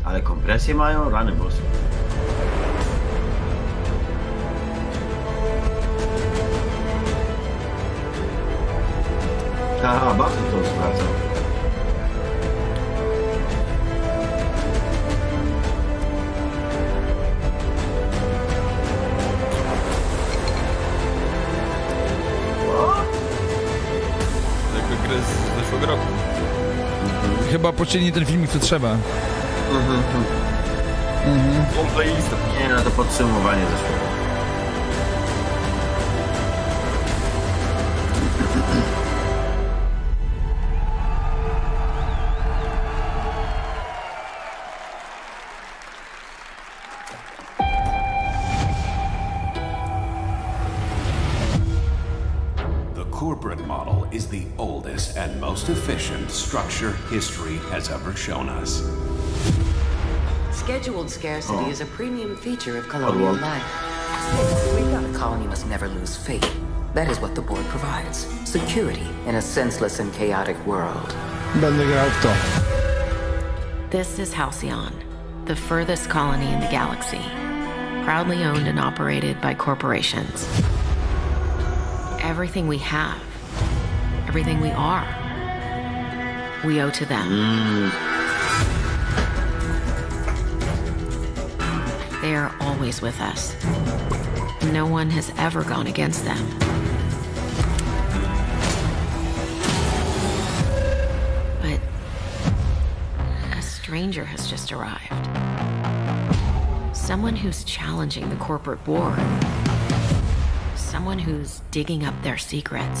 Ale kompresje mają? Rany boskie. Aha, bardzo to sprawdzam. Jakby grę z zeszłego roku. Chyba poczyni ten filmik, co trzeba. Playlist nie na to podsumowanie zeszłego. Corporate model is the oldest and most efficient structure history has ever shown us. Scheduled scarcity is a premium feature of colonial life. We thought a colony must never lose faith. That is what the board provides. Security in a senseless and chaotic world. Będę grał w to. This is Halcyon, the furthest colony in the galaxy. Proudly owned and operated by corporations. Everything we have, everything we are, we owe to them. They are always with us. No one has ever gone against them. But a stranger has just arrived. Someone who's challenging the corporate board. Someone who's digging up their secrets.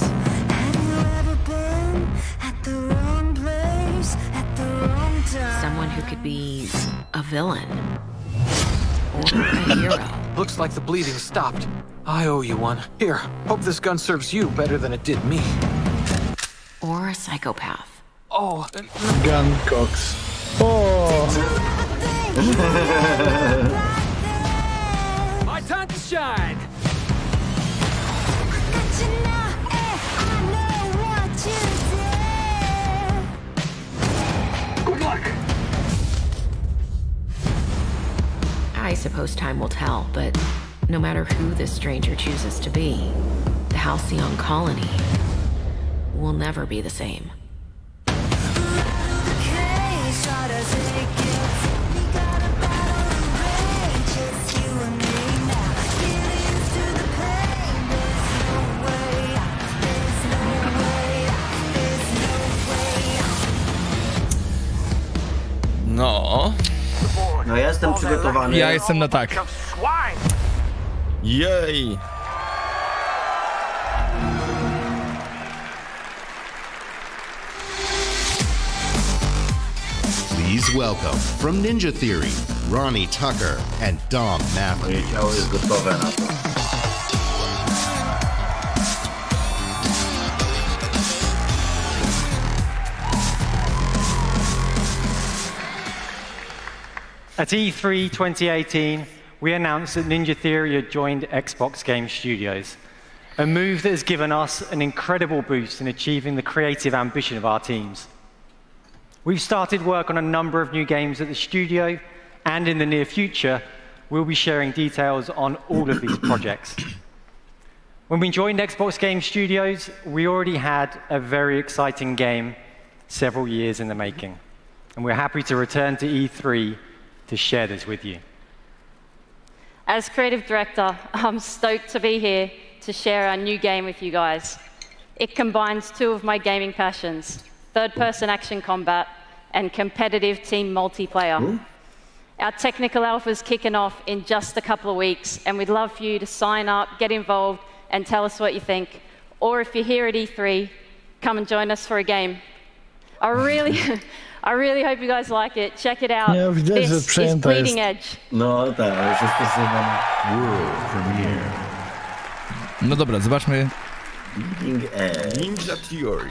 Someone who could be a villain or a hero. Looks like the bleeding stopped. I owe you one. Here, hope this gun serves you better than it did me. Or a psychopath. Oh, Gun Cox. O! my time to shine! Good luck! I suppose time will tell, but no matter who this stranger chooses to be, the Halcyon colony will never be the same. No. No ja jestem przygotowany. Ja jestem na tak. Jej. Please welcome from Ninja Theory, Ronnie Tucker and Dom Matthews. Moje ciało jest gotowe na to. At E3 2018, we announced that Ninja Theory had joined Xbox Game Studios, a move that has given us an incredible boost in achieving the creative ambition of our teams. We've started work on a number of new games at the studio, and in the near future, we'll be sharing details on all of these projects. When we joined Xbox Game Studios, we already had a very exciting game several years in the making, and we're happy to return to E3 to share this with you. As creative director, I'm stoked to be here to share our new game with you guys. It combines two of my gaming passions, third-person action combat and competitive team multiplayer. Ooh. Our technical alpha is kicking off in just a couple of weeks, and we'd love for you to sign up, get involved, and tell us what you think. Or if you're here at E3, come and join us for a game. I really hope you guys like it. Check it out. Nie, widać, że This is przejęta Bleeding jest. Edge. No tak, ale już jest stosowana. World Premiere. No dobra, zobaczmy. Bleeding Edge. Ninja Theory.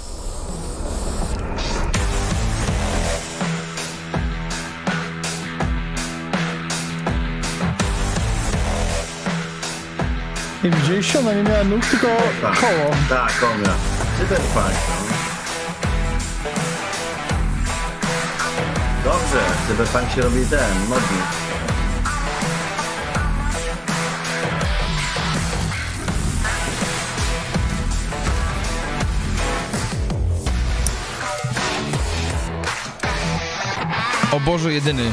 Nie widzieliście? Ona nie miała nóg, tylko koło. Tak, komia. Czy to jest fajne? Dobra, Dobrze, Cyberpunk się robi modny. O Boże, jedyny.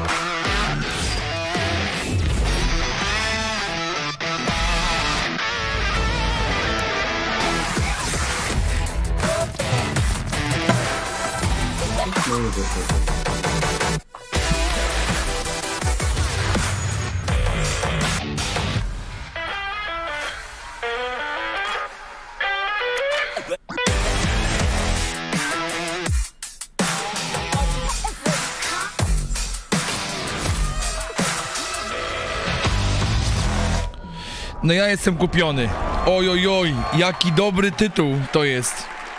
No ja jestem kupiony. Oj, oj, oj, jaki dobry tytuł to jest.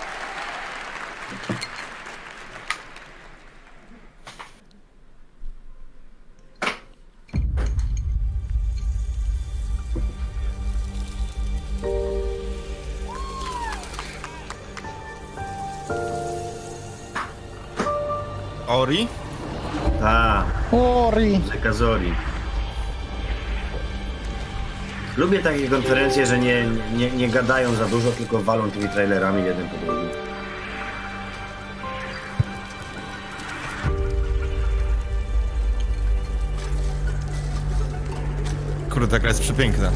Ori? Tak. Ori. Kazori. Lubię takie konferencje, że nie gadają za dużo, tylko walą tymi trailerami jeden po drugim. Kurde, ta gra jest przepiękna.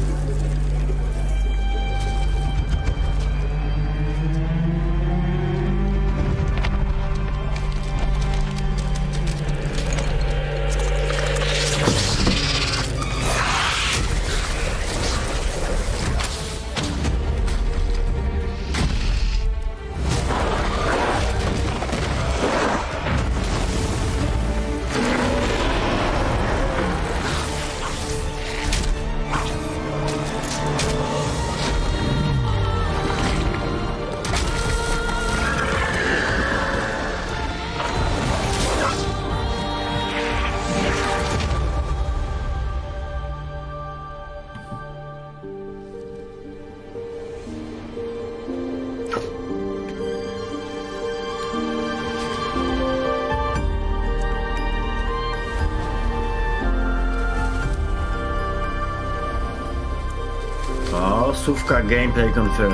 Sówka gameplay confirmed.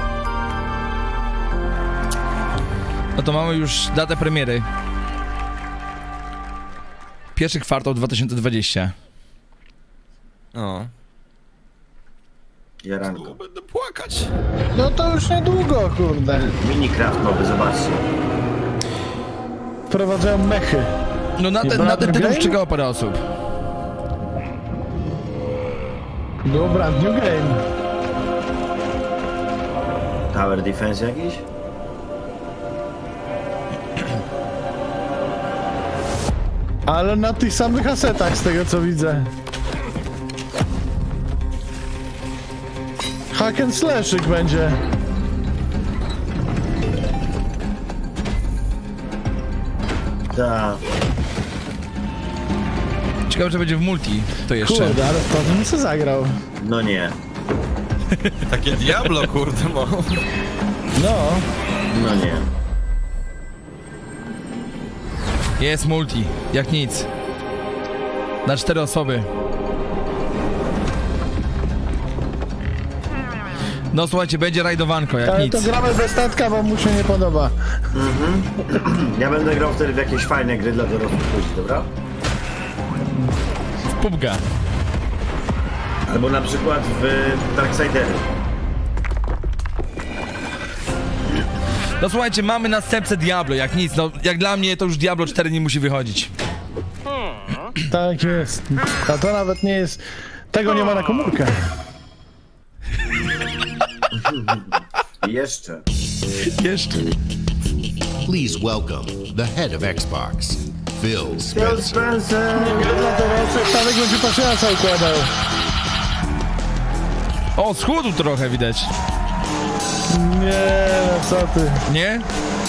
No to mamy już datę premiery. Pierwszy kwartał 2020. O. Jaranko. Będę płakać. No to już niedługo, kurde. Minecraft nowy, zobaczcie. Wprowadzają mechy. No na ten tytuł już czekało parę osób. Dobra, new game. Tower defense jakiś? Ale na tych samych asetach z tego co widzę. Hack and slashyk będzie. Tak. Ciekawe, że będzie w multi to jeszcze. Kurde, ale w to bym co zagrał. No nie. Takie Diablo, kurde, no. No nie. Jest multi, jak nic. Na 4 osoby. No słuchajcie, będzie rajdowanko, jak ale nic. Ale to gramy bez statka, bo mu się nie podoba. Ja będę grał wtedy w jakieś fajne gry dla dorosłych ludzi, dobra? W PUBG'a. Albo na przykład w Darksidery. No słuchajcie, mamy następcę Diablo, jak nic. No, jak dla mnie to już Diablo 4 nie musi wychodzić. Tak jest. A to nawet nie jest... Tego nie ma na komórkę. Jeszcze. Please welcome the head of Xbox, Phil Spencer. Nie wiem, dla dorosłych Stawek będzie pasiaca układał. O, schudł trochę widać. Nie, no co ty. Nie?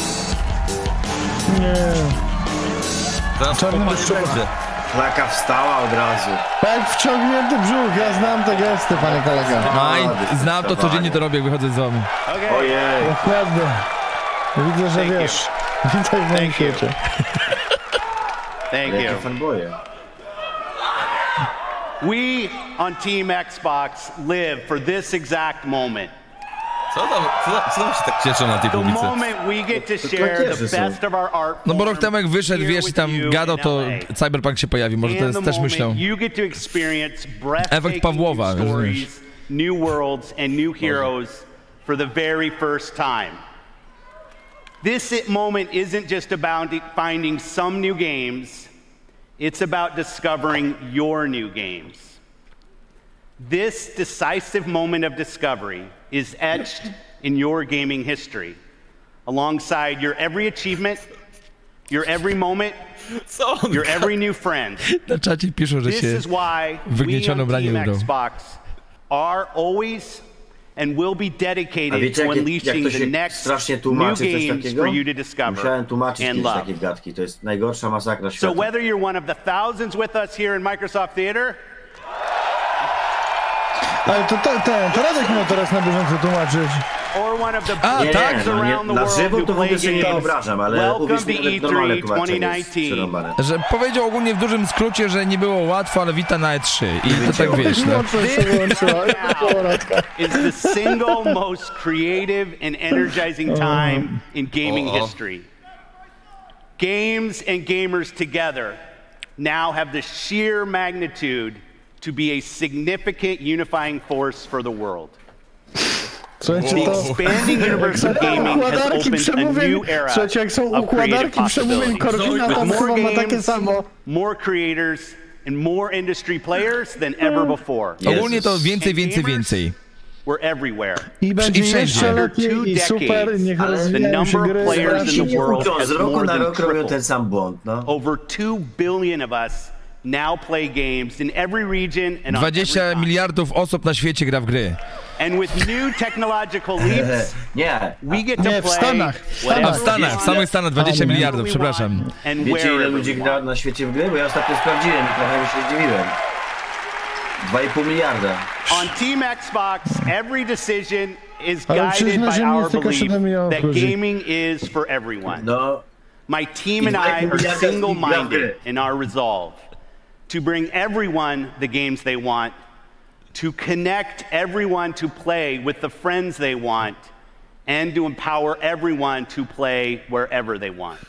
Nie. Zaraz Czarny będzie. Klaka wstała od razu. Jak wciągnięty brzuch, ja znam te gesty, panie kolega. Aj, znam to, codziennie to robię, jak wychodzę z domu. Ojej. Dokładnie. Widzę, że wiesz. Witaj w moim świecie. Thank you. Fanboye. We on Team Xbox live for this exact moment. Co tam się tak cieszą na tej The publicy? moment we get to share the best of our art. No bo rok temu jak wyszedł, wiesz, i tam gadał, to Cyberpunk się pojawi. Może to jest też myślą. You get to experience Efekt Pawłowa, breathtaking stories, new worlds and new heroes for the very first time. This moment isn't just about finding some new games. It's about discovering your new games. This decisive moment of discovery is etched in your gaming history, alongside your every achievement, your every moment, your every new friend. Na czacie piszą, że This się is why we wygnieciono on branie Team ubrał. Xbox are always and will be A dedicated wiecie, to jak unleashing to the się next strasznie new tłumaczy coś games takiego? for you to discover Musiałem tłumaczyć and kiedyś love. takie gadki. To jest najgorsza masakra So świata. whether you're one of the thousands with us here in Microsoft Theater, Ale to Radek miał teraz na bieżąco tłumaczyć. or one of the A, Nie, tak? no, around the na world żywo who to w play ogóle sobie nie games, wyobrażam, ale welcome uwierz to mi, nawet normalne E3 tłumaczenie jest 2019. przerąbane. Że powiedział ogólnie w dużym skrócie, że nie było łatwo, ale wita na E3. I to tak wiesz, no. Is the single most creative and energizing time in gaming history. Games and gamers together now have the sheer magnitude to be a significant unifying force for the world. Słuchajcie, The to... expanding universe of gaming has opened a new era Słuchajcie, jak są of creative układarki przemówień possibilities. Korwina, to With more chyba ma takie games, samo. more creators, and more industry players than ever before. Ogólnie to więcej. We're everywhere. I będzie jeszcze Under lepiej 2 i super, decades, niech the rozwijają się number gry. of players in the world has Z roku more na than rok robią ten tripled. sam błąd, no. Over 2 billion of us now play games in every region and on 20 every miliardów osób na świecie gra w gry. And with new technological leaps, Nie. we get to Nie, w play Stanach. A w Stanach, w samych Stanach 20 miliardów, przepraszam. and Wiecie, ile wherever ludzi we gra want. na świecie w gry? Bo ja ostatnio sprawdziłem i trochę się zdziwiłem. 2,5 miliarda. On Team Xbox, every decision is Ale guided przecież na by Ziemi our jest tylko belief 7 milionów that ludzi. gaming is for everyone. No, My team and I are single-minded in our resolve to bring everyone the games they want, to connect everyone to play with the friends they want, and to empower everyone to play wherever they want.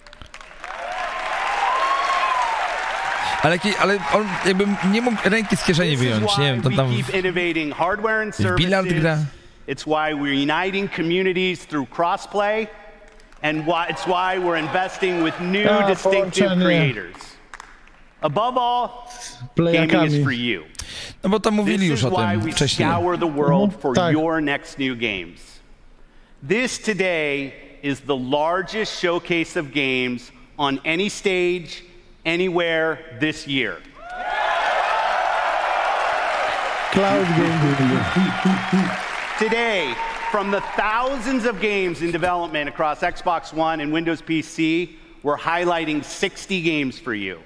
Ale on jakby nie mógł ręki z kieszeni This is wyjąć, nie wiem, to why tam we keep innovating hardware and w bilard gra. services. It's why we're uniting communities through crossplay, and it's why we're investing with new distinctive creators. Above all, gaming is for you. No bo tam mówili This już is o why tym we wcześniej. scour the world for Tak. your next new games. This today is the largest showcase of games on any stage, anywhere this year. Cloud gaming. Today, from the thousands of games in development across Xbox One and Windows PC, we're highlighting 60 games for you.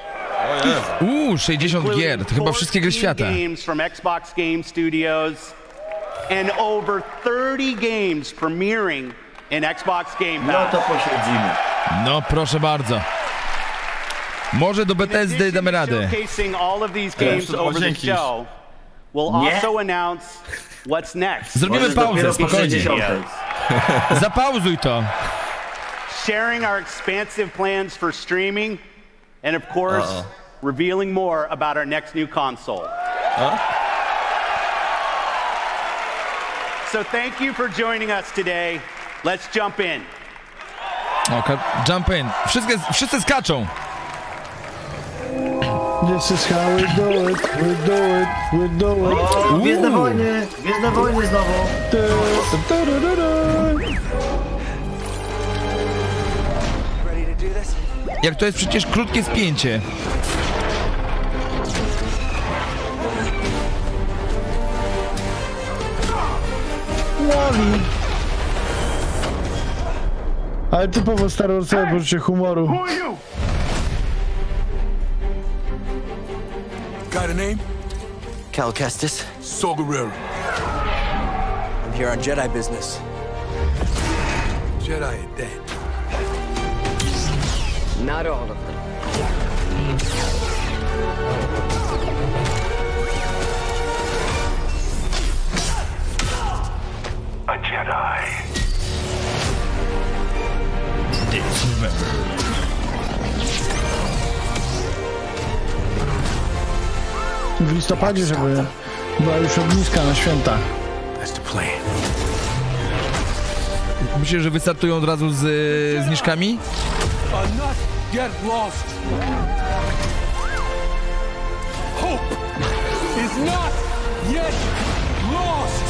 60 gier, to chyba wszystkie gry świata. Games from Xbox Game Studios and over 30 games premiering in Xbox Game no Pass. to posiedzimy. No proszę bardzo. Może do Bethesdy damy radę. Showcasing all of these games over the show, we'll also announce what's next. Zrobimy pauzę, spokojnie. Zapauzuj to. Sharing our expansive plans for streaming, and of course, revealing more about our next new console. So thank you for joining us today. Let's jump in. Okay, jump in. Wszyscy skaczą. This is how we do it, we do it, we do it. O, Gwiezdne Wojny znowu. Jak to jest przecież krótkie spięcie. Wally. Ale typowo Star Warsowe poczucie humoru. Got a name? Cal Kestis. Saw Gerrera. I'm here on Jedi business. Jedi are dead. Not all of them. w listopadzie, żeby była już ogniska na święta. Myślisz, że wystartują od razu z zniżkami? Hope is not yet lost!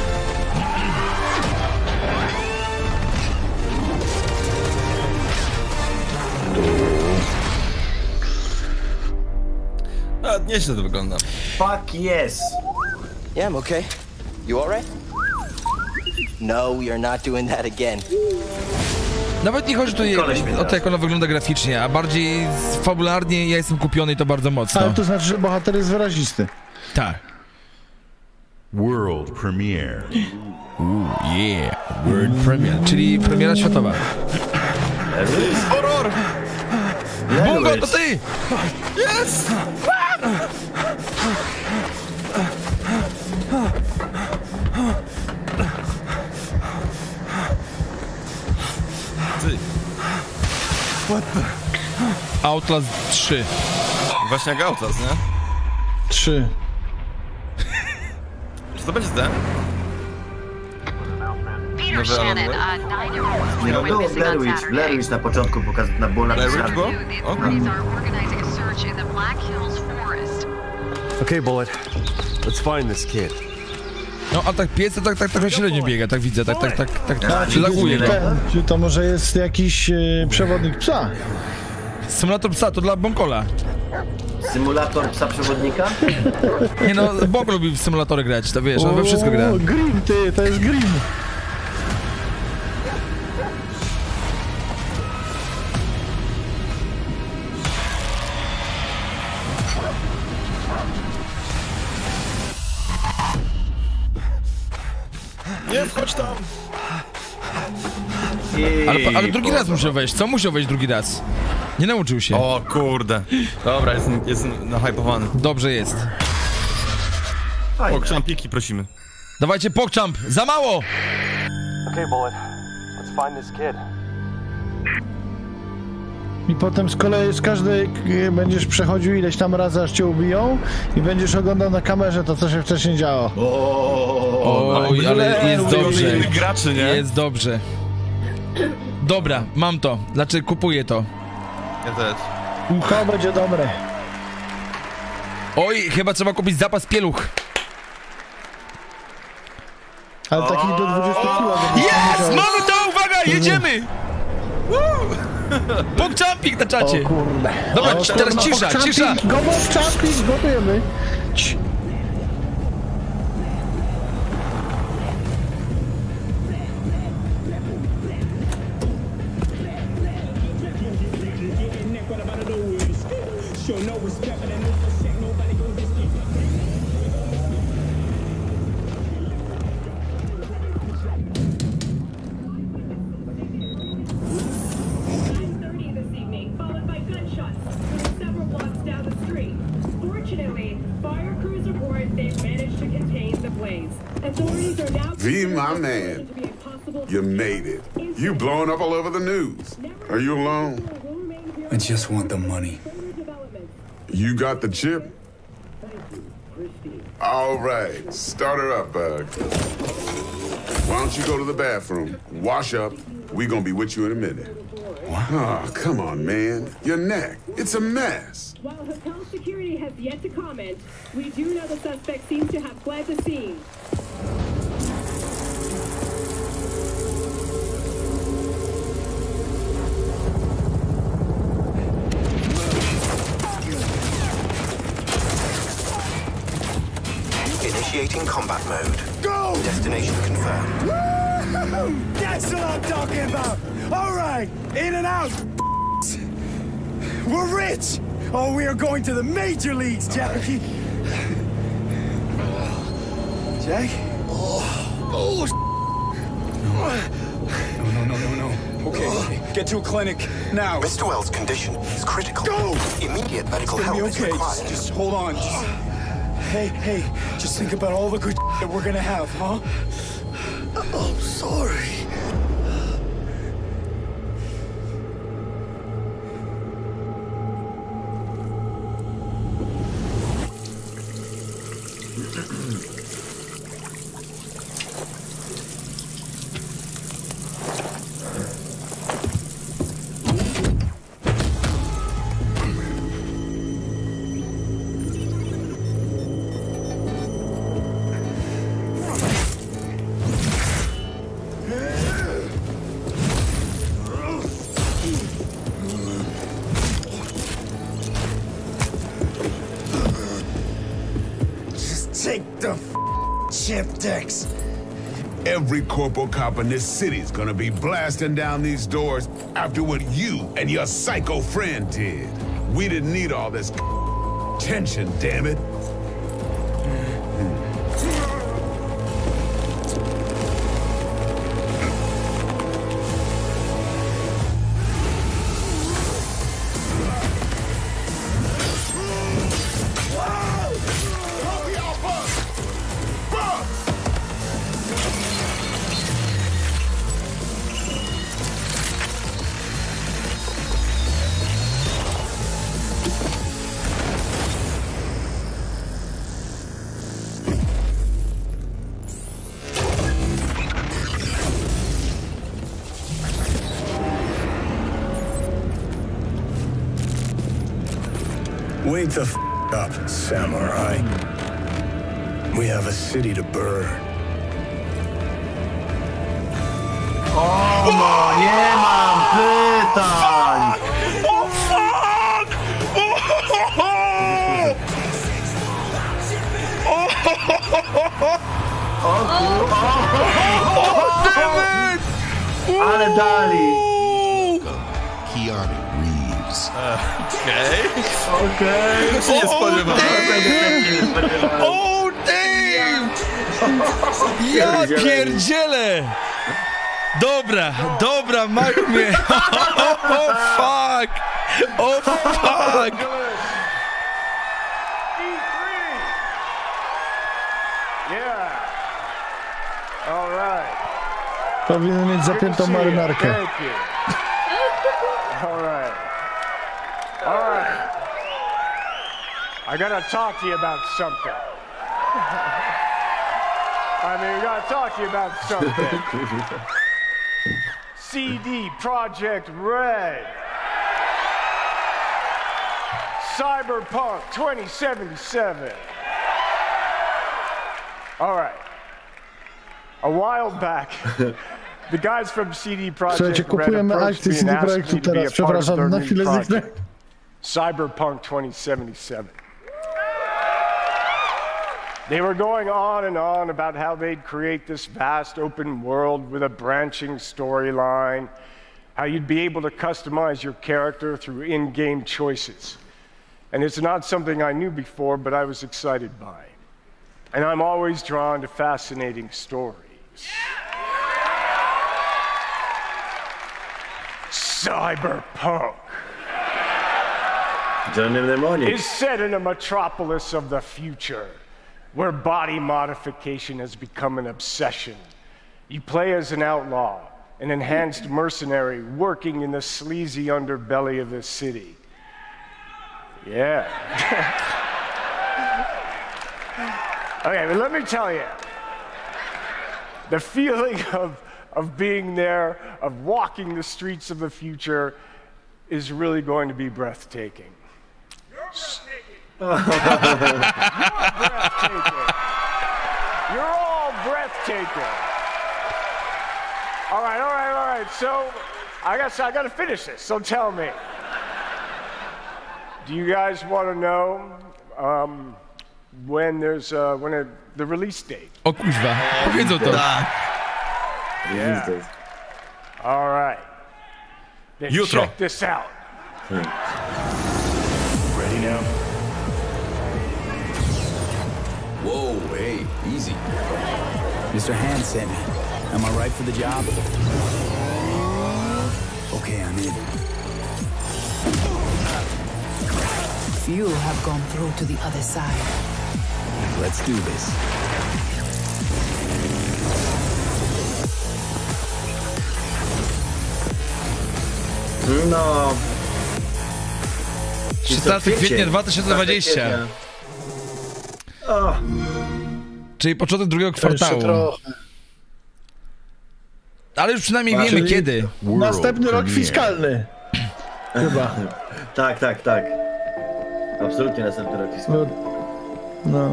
A, nieźle to wygląda. Fuck yes! Yeah, I'm okay. You alright? No, we are not doing that again. Nawet nie chodzi tu o to, jak ona wygląda graficznie, a bardziej fabularnie ja jestem kupiony i to bardzo mocno. Ale to znaczy, że bohater jest wyrazisty. Tak. World premiere. Yeah. World premiere, czyli premiera światowa. Horror! Bungo, to ty! Yes! Ty. Outlast 3. Właśnie jak Outlast, nie? 3. Czy to będzie ten? Nie, no było Blair Witch na początku było napisane. Okay, Bullet. Let's find this kid. No a tak pies to tak średnio biega, tak widzę, tak laguje. Czy to może jest jakiś przewodnik psa? Symulator psa to dla Bonkola. Symulator psa przewodnika? Nie no, Bąk lubi w symulatory grać, to wiesz, on we wszystko gra. Grim, ty, to jest Grim. Nie wchodź tam! Ale drugi raz musiał wejść. Co musiał wejść drugi raz? Nie nauczył się. O kurde. Dobra, jestem nahypowany. Dobrze jest. Pokczampiki prosimy. Dawajcie pokczamp! Za mało! Okay, Bullet. Let's find this kid. I potem z kolei z każdej będziesz przechodził ileś tam razy, aż cię ubiją i będziesz oglądał na kamerze to, co się wcześniej działo. Oj, ale jest dobrze. Graczy, nie? Jest dobrze. Dobra, mam to. Znaczy kupuję to. Ja też. To będzie dobre. Oj, chyba trzeba kupić zapas pieluch. Ale takich do 20 kg. Jest! Mamy to! Uwaga! Jedziemy! Pokczampik na czacie! O kurde. Dobra, teraz cisza! Pokczampik, gotujemy. V, my man, you made it. You blowing up all over the news. Are you alone? I just want the money. You got the chip? All right, start her up, Bug. Why don't you go to the bathroom, wash up, we gonna be with you in a minute. What? Oh, come on, man. Your neck, it's a mess. While hotel security has yet to comment, we do know the suspect seems to have fled the scene. Initiating combat mode. Go! Destination confirmed. Woo! That's what I'm talking about! Alright, in and out! We're rich! Oh, we are going to the major leagues, Jackie! Jack? Oh, no. Okay, get to a clinic now. Mr. Wells' condition is critical. Go! Immediate medical It's gonna help be okay. is required. Just hold on. Hey, just think about all the good that we're gonna have, huh? I'm sorry. Take the chip decks. Every corporal cop in this city is gonna be blasting down these doors after what you and your psycho friend did. We didn't need all this tension, damn it. Wake the up, samurai. We have a city to burn. O, no, nie mam pytań! Oh fuck! Ale dali! Keanu Reeves. Okej. Okej. Się nie spodziewałem. Oh damn! Ja pierdzielę! Dobra, Mike mnie. Oh fuck! Oh fuck! Yeah. All right. Powinien mieć zapiętą marynarkę. Thank you. All right. All right. I gotta talk to you about something. We gotta talk to you about something. CD Projekt Red. Cyberpunk 2077. All right. A while back, the guys from CD Projekt Słuchajcie, Red kupujemy approached akcje me CD and asked Projektu me to be teraz. a part of Przepraszam, their na new chwilę zniknę. project, Cyberpunk 2077. They were going on and on about how they'd create this vast open world with a branching storyline, how you'd be able to customize your character through in-game choices. And it's not something I knew before, but I was excited by. And I'm always drawn to fascinating stories. Cyberpunk is set in a metropolis of the future, where body modification has become an obsession. You play as an outlaw, an enhanced mercenary working in the sleazy underbelly of the city. Yeah. Okay, but let me tell you, the feeling of being there, of walking the streets of the future, is really going to be breathtaking. You're breathtaking. You're all breathtaking. All right. So, I guess I gotta finish this. So tell me, do you guys want to know when the release date? O kuźwa, powiedzą to. Yeah. All right. Then Jutro. check this out. Ready now? Whoa, hey, easy. Mr. Hand sent me. Am I right for the job? Okay, I'm in. Few have gone through to the other side. Let's do this. No. 16 kwietnia 2020. O. Czyli początek drugiego kwartału. Ale już przynajmniej wiemy Czyli kiedy. Następny rok fiskalny. Chyba. Tak. Absolutnie następny rok fiskalny. No.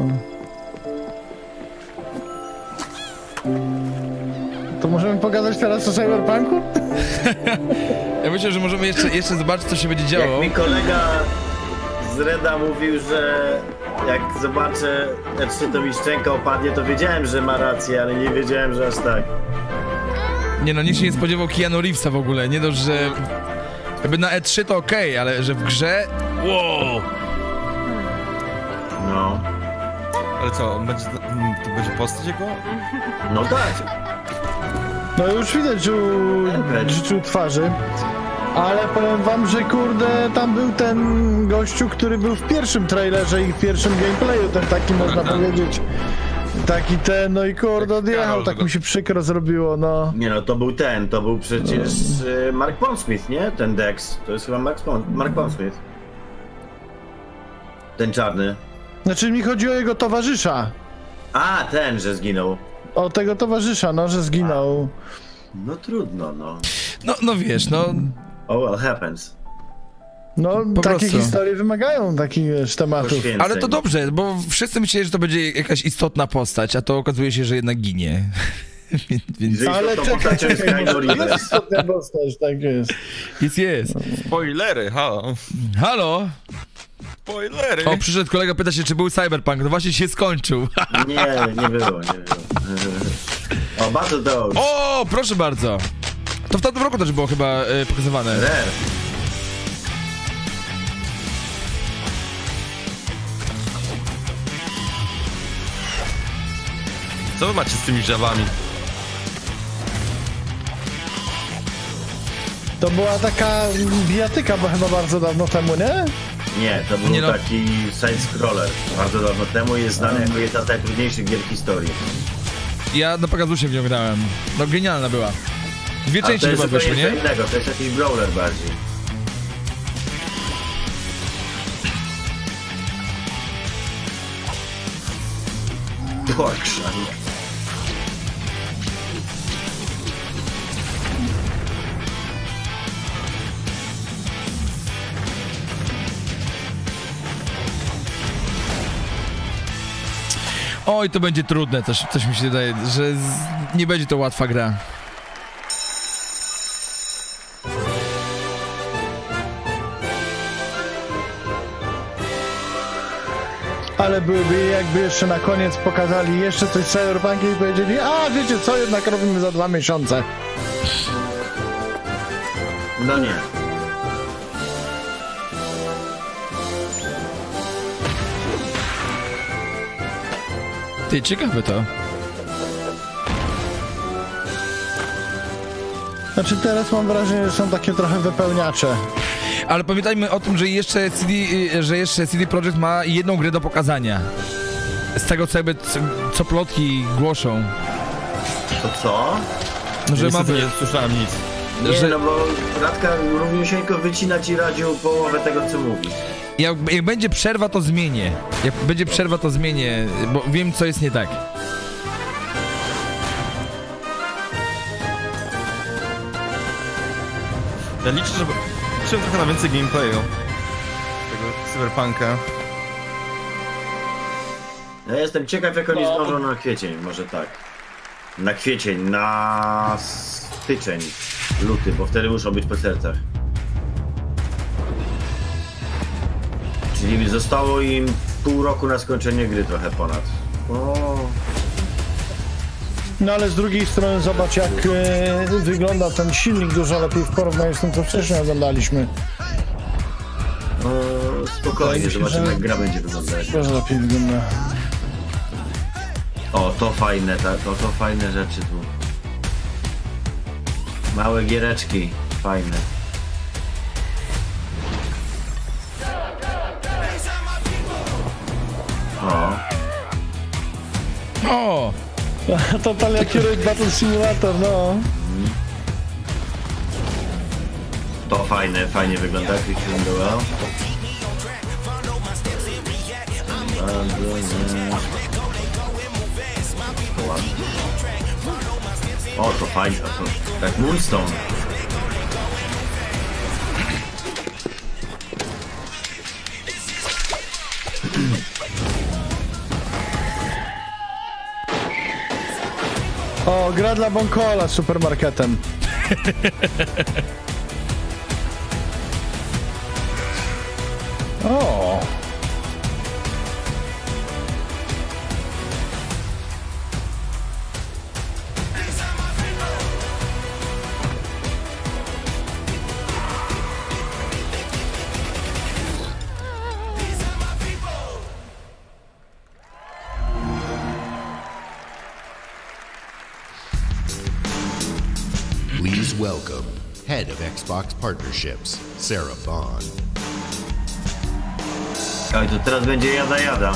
To możemy pogadać teraz o Cyberpunku? Ja myślę, że możemy jeszcze zobaczyć, co się będzie działo. Jak mi kolega z Reda mówił, że jak zobaczę, znaczy to mi szczęka opadnie, to wiedziałem, że ma rację, ale nie wiedziałem, że aż tak. Nie no, nikt się nie spodziewał Keanu Reevesa w ogóle. Nie dość, że jakby na E3 to okej, ale że w grze... Wow! No. Ale co, to będzie postać jego? No tak. No już widać u twarzy. Ale powiem wam, że kurde, tam był ten gościu, który był w pierwszym trailerze i w pierwszym gameplayu, ten taki można powiedzieć. Taki ten, no i kurde odjechał, tak mi się przykro zrobiło, no. Nie no, to był przecież Mark Pondsmith, nie? Ten Dex, to jest chyba Mark Pondsmith. Ten czarny. Znaczy mi chodzi o jego towarzysza. A, ten, że zginął. O tego towarzysza, no, że zginął. No trudno, no. No wiesz, no... Oh well, happens. No, Po takie prostu. historie wymagają takich tematów. Ale to dobrze, bo wszyscy myśleli, że to będzie jakaś istotna postać, a to okazuje się, że jednak ginie. Więc... Ale czekaj, jest istotna postać, tak jest. Jest. Spoilery, halo. Halo? Spoilery. O, przyszedł kolega, pyta się, czy był Cyberpunk. No właśnie się skończył. Nie było. O, Battletoads. O, proszę bardzo. To w tamtym roku też było chyba pokazywane. Rare. Co wy macie z tymi drzewami? To była taka bijatyka, bo chyba bardzo dawno temu, nie? Nie, to był taki side-scroller bardzo dawno temu i jest znany jako jedna z najtrudniejszych gier w historii. Ja na Pegasusie w nią grałem. No genialna była. Dwie części chyba wyszły, nie? Innego, to jest jakiś brawler bardziej. Torch. Oj, to będzie trudne, coś mi się wydaje, że nie będzie to łatwa gra. Ale byłyby jakby jeszcze na koniec pokazali jeszcze coś z Cyberpunkiem i powiedzieli, a wiecie co, jednak robimy za 2 miesiące. No nie. Ty, ciekawe to. Znaczy teraz mam wrażenie, że są takie trochę wypełniacze. Ale pamiętajmy o tym, że jeszcze CD Projekt ma jedną grę do pokazania. Z tego co plotki głoszą. To co? No, że Niestety nie słyszałem nic. Nie, no bo Radka równiusieńko wycina ci Radziu połowę tego, co mówi. Jak będzie przerwa, to zmienię. Jak będzie przerwa, to zmienię, bo wiem, co jest nie tak. Ja liczę, że liczyłem trochę na więcej gameplayu tego Cyberpunka. Ja jestem ciekaw, jak oni zdążą na kwiecień, może tak. Na kwiecień, na styczeń, luty, bo wtedy muszą być po sercach. Czyli zostało im pół roku na skończenie gry, trochę ponad. No ale z drugiej strony zobacz, jak wygląda ten silnik dużo lepiej w porównaniu z tym, co wcześniej oglądaliśmy. Spokojnie, zobaczymy, jak gra będzie wyglądać. Dużo lepiej wygląda. O, to fajne, to fajne rzeczy tu. Małe giereczki, fajne. O! Total Accurate Battle Simulator, no. To fajnie wygląda, jak wyglądało. O, to fajnie, to jak Moonstone. O, gra dla Bonkola z supermarketem. O. welcome Head of Xbox Partnerships, Sarah Bond. Oj, to teraz będzie jada.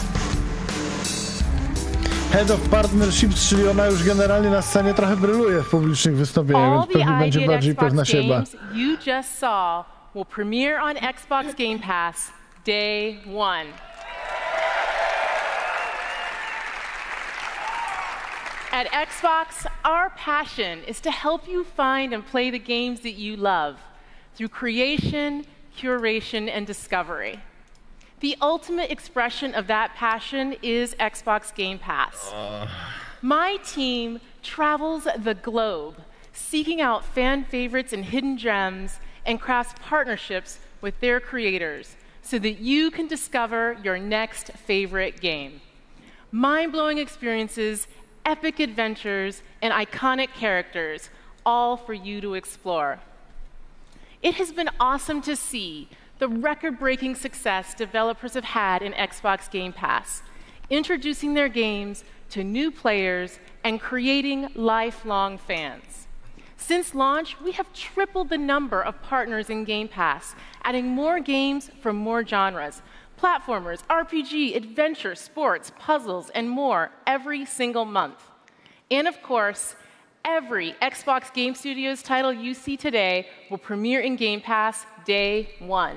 Head of Partnerships, czyli ona już generalnie na scenie trochę bryluje w publicznych wystąpieniach, więc pewnie będzie bardziej pewna siebie. You just saw will premiere on Xbox Game Pass day 1. At Xbox, our passion is to help you find and play the games that you love through creation, curation, and discovery. The ultimate expression of that passion is Xbox Game Pass. My team travels the globe, seeking out fan favorites and hidden gems, and crafts partnerships with their creators so that you can discover your next favorite game. Mind-blowing experiences, epic adventures, and iconic characters, all for you to explore. It has been awesome to see the record-breaking success developers have had in Xbox Game Pass, introducing their games to new players and creating lifelong fans. Since launch, we have tripled the number of partners in Game Pass, adding more games from more genres, platformers, RPG, adventure, sports, puzzles, and more every single month. And of course, every Xbox Game Studios title you see today will premiere in Game Pass day 1.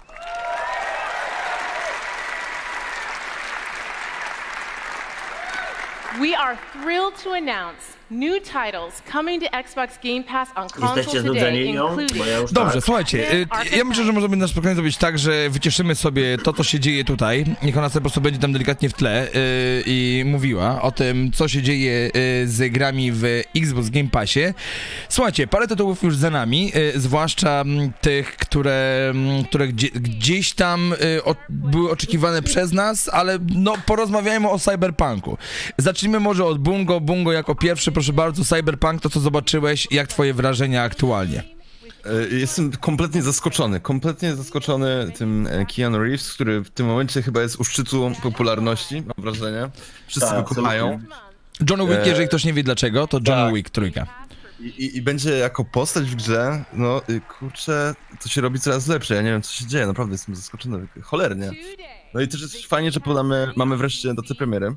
We are thrilled to announce new titles coming to Xbox Game Pass on console today, including... Dobrze, słuchajcie, ja myślę, że możemy na spokojnie zrobić tak, że wycieszymy sobie to, co się dzieje tutaj. Niech ona sobie po prostu będzie tam delikatnie w tle i mówiła o tym, co się dzieje z grami w Xbox Game Passie. Słuchajcie, parę tytułów już za nami, zwłaszcza tych, które gdzieś tam były oczekiwane przez nas, ale no porozmawiajmy o Cyberpunku. Zacznijmy może od Bungo. Bungo jako pierwszy, proszę bardzo, Cyberpunk, to co zobaczyłeś, jak twoje wrażenia aktualnie? Jestem kompletnie zaskoczony tym Keanu Reeves, który w tym momencie chyba jest u szczytu popularności, mam wrażenie. Wszyscy go kochają. John Wick, jeżeli ktoś nie wie dlaczego, to John Wick 3. I będzie jako postać w grze, no kurczę, to się robi coraz lepsze, ja nie wiem co się dzieje, naprawdę jestem zaskoczony, cholernie. No i też jest fajnie, że mamy wreszcie datę premiery.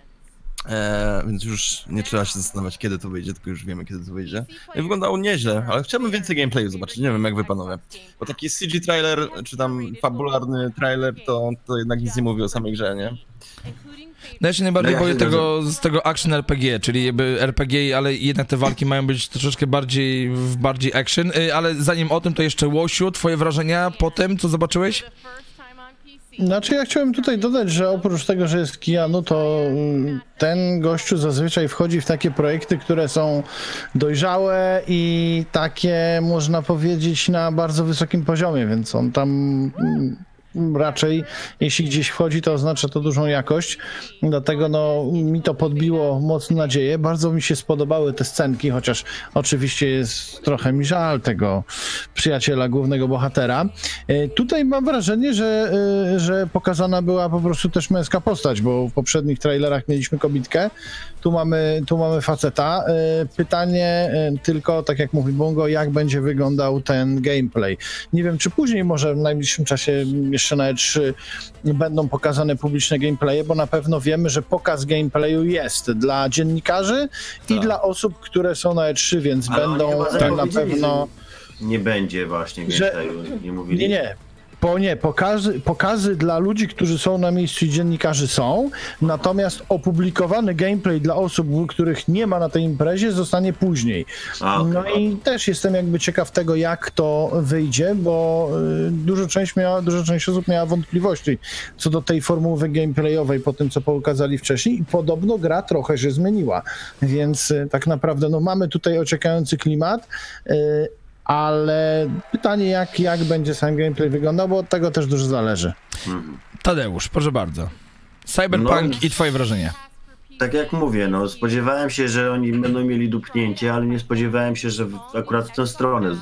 Więc już nie trzeba się zastanawiać, kiedy to wyjdzie, tylko już wiemy, kiedy to wyjdzie. I wyglądało nieźle, ale chciałbym więcej gameplayu zobaczyć, nie wiem jak wy panowie. Bo taki CG trailer, czy tam fabularny trailer, to jednak nic nie mówi o samej grze, nie? No ja się najbardziej boję z tego action RPG, czyli jakby RPG, ale jednak te walki mają być troszeczkę bardziej action, ale zanim o tym, to jeszcze Łosiu, twoje wrażenia po tym, co zobaczyłeś? Znaczy ja chciałem tutaj dodać, że oprócz tego, że jest Keanu, to ten gościu zazwyczaj wchodzi w takie projekty, które są dojrzałe i takie, można powiedzieć, na bardzo wysokim poziomie, więc on tam raczej, jeśli gdzieś wchodzi, to oznacza to dużą jakość, dlatego no mi to podbiło mocno nadzieję. Bardzo mi się spodobały te scenki, chociaż oczywiście jest trochę mi żal tego przyjaciela, głównego bohatera. Tutaj mam wrażenie, że pokazana była po prostu też męska postać, bo w poprzednich trailerach mieliśmy kobitkę, tu mamy faceta. Pytanie tylko, tak jak mówi Bungo, jak będzie wyglądał ten gameplay. Nie wiem, czy później może w najbliższym czasie jeszcze na E3 będą pokazane publiczne gameplaye, bo na pewno wiemy, że pokaz gameplayu jest dla dziennikarzy i dla osób, które są na E3, więc ale będą na pewno... Nie będzie właśnie gameplayu, nie mówili. Nie. Pokazy dla ludzi, którzy są na miejscu i dziennikarzy są, natomiast opublikowany gameplay dla osób, których nie ma na tej imprezie, zostanie później. No i też jestem jakby ciekaw tego, jak to wyjdzie, bo duża część osób miała wątpliwości co do tej formuły gameplayowej po tym, co pokazali wcześniej i podobno gra trochę się zmieniła, więc tak naprawdę no, mamy tutaj ociekający klimat, ale pytanie, jak będzie sam gameplay wyglądał, bo od tego też dużo zależy. Tadeusz, proszę bardzo. Cyberpunk i twoje wrażenia. Tak jak mówię, no spodziewałem się, że oni będą mieli dupnięcie, ale nie spodziewałem się, że akurat w tę stronę.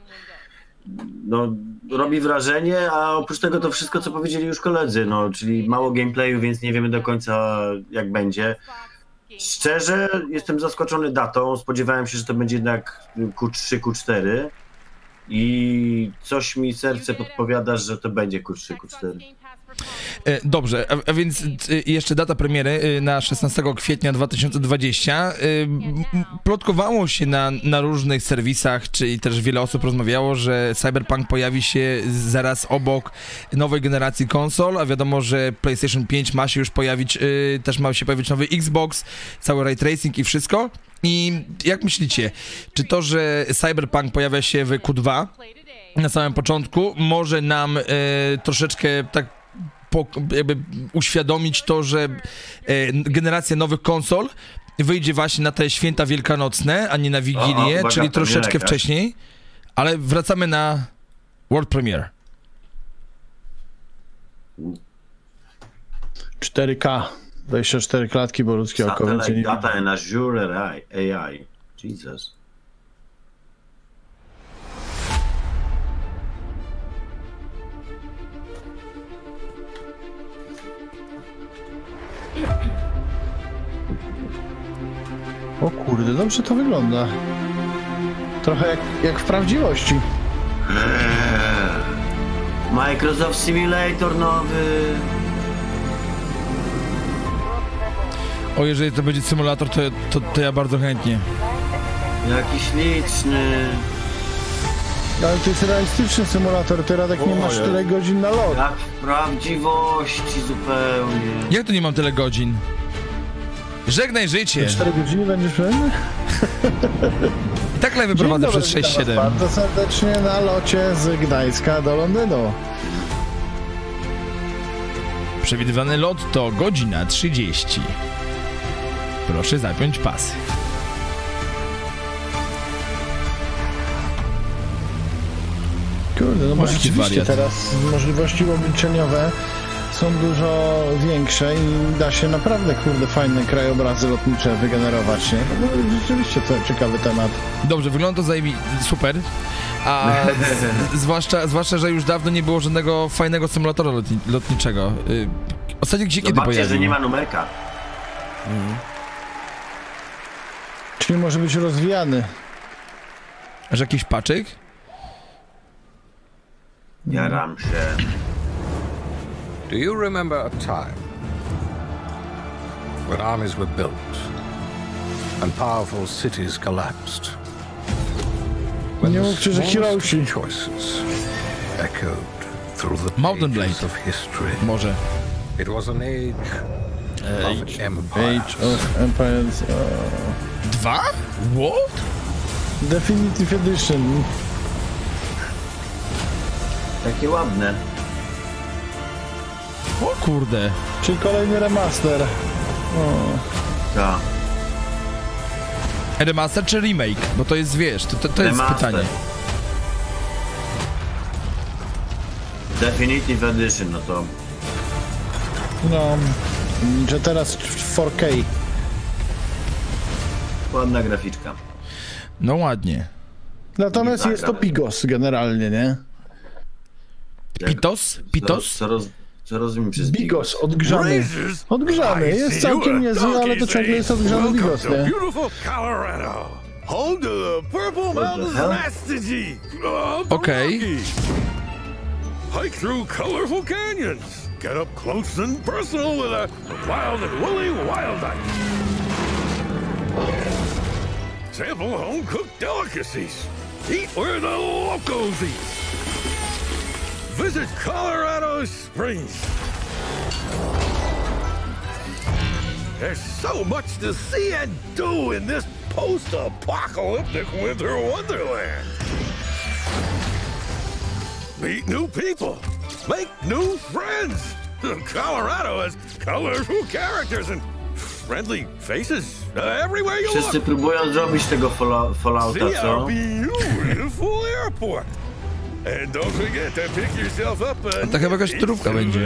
No, robi wrażenie, a oprócz tego to wszystko, co powiedzieli już koledzy, no, czyli mało gameplayu, więc nie wiemy do końca jak będzie. Szczerze, jestem zaskoczony datą. Spodziewałem się, że to będzie jednak Q3, Q4. I coś mi serce podpowiada, że to będzie Q3, Q4. Dobrze, a więc jeszcze data premiery na 16 kwietnia 2020. Plotkowało się na różnych serwisach, czyli też wiele osób rozmawiało, że Cyberpunk pojawi się zaraz obok nowej generacji konsol, a wiadomo, że PlayStation 5 ma się już pojawić, też ma się pojawić nowy Xbox, cały ray tracing i wszystko. I jak myślicie, czy to, że Cyberpunk pojawia się w Q2 na samym początku, może nam troszeczkę tak jakby uświadomić to, że generacja nowych konsol wyjdzie właśnie na te święta wielkanocne, a nie na Wigilię, czyli troszeczkę wcześniej, ale wracamy na World Premiere. 4K, 24 klatki, bo ludzkie oko więcej nie... Data and Azure AI. Jesus. O kurde, dobrze to wygląda. Trochę jak w prawdziwości. Microsoft Simulator nowy. O, jeżeli to będzie symulator, to ja bardzo chętnie. Jaki śliczny. Ale to jest realistyczny symulator, ty Radek nie masz tyle godzin na lot. Jak w prawdziwości zupełnie. Jak tu nie mam tyle godzin? Żegnaj życie! 4 godziny będziesz pewny? I tak live prowadzę przez 6-7. Bardzo serdecznie na locie z Gdańska do Londynu. Przewidywany lot to godzina 30. Proszę zapiąć pasy. Kurde, no bo rzeczywiście teraz możliwości obliczeniowe są dużo większe i da się naprawdę, kurde, fajne krajobrazy lotnicze wygenerować, nie? No, rzeczywiście to ciekawy temat. Dobrze, wygląda to super, a zwłaszcza, że już dawno nie było żadnego fajnego symulatora lotniczego. Ostatnio kiedy pojawił? Że nie ma numerka. Czyli może być rozwijany. Aż jakiś paczyk? Jaram się. Do you remember a time when armies were built and powerful cities collapsed? When nie mówcie, że Hiroshi. Choices echoed through the Mountain Blade of history. Może. It was an age of empires. Age of Empires. 2? What? Definitive Edition. Takie ładne. O kurde. Czyli kolejny remaster. Tak. Remaster czy remake? Bo to jest, wiesz, to jest pytanie. Definitive Edition, no to... No, że teraz w 4K. Ładna graficzka. No ładnie. Natomiast jest to Pigos generalnie, nie? Pitos? Pitos? Co rozumiem przez Bigos, odgrzany. Odgrzany, jest całkiem niezły, ale to ciągle jest odgrzany Bigos, nie? Home to the Purple Mountains Master G. Okej. Hike through colorful canyons. Get up close and personal with a wild and woolly wildlife. Sample home-cooked delicacies. Eat where the locals eat. Visit Colorado Springs. There's so much to see and do in this post-apocalyptic winter wonderland. Meet new people. Make new friends. Colorado has colorful characters and friendly faces everywhere you look. Wszyscy próbują zrobić tego Fallouta, co? Beautiful airport. And don't forget to pick yourself up a to chyba jakaś turówka będzie.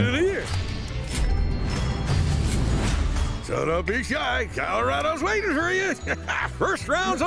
So don't be shy. Colorado's waiting for you. First round's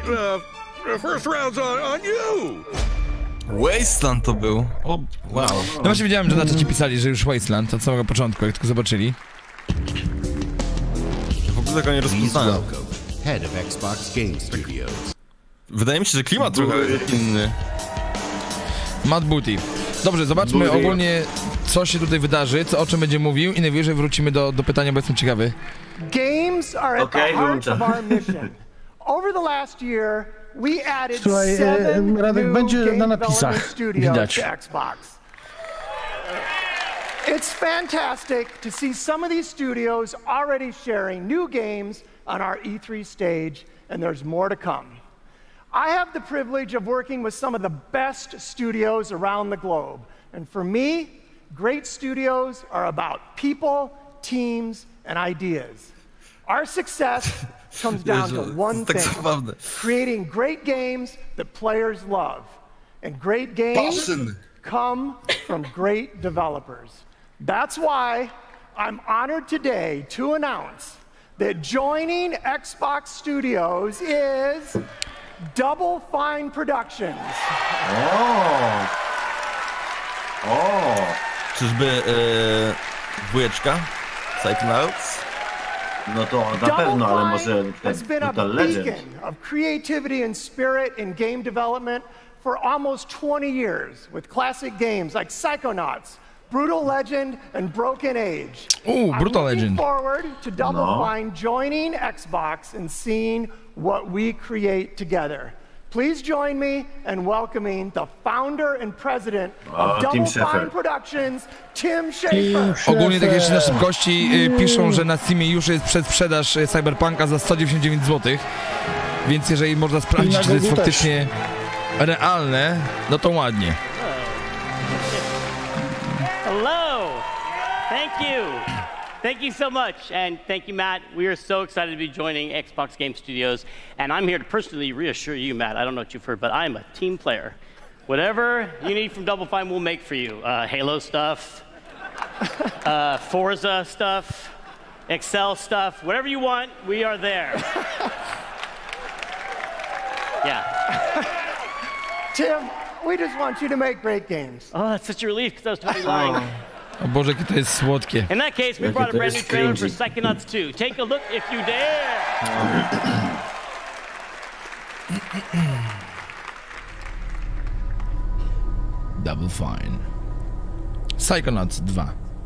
on you. Wasteland to był. O, wow. No właśnie wiedziałem, że na czacie pisali, że już Wasteland od samego początku, jak tylko zobaczyli. Tego nie rozpoznałem. Head of Xbox Game Studios. Wydaje mi się, że klimat trochę inny. Matt Booty. Dobrze, zobaczmy ogólnie, co się tutaj wydarzy, o czym będzie mówił i najwyżej wrócimy do pytania, bo jestem ciekawy. Games are at the heart of our mission. Over the last year, we added 7 Radek, będzie new na game napisach development studios widać. to Xbox. It's fantastic to see some of these studios already sharing new games on our E3 stage, and there's more to come. I have the privilege of working with some of the best studios around the globe. And for me, great studios are about people, teams, and ideas. Our success comes down to one thing: creating great games that players love. And great games come from great developers. That's why I'm honored today to announce that joining Xbox Studios is Double Fine Productions. Czyżby dwójeczka? Psychonauts? No to na pewno, ale może has been a beacon of creativity and spirit in game development for almost 20 years with classic games like Psychonauts, Brutal Legend, and Broken Age. Brutal I'm looking Legend. forward to Double Fine joining Xbox and seeing what we create together. Please join me in welcoming the founder and president of Double Fine Productions, Tim Schafer. Ogólnie tak jeszcze na szybkości piszą, że na Steamie już jest przedsprzedaż Cyberpunka za 199 zł, więc jeżeli można sprawdzić, czy to jest faktycznie realne, no to ładnie. Hello! Thank you! Thank you so much, and thank you, Matt. We are so excited to be joining Xbox Game Studios, and I'm here to personally reassure you, Matt, I don't know what you've heard, but I'm a team player. Whatever you need from Double Fine, we'll make for you. Halo stuff, Forza stuff, Excel stuff, whatever you want, we are there. Yeah. Tim, we just want you to make great games. Oh, that's such a relief, because I was totally lying. O Boże, jakie to jest słodkie. In that case, we brought a brand new trailer for Psychonauts 2. Take a look if you dare! Double Fine. Psychonauts 2.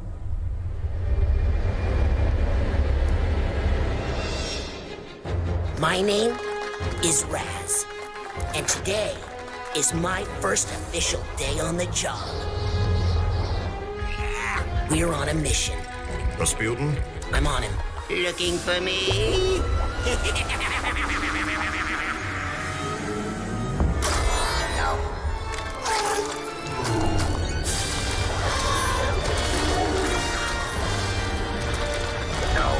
My name is Raz, and today is my first official day on the job. We're on a mission. Rasputin? I'm on him. Looking for me? No. No.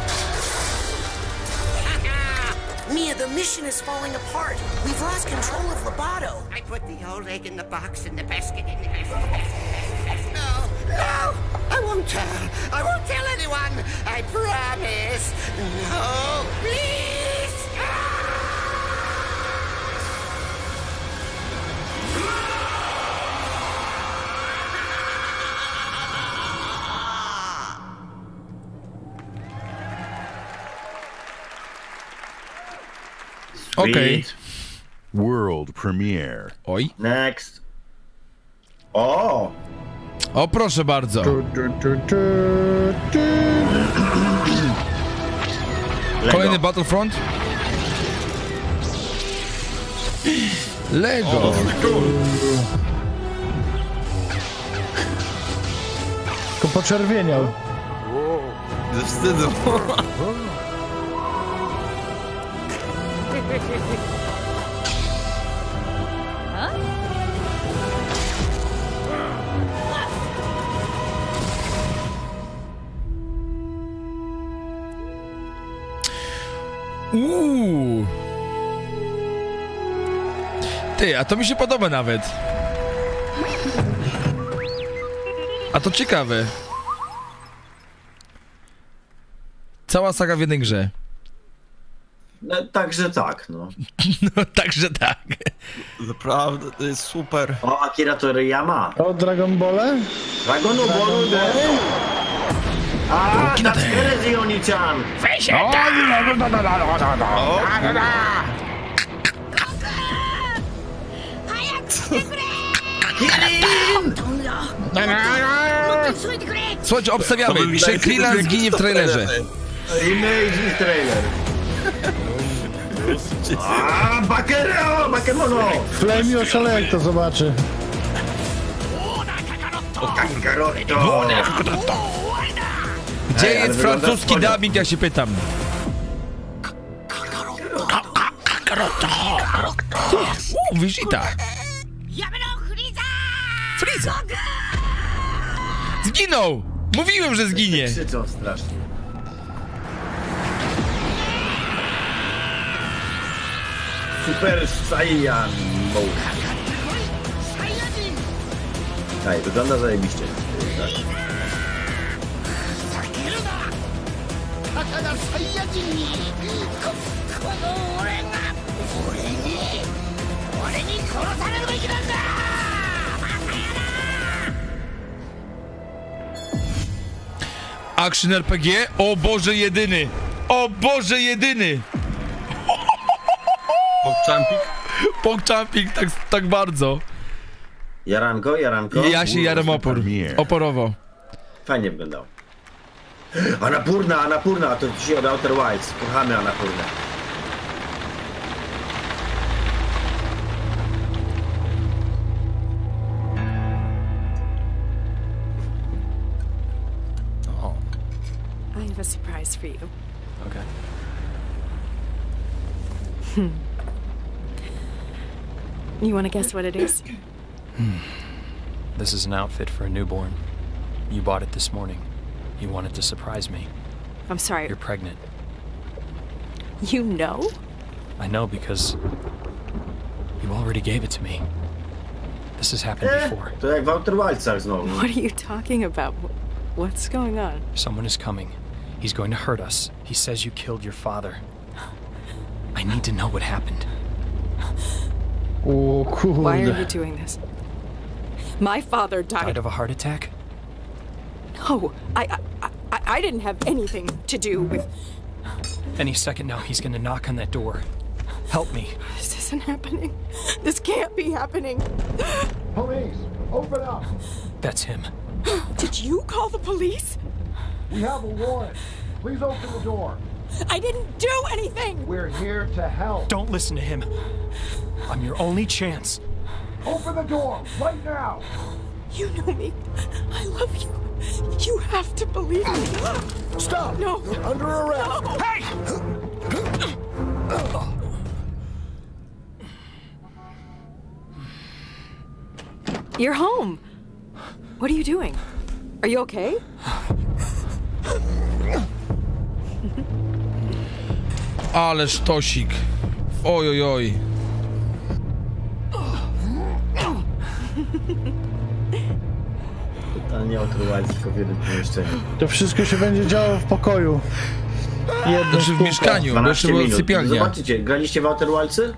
Mia, the mission is falling apart. We've lost control of Lobato. I put the old egg in the box and the basket in the... No, no! I won't tell. I won't tell anyone. I promise. No, please. Okay. World premiere. Oj. Next. O! O, proszę bardzo. Kolejny Battlefront. Lego. Tylko poczerwieniał. Ze wstydu. Ty, a to mi się podoba nawet. A to ciekawe. Cała saga w jednej grze. No, także tak, no. No, także tak. Naprawdę, to jest super. O, Akira Toriyama. O, Dragon Ball? Dragon Ball. A, Tatsuki Oni-chan! Słuchajcie, obstawiamy, że Krillin zginie w trailerze. Imagine trailer. A, Bakemono! Flame oszaleje, jak to zobaczy. Gdzie jest francuski dubbing, ja się pytam. Vegeta. Frieza. Zginął! Mówiłem, że zginie. Krzyczą strasznie. Super Saiyan Mode. Ej, wygląda zajebiście. Action RPG? O Boże jedyny! O Boże jedyny! Pogchumping tak bardzo. Jaranko? Ja się jaram oporowo. Fajnie wyglądało. Annapurna, to dzisiaj od Outer Wilds. Kochamy Annapurnę. I have a surprise for you. Okay. You want to guess what it is? This is an outfit for a newborn. You bought it this morning. You wanted to surprise me. I'm sorry. You're pregnant. You know? I know because you already gave it to me. This has happened before. To jak w Outer Wildsach znowu. What are you talking about? What's going on? Someone is coming. He's going to hurt us. He says you killed your father. I need to know what happened. O kurde. Why are you doing this? My father died. Died of a heart attack? No, I didn't have anything to do with... Any second now, he's gonna knock on that door. Help me. This isn't happening. This can't be happening. Police, open up. That's him. Did you call the police? We have a warrant. Please open the door. I didn't do anything. We're here to help. Don't listen to him. I'm your only chance. Open the door right now. You know me. I love you. You have to believe me. Stop. No. You're under arrest. No. Hey! You're home. What are you doing? Are you okay? Ale sztosik. Oj. To nie Outer Wilds, tylko w jednym pomieszczeniu. To wszystko się będzie działo w pokoju. Znaczy w mieszkaniu, bo jeszcze była sypialnia. Zobaczycie, graliście w Outer Wildsy?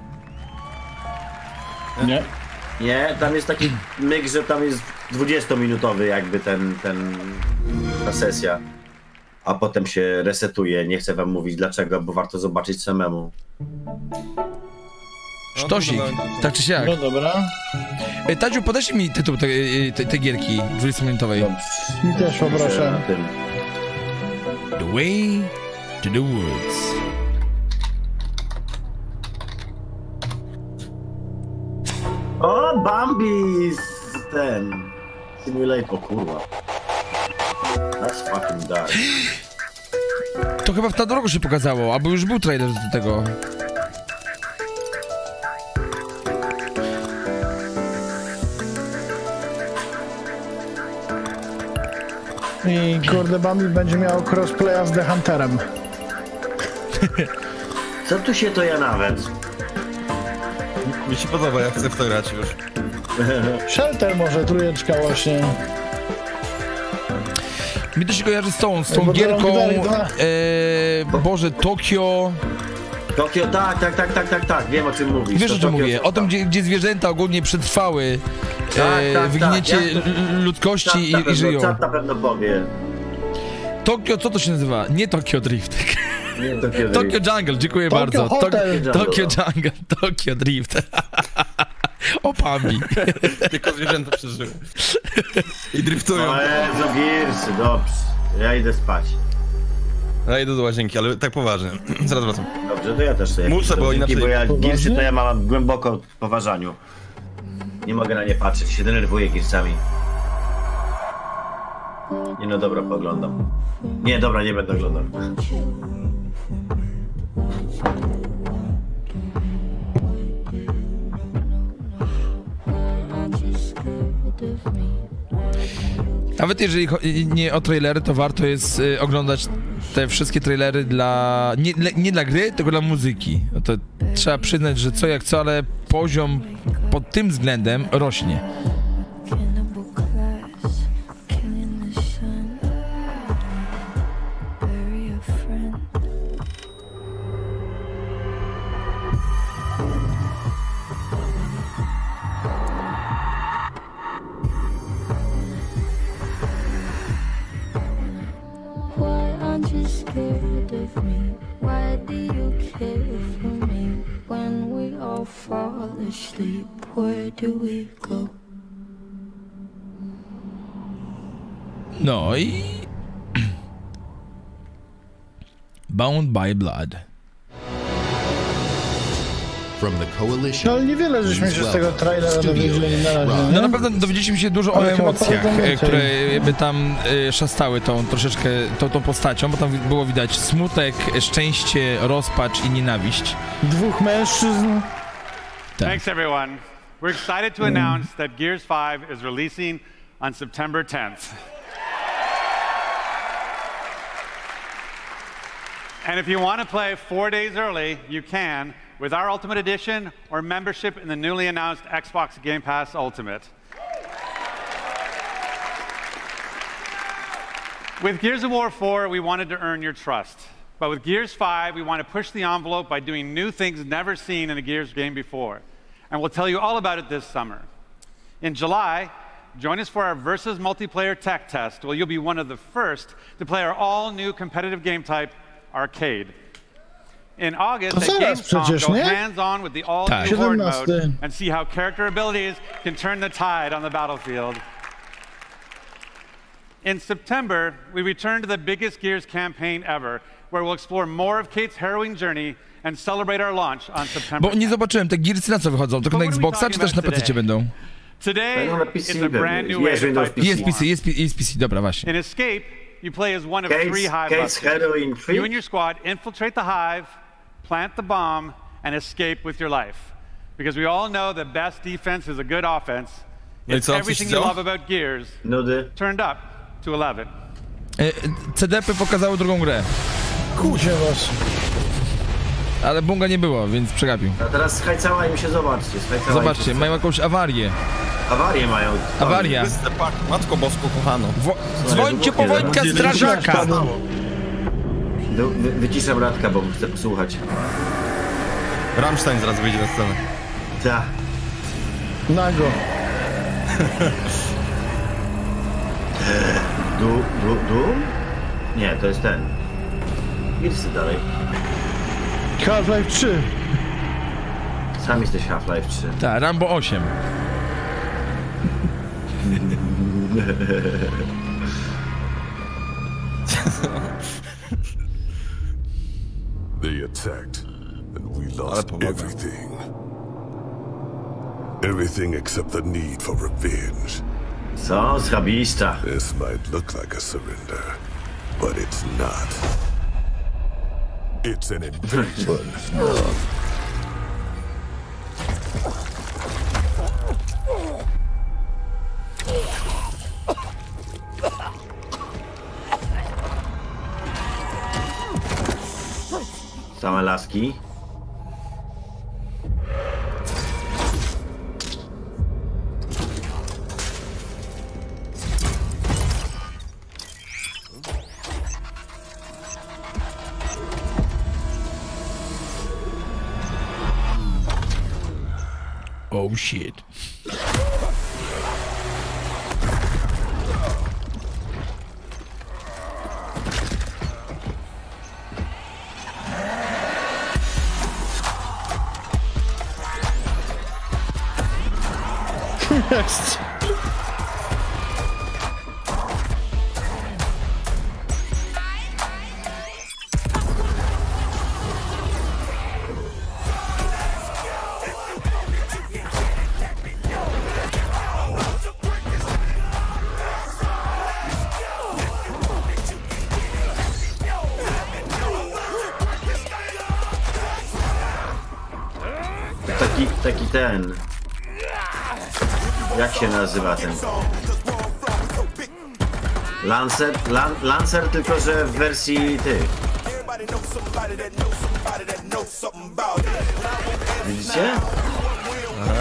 Nie. Nie, tam jest taki myk, że tam jest 20-minutowy jakby ta sesja. A potem się resetuje. Nie chcę wam mówić dlaczego, bo warto zobaczyć samemu. Sztosik, tak czy siak. No dobra. Tadziu, podaj mi tytuł tej gierki 20-minutowej. Mi też poproszę. The Way to the Woods. O, Bambi Simulator, kurwa. That's fucking dark. To chyba w tym roku się pokazało, albo już był trailer do tego. I kurde, Bambi będzie miał crossplaya z The Hunterem. Co tu się to ja nawet? Mi się podoba, ja chcę w to grać już. Shelter może, trójeczka właśnie. Mi to się kojarzy z tą gierką, Boże, Tokio... Tokio, tak, wiem o czym mówisz. Wiesz o czym mówię, o tym, gdzie zwierzęta ogólnie przetrwały wyginięcie ludzkości i żyją. Czat na pewno powie. Tokio, co to się nazywa? Nie Tokio Drift. Nie Tokio Drift. Tokio Jungle, dziękuję bardzo. Tokio Jungle, Tokio Drift. O Pambi. Tylko zwierzęta przeżyły. I driftują. O Jezu, Gearsy, dobrze. Ja idę spać. Ja idę do łazienki, ale tak poważnie. Zaraz wracam. Dobrze, to ja też sobie. Muszę, bo inaczej... Bo ja Gearsy to ja mam głęboko w poważaniu. Nie mogę na nie patrzeć, się denerwuję Gearsami. Nie, no dobra, pooglądam. Nie, dobra, nie będę oglądał. Nawet jeżeli nie o trailery, to warto jest oglądać te wszystkie trailery dla... Nie dla gry, tylko dla muzyki. No to trzeba przyznać, że co jak co, ale poziom pod tym względem rośnie. No i... Bound by Blood. No ale niewiele żeśmy się z tego trailera dowiedzieli na razie. No na pewno dowiedzieliśmy się dużo o emocjach, które by tam szastały tą troszeczkę, tą postacią, bo tam było widać smutek, szczęście, rozpacz i nienawiść. Dwóch mężczyzn. Thanks everyone. We're excited to announce that Gears 5 is releasing on September 10th. And if you want to play 4 days early, you can with our Ultimate Edition or membership in the newly announced Xbox Game Pass Ultimate. With Gears of War 4, we wanted to earn your trust. But with Gears 5, we want to push the envelope by doing new things never seen in a Gears game before. And we'll tell you all about it this summer. In July, join us for our Versus multiplayer tech test, where you'll be one of the first to play our all-new competitive game type, Arcade. In August, at Gamescom, go hands-on with the all-new Horde mode and see how character abilities can turn the tide on the battlefield. In September, we return to the biggest Gears campaign ever, where we'll explore more of Kate's harrowing journey and celebrate our launch on September. Bo nie zobaczyłem, te Gearsy na co wychodzą? Tylko na Xboxa, czy też na PC będą? Today, it's a brand new way to fight Jest PC, dobra, właśnie. In Escape, you play as one of three hive busters. You and your squad infiltrate the hive, plant the bomb, and escape with your life. Because we all know the best defense is a good offense. It's everything you love about Gears turned up to 11. CD-py pokazały drugą grę. Kurczę was. Ale bunga nie było, więc przegapił. A teraz schajcała im się, zobaczcie. Zobaczcie, mają jakąś awarię. Awarię mają. Awaria. Matko Bosko, kochano. Dzwońcie po Wojtka Strażaka. Wyciszam Radka, bo chcę posłuchać. Rammstein zaraz wyjdzie na scenę. Tak. Nago. Doom? Nie, to jest ten. Gearsy dalej. Half-Life 3. Sam jesteś Half-Life 3. Tak, Rambo 8. They attacked, and we lost everything. Everything except the need for revenge. Co? Schabista. This might look like a surrender, but it's not. It's an invasion. Same laski. Oh shit. jest. Taki ten... Jak się nazywa ten? Lancer, tylko że w wersji tych. Widzicie? Aha.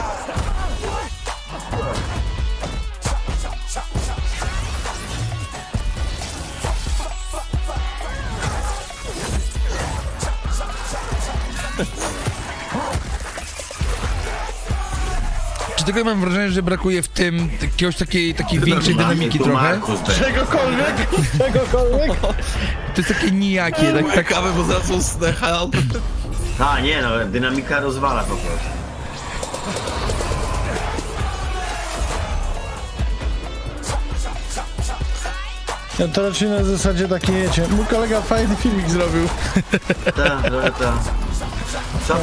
Czy tylko mam wrażenie, że brakuje w tym jakiegoś takiej większej dynamiki trochę? Czegokolwiek? To jest takie nijakie, tak kawę, bo zaraz usnę, help. A nie no, dynamika rozwala po prostu. Ja to raczej na zasadzie takiej, wiecie, mój kolega fajny filmik zrobił. Tak. Chop.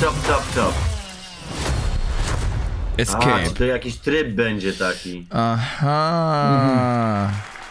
Escape. A, czy to jakiś tryb będzie taki. Aha.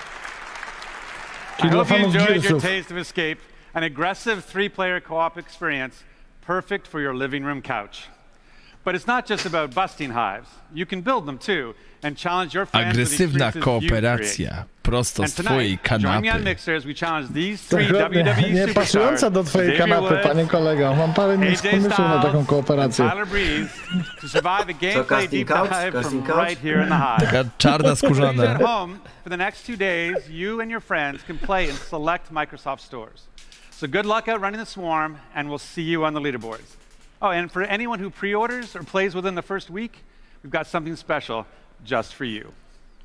I hope you enjoyed your taste of Escape, an aggressive 3-player co-op experience perfect for your living room couch. But it's not just about busting hives. You can build them too and challenge your friends with the Agresywna experiences you kooperacja create. prosto z twojej Join me on kanapy. Mixer as we challenge these 3 Dokładnie, WWE nie superstars, pasująca do twojej Xavier kanapy, Woods, panie kolego. Mam parę innych pomysłów na taką kooperację. Tyler Breeze, to survive a gameplay deep dive from right here in the hive. Taka czarna skórzana. At home, for the next 2 days, you and your friends can play in select Microsoft stores. So good luck out running the swarm, and we'll see you on the leaderboards. Oh, and for anyone who pre-orders or plays within the first week, we've got something special just for you.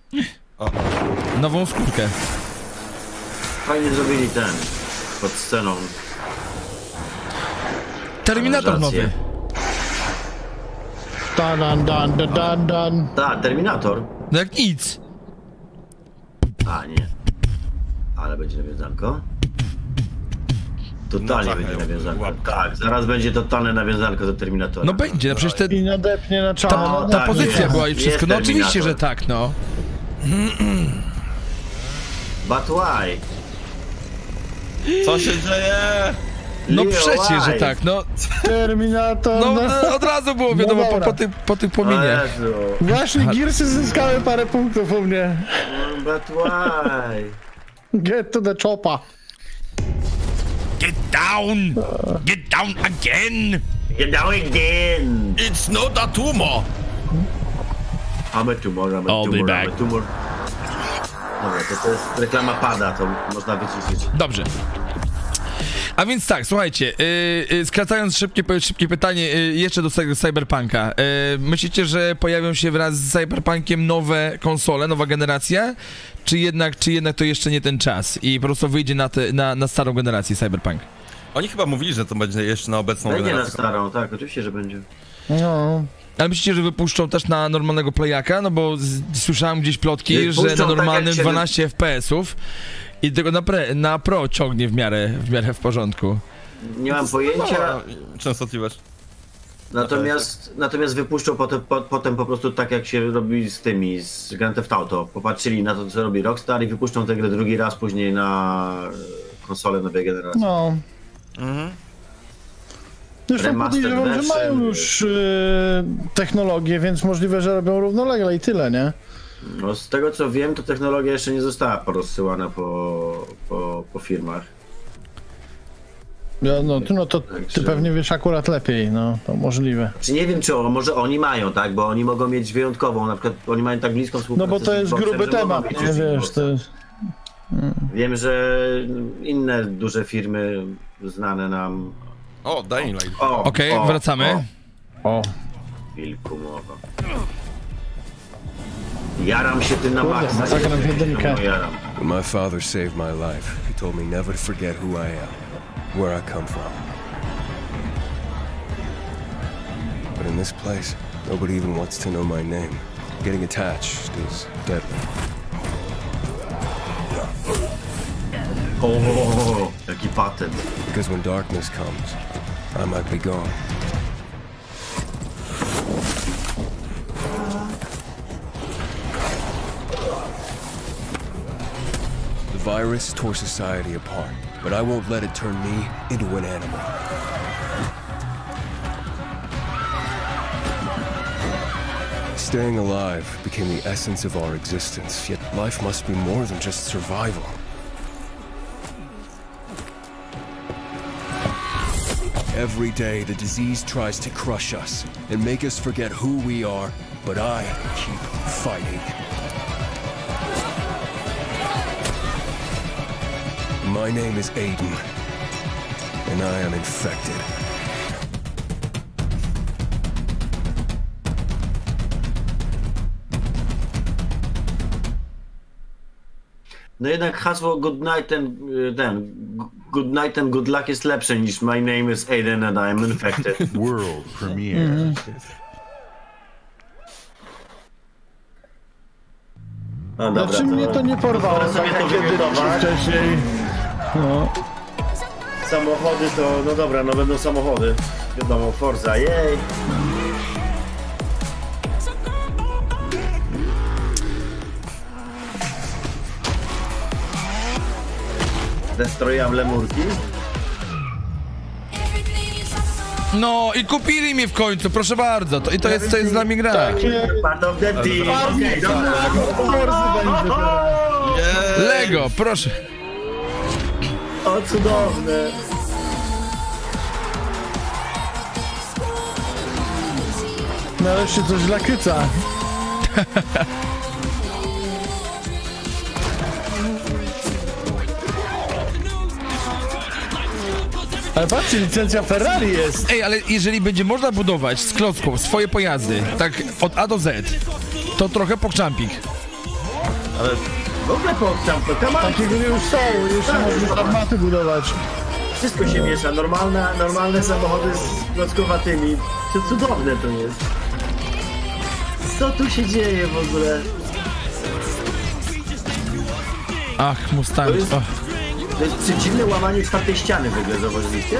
Nową skórkę. Fajnie zrobili ten, pod sceną. Terminator nowy. Dan. Tak, Terminator. No jak nic. A, nie. Ale będzie nawiązanko. Totalnie będzie nawiązanko. Tak, zaraz będzie totalne nawiązanko do Terminatora. No będzie, no przecież te... I nadepnie na czarno. Ta pozycja była i wszystko. No oczywiście, że tak, no. But why? Co się dzieje? No przecież, że tak, no. Terminator. No od razu było wiadomo po tych płomieniach. Właśnie Gearsy zyskały parę punktów u mnie. But why? Get to the chopper. Get down! Get down again! Get down again! It's not a tumor! I'm a tumor. I'll be back. Dobra, to jest reklama pada, to można wyciszyć. Dobrze. A więc tak, słuchajcie, skracając szybkie pytanie jeszcze do Cyberpunka. Myślicie, że pojawią się wraz z Cyberpunkiem nowe konsole, nowa generacja? Czy jednak to jeszcze nie ten czas i po prostu wyjdzie na starą generację Cyberpunk? Oni chyba mówili, że to będzie jeszcze na obecną generację. generację. Na starą, tak, oczywiście, że będzie. No. Ale myślicie, że wypuszczą też na normalnego playaka? No bo słyszałem gdzieś plotki, że na normalnym 12 FPS-ów i tego na pro ciągnie w miarę w porządku. Nie mam pojęcia. Częstotliwość. Natomiast wypuszczą potem po prostu tak, jak się robi z tymi, z Grand Theft Auto. Popatrzyli na to, co robi Rockstar i wypuszczą tę grę drugi raz później na konsolę nowej generacji. No. Zresztą podejrzewam, że mają już technologię, więc możliwe, że robią równolegle i tyle, nie? No, z tego co wiem, to technologia jeszcze nie została porozsyłana po firmach. No to ty pewnie wiesz akurat lepiej, no to możliwe. Czy nie wiem, czy może oni mają, tak? Bo oni mogą mieć wyjątkową, na przykład oni mają tak bliską współpracę. No bo to jest gruby temat, nie wiesz, to jest... Wiem, że inne duże firmy znane nam... O, Dying Light. Okej, wracamy. Wilku mowa. Jaram się tym na maksa. My father saved my life. He told me never to forget who I am, where I come from. But in this place, nobody even wants to know my name. Getting attached is deadly. Oh, jaki patent. Because when darkness comes, I might be gone. The virus tore society apart, but I won't let it turn me into an animal. Staying alive became the essence of our existence, yet life must be more than just survival. Every day, the disease tries to crush us and make us forget who we are, but I keep fighting. My name is Aiden, and I am infected. No jednak hasło good night and good luck jest lepsze niż my name is Aiden and I am infected. World premiere. No dobra, znaczy mnie to nie porwało, pozwolę sobie tak to jak wymiotować. wcześniej. No. Samochody to, no dobra, no będą samochody. Wiadomo, Forza, jej. Destrojable murki. No i kupili mnie w końcu, proszę bardzo. To jest dla mnie gra. Part of the team. Okay, dobra. Lego, proszę. O, cudowne. Nareszcie coś dla kyca. Ale patrzcie, licencja Ferrari jest. Ej, ale jeżeli będzie można budować z klocków swoje pojazdy, tak od A do Z, to trochę pokczampik. Ale w ogóle pokczampik, takiego już są, jeszcze można armaty budować. Wszystko się miesza, normalne samochody z klockowatymi. Co cudowne to jest. Co tu się dzieje w ogóle? Ach, Mustang. To jest przeciwne łamanie czwartej ściany w ogóle, zauważyliście?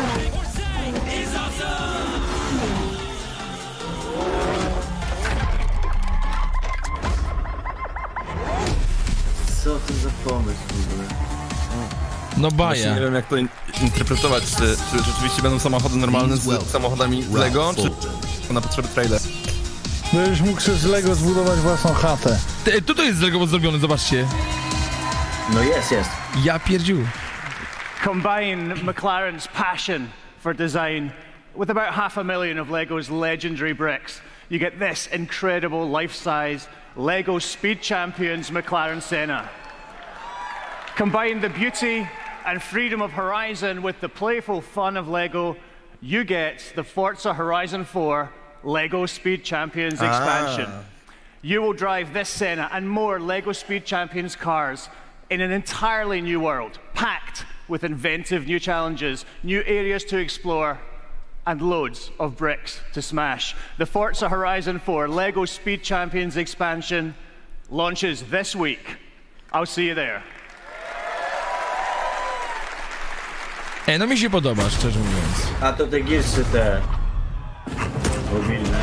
Co to za pomysł w ogóle? No baja. Właśnie nie wiem jak to interpretować, czy rzeczywiście będą samochody normalne z samochodami z Lego, czy na potrzeby trailer. Będziesz mógł sobie z Lego zbudować własną chatę. Tutaj jest z Lego zrobione, zobaczcie. No jest. Ja pierdziu. Combine McLaren's passion for design with about 500,000 of LEGO's legendary bricks. You get this incredible life-size LEGO Speed Champions McLaren Senna. Combine the beauty and freedom of Horizon with the playful fun of LEGO, you get the Forza Horizon 4 LEGO Speed Champions expansion. You will drive this Senna and more LEGO Speed Champions cars in an entirely new world, packed with inventive new challenges, new areas to explore, and loads of bricks to smash. The Forza Horizon 4 LEGO Speed Champions expansion launches this week. I'll see you there. No mi się podoba, szczerze mówiąc. A to te girsy te mobilne.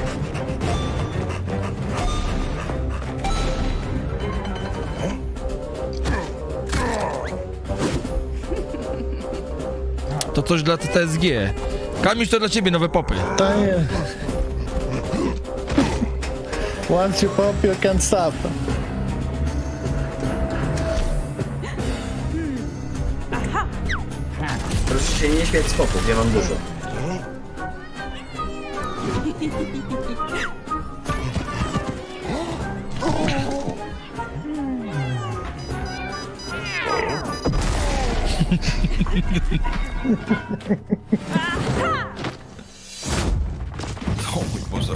To coś dla TTSG. Kamiś, to dla ciebie nowe popy. To nie. Once you pop, you can't stop. Proszę się nie śmiać z popów, ja mam dużo. O mój Boże.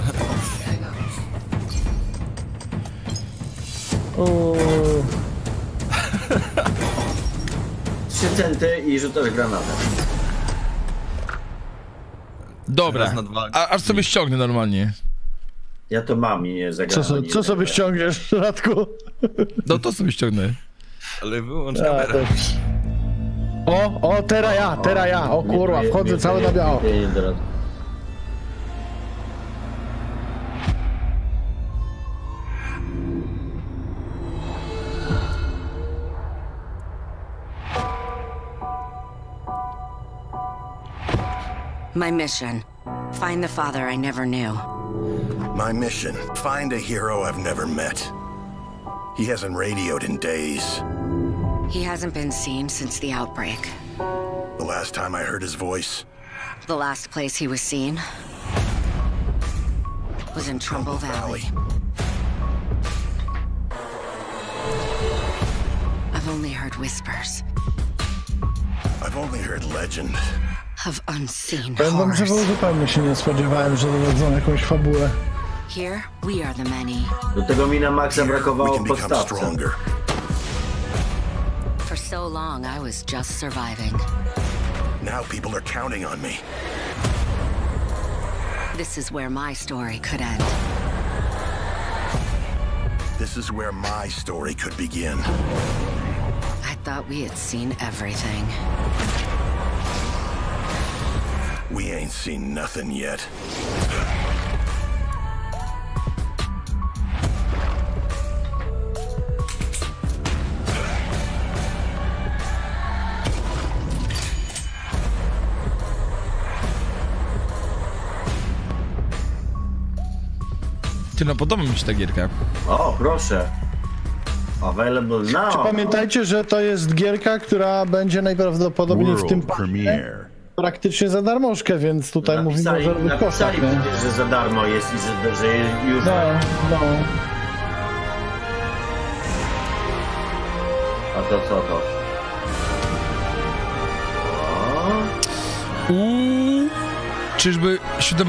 Trzy centy i rzucasz granatem. Dobra, aż sobie ściągnę normalnie. Ja to mam i nie zagrałem. Co sobie ściągniesz, Radku? No to sobie ściągnę. Ale wyłącz kamerę. O, teraz ja. O kurwa, wchodzę cały na biało. My mission. Find the father I never knew. My mission. Find a hero I've never met. He hasn't radioed in days. He hasn't been seen since the outbreak. The last time I heard his voice. The last place he was seen was in Trumbull Valley. I've only heard whispers. I've only heard legend. Of unseen Będą horrors. zupełnie się nie spodziewałem, że dodadzą jakąś fabułę. Here we are the many. Do tego mi na maksa brakowało w podstawce. For so long I was just surviving. Now people are counting on me. This is where my story could end. This is where my story could begin. I thought we had seen everything. We ain't seen nothing yet. Ty, no podoba mi się ta gierka. O, proszę. Available now. Pamiętajcie, że to jest gierka, która będzie najprawdopodobniej w tym premiere. Praktycznie za darmożkę, więc tutaj mówimy o żadnych kosztach, nie? Przecież, że za darmo jest i że już... No. A to co to? Czyżby 7?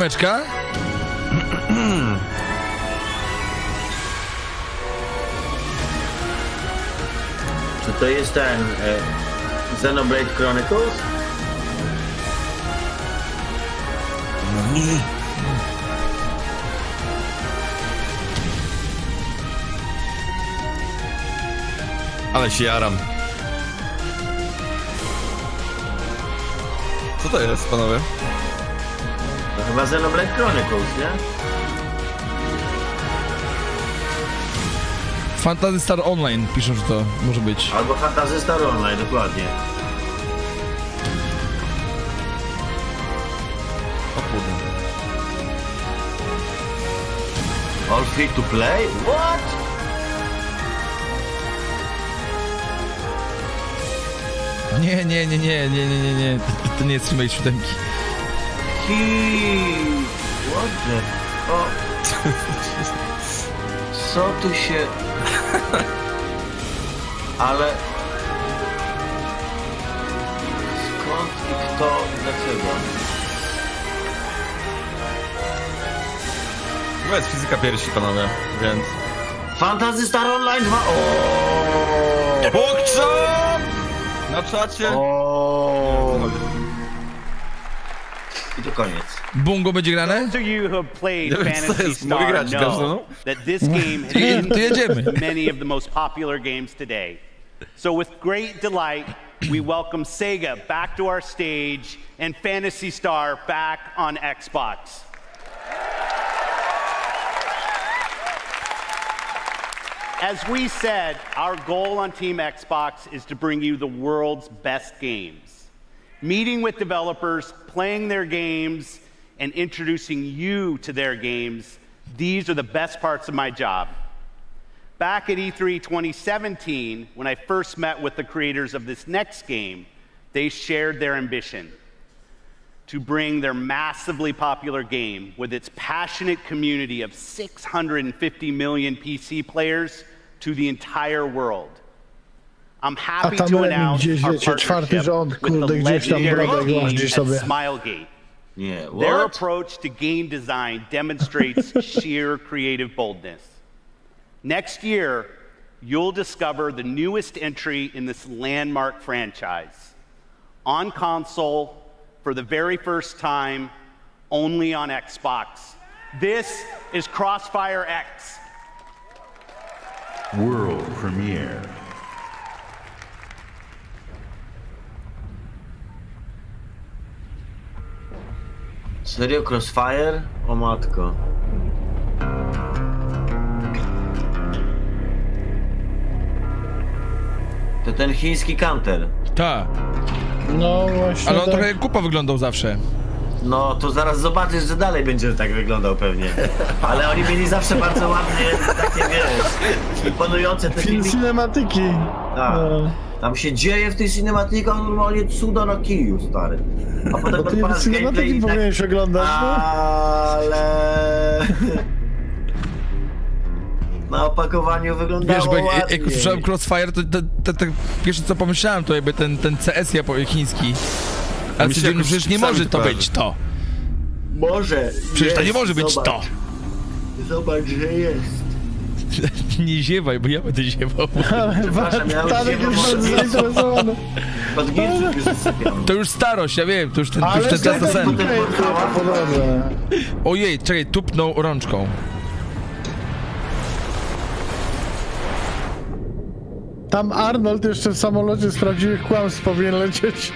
Czy to jest ten Xenoblade Chronicles? Ale się jaram. Co to jest, panowie? To chyba Xenoblade Chronicles, nie? Phantasy Star Online piszą, że to może być. Albo Phantasy Star Online, dokładnie. O kurde. All free to play? What? Nie. To nie jest remake 7. What the... O... Co tu się... Ale... Skąd i kto i dlaczego? Chyba jest fizyka piersi, panowie, więc... Phantasy Star Online 2... Bokczam! Na czacie! I to koniec. Bungo będzie grane? Those of you who have played Nie wiem, co Phantasy jest. Mogę Star grać, know każdy, that this game has To jedziemy. many of the most popular games today. So with great delight, we welcome Sega back to our stage and Phantasy Star back on Xbox. As we said, our goal on Team Xbox is to bring you the world's best games. Meeting with developers, playing their games, and introducing you to their games, these are the best parts of my job. Back at E3 2017, when I first met with the creators of this next game, they shared their ambition to bring their massively popular game with its passionate community of 650 million PC players to the entire world. I'm happy to announce our partnership with the legendary team at Smilegate. Yeah, what? Their approach to game design demonstrates sheer creative boldness. Next year, you'll discover the newest entry in this landmark franchise. On console, for the very first time, only on Xbox, This is Crossfire X. World premiere. Serio? Crossfire? O matko. To ten chiński counter. Tak. No właśnie. Ale on tak. trochę kupa wyglądał zawsze. No to zaraz zobaczysz, że dalej będzie tak wyglądał pewnie. Ale oni mieli zawsze bardzo ładnie, takie wiesz, imponujące te filmy. Cinematyki. Tak. No. Tam się dzieje w tej cinematyce, a normalnie cuda na kiju, stary. A potem No ty cinematyki powinieneś oglądać, no. Ale... Na opakowaniu wyglądało Wiesz, bo ładnie. jak usłyszałem Crossfire, to pierwsze co pomyślałem, to jakby ten CS chiński. Ale przecież nie może to być to. Może. Przecież to nie jest, może być zobacz. to. Zobacz, że jest. Nie ziewaj, bo ja będę ziewał. Tadek jest bardzo zainteresowany. To już starość, ja wiem, to już ten czas na sen. Ojej, czekaj, tupnął rączką. Tam Arnold jeszcze w samolocie z prawdziwych kłamstw powinien lecieć.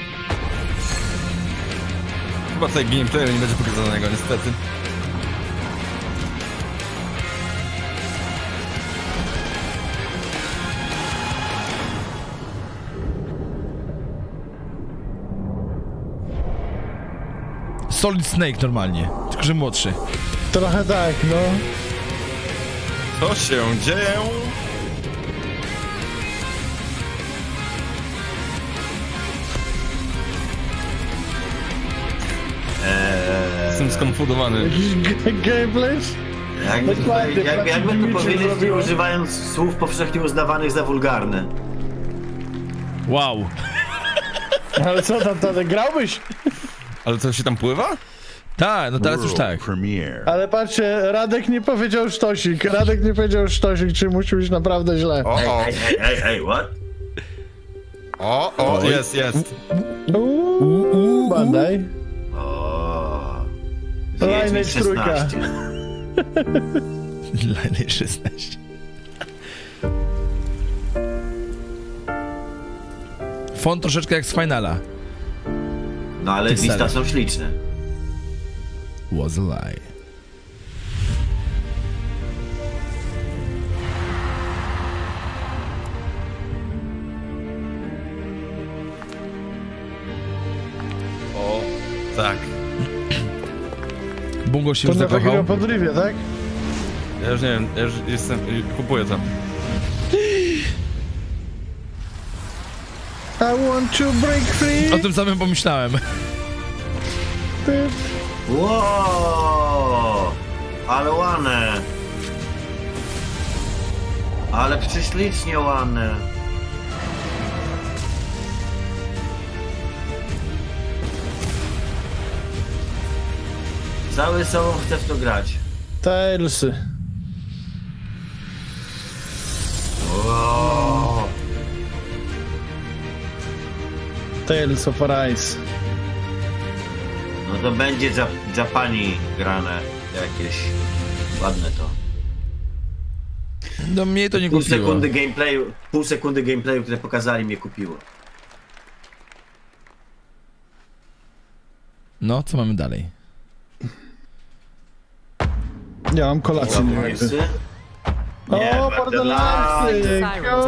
Chyba tutaj gameplayu nie będzie pokazanego, niestety. Solid Snake normalnie, tylko że młodszy. Trochę tak, no. Co się dzieje? Jestem skonfudowany. Jakiś gameplay? Jakby to powiedzieć, nie używając słów powszechnie uznawanych za wulgarne. Wow. Ale co tam, grałbyś? Ale co się tam pływa? Tak, no teraz już tak. Ale patrzcie, Radek nie powiedział sztosik. Radek nie powiedział sztosik, czy musi być naprawdę źle. Ej, what? Jest. Bandai. Lineage 3. Lineage 16. Font troszeczkę jak z Finala. No ale lista są śliczne. Was a lie. O, tak. Bungo się już to zakochał. na podrywie, tak? Ja już nie wiem, ja już kupuję to. I want to break free. O tym samym pomyślałem. Wow, ale ładne. Ale prześlicznie ładne. Cały sobą chcę w to grać. Talesy. Wow. Tales of Arise. No to będzie Japani grane jakieś. Ładne to. No mnie to nie kupiło. Pół sekundy gameplayu, które pokazali, mnie kupiło. No, co mamy dalej? Ja mam kolację. O, Borderlandsy!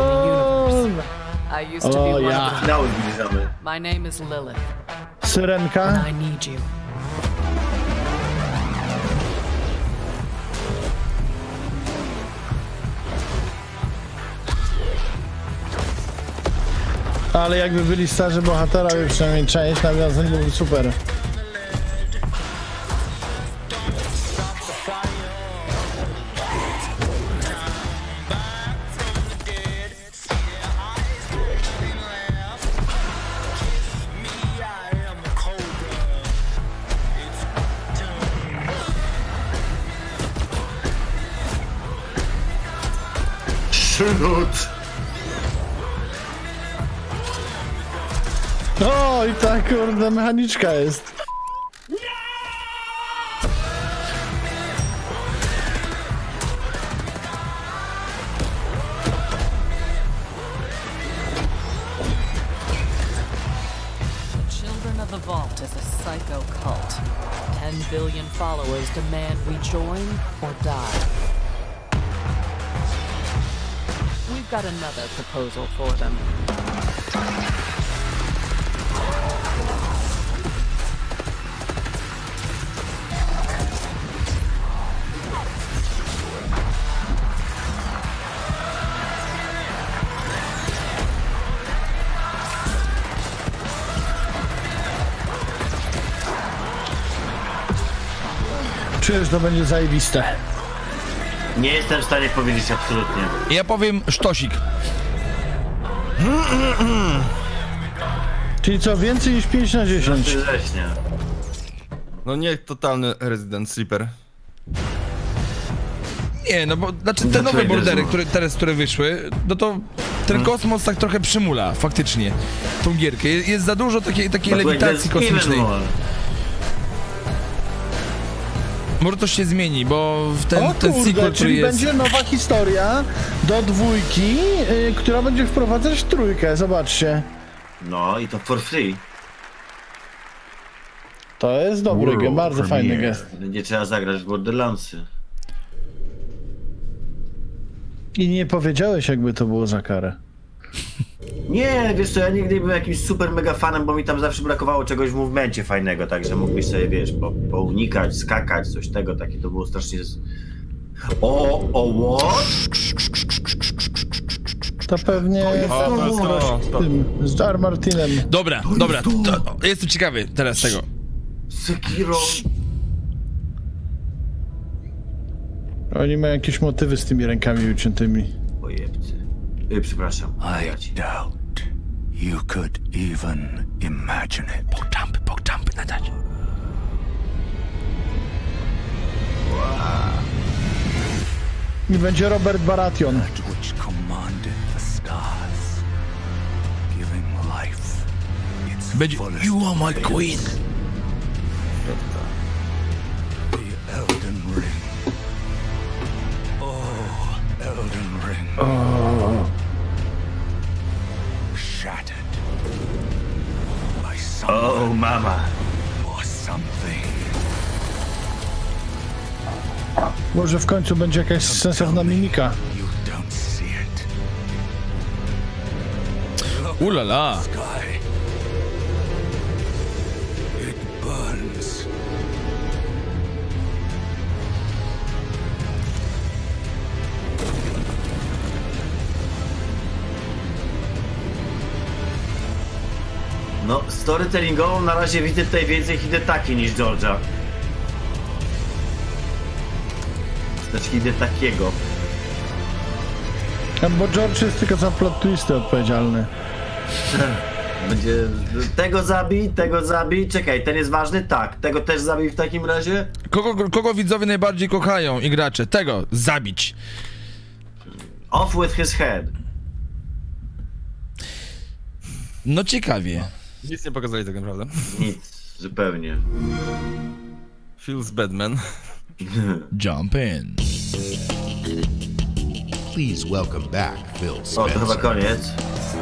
I used to be one of them. zbliżamy. My name is Lilith. Syrenka. And I need you. Ale jakby byli starzy bohaterowie, przynajmniej część nawiązań, byłby super. Szynut! O, i tak, kurde, mechaniczka jest. Vault is a psycho cult. 10 billion followers demand we join or die. We've got another proposal for them. Czuję, że to będzie zajebiste. Nie jestem w stanie powiedzieć absolutnie. Ja powiem sztosik. Czyli co, więcej niż 5 na 10? No nie totalny Resident Sleeper. Nie, no bo znaczy te nowe bordery, które wyszły, no to ten kosmos tak trochę przymula, faktycznie, tą gierkę. Jest za dużo takiej lewitacji kosmicznej. Może to się zmieni, bo ten sequel, czyli jest... będzie nowa historia do 2, która będzie wprowadzać 3, zobaczcie. No i to for free. To jest dobry gest, bardzo fajny gest. Będzie trzeba zagrać w Borderlandsy. I nie powiedziałeś, jakby to było za karę. Nie, wiesz co, ja nigdy nie byłem jakimś super mega fanem, bo mi tam zawsze brakowało czegoś w movemencie fajnego, także mógłbyś sobie, wiesz, pounikać, skakać, coś tego, takie to było strasznie... what? To pewnie z Jar Martinem. Dobra, jestem ciekawy teraz tego. Sekiro. Oni mają jakieś motywy z tymi rękami uciętymi. Pojebcy. Przepraszam. I doubt you could even imagine it. Pogjumpy nadać. I będzie Robert Baratheon. Which commanded the stars, giving life its będzie You are my queen. The Elden Ring. Oh, Elden Ring. Oh. Shattered by someone. Oh, mama. Or something. Może w końcu będzie jakaś sensowna mimika. You don't see it. Ulala. Sky. It burns. No, storytellingowo na razie widzę tutaj więcej Hidetaki niż George'a. Znaczy Hidetakiego. Bo George jest tylko za plot twisty odpowiedzialny. Będzie... Tego zabij. Czekaj, ten jest ważny? Tak. Tego też zabij w takim razie? Kogo widzowie najbardziej kochają i gracze? Tego zabić. Off with his head. No ciekawie. Nic nie pokazali tak naprawdę. Nic, zupełnie. Feels Badman. Jump in. Please welcome back, Phil Spencer. O, to chyba koniec.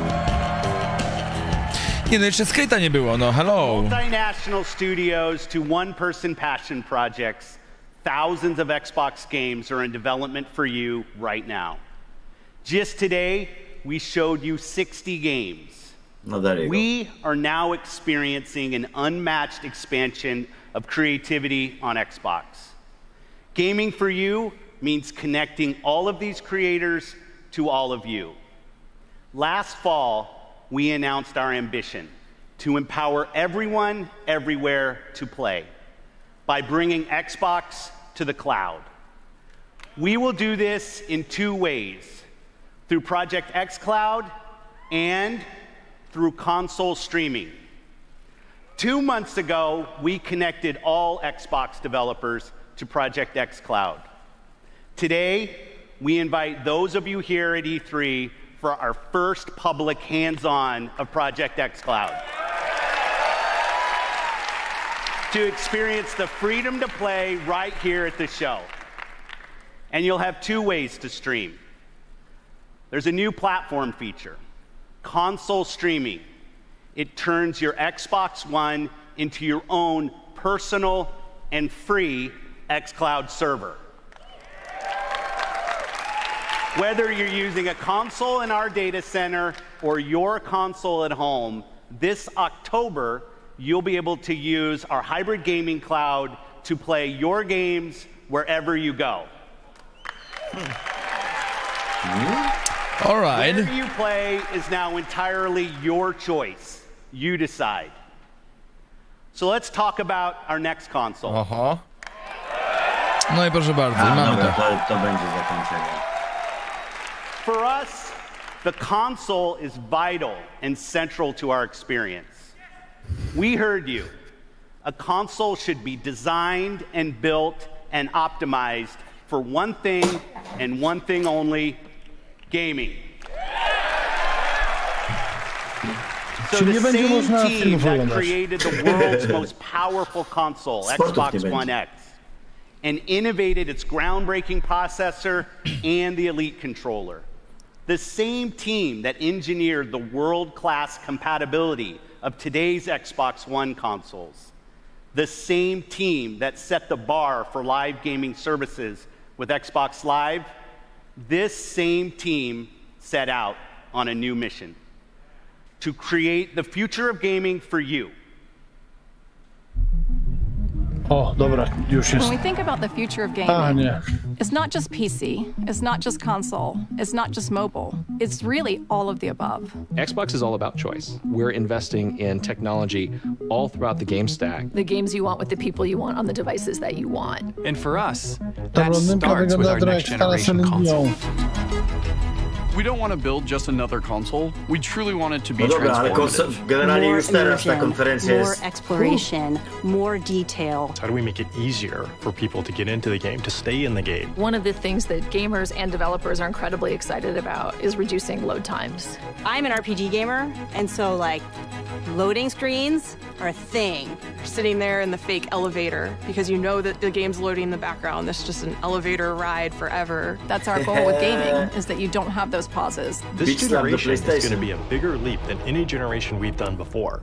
Nie, no jeszcze Skate'a nie było, no hello. Multinational studios to one-person passion projects. Thousands of Xbox games are in development for you right now. Just today, we showed you 60 games. No, there you go. We are now experiencing an unmatched expansion of creativity on Xbox. Gaming for you means connecting all of these creators to all of you. Last fall, we announced our ambition to empower everyone, everywhere to play by bringing Xbox to the cloud. We will do this in 2 ways, through Project xCloud and through console streaming. 2 months ago, we connected all Xbox developers to Project xCloud. Today, we invite those of you here at E3 for our first public hands-on of Project xCloud. To experience the freedom to play right here at the show. And you'll have 2 ways to stream. There's a new platform feature, console streaming. It turns your Xbox One into your own personal and free xCloud server. Whether you're using a console in our data center or your console at home, this October, you'll be able to use our hybrid gaming cloud to play your games wherever you go. All right. Where you play is now entirely your choice. You decide. So let's talk about our next console. Aha. No i proszę bardzo, mamy to. To będzie zakończenie. For us, the console is vital and central to our experience. We heard you. A console should be designed and built and optimized for one thing and one thing only, gaming. So the same team that created the world's most powerful console, Xbox One X, and innovated its groundbreaking processor and the Elite controller. The same team that engineered the world-class compatibility of today's Xbox One consoles. The same team that set the bar for live gaming services with Xbox Live. This same team set out on a new mission: to create the future of gaming for you. O, dobra, już jest. When we think about the future of gaming, it's not just PC, it's not just console, it's not just mobile. It's really all of the above. Xbox is all about choice. We're investing in technology all throughout the game stack. The games you want with the people you want on the devices that you want. And for us, that starts with our next generation console. We don't want to build just another console. We truly want it to be dobra, ale generalnie już teraz ta konferencja jest... More exploration, more detail. How do we make it easier for people to get into the game, to stay in the game? One of the things that gamers and developers are incredibly excited about is reducing load times. I'm an RPG gamer, and so like loading screens are a thing. You're sitting there in the fake elevator because you know that the game's loading in the background. That's just an elevator ride forever. That's our goal with gaming, is that you don't have those pauses. This generation is going to be a bigger leap than any generation we've done before.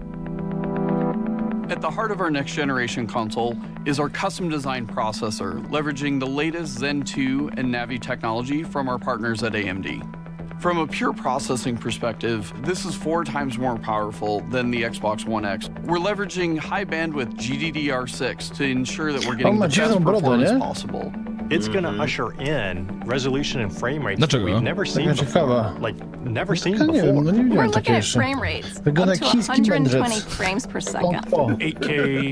At the heart of our next generation console is our custom design processor, leveraging the latest Zen 2 and Navi technology from our partners at AMD. From a pure processing perspective, this is 4 times more powerful than the Xbox One X. We're leveraging high bandwidth GDDR6 to ensure that we're getting the best performance possible. It's going to usher in resolution and frame rates that we've never seen before. Like, never seen before. We're looking at frame rates up to 120 frames per second. 8K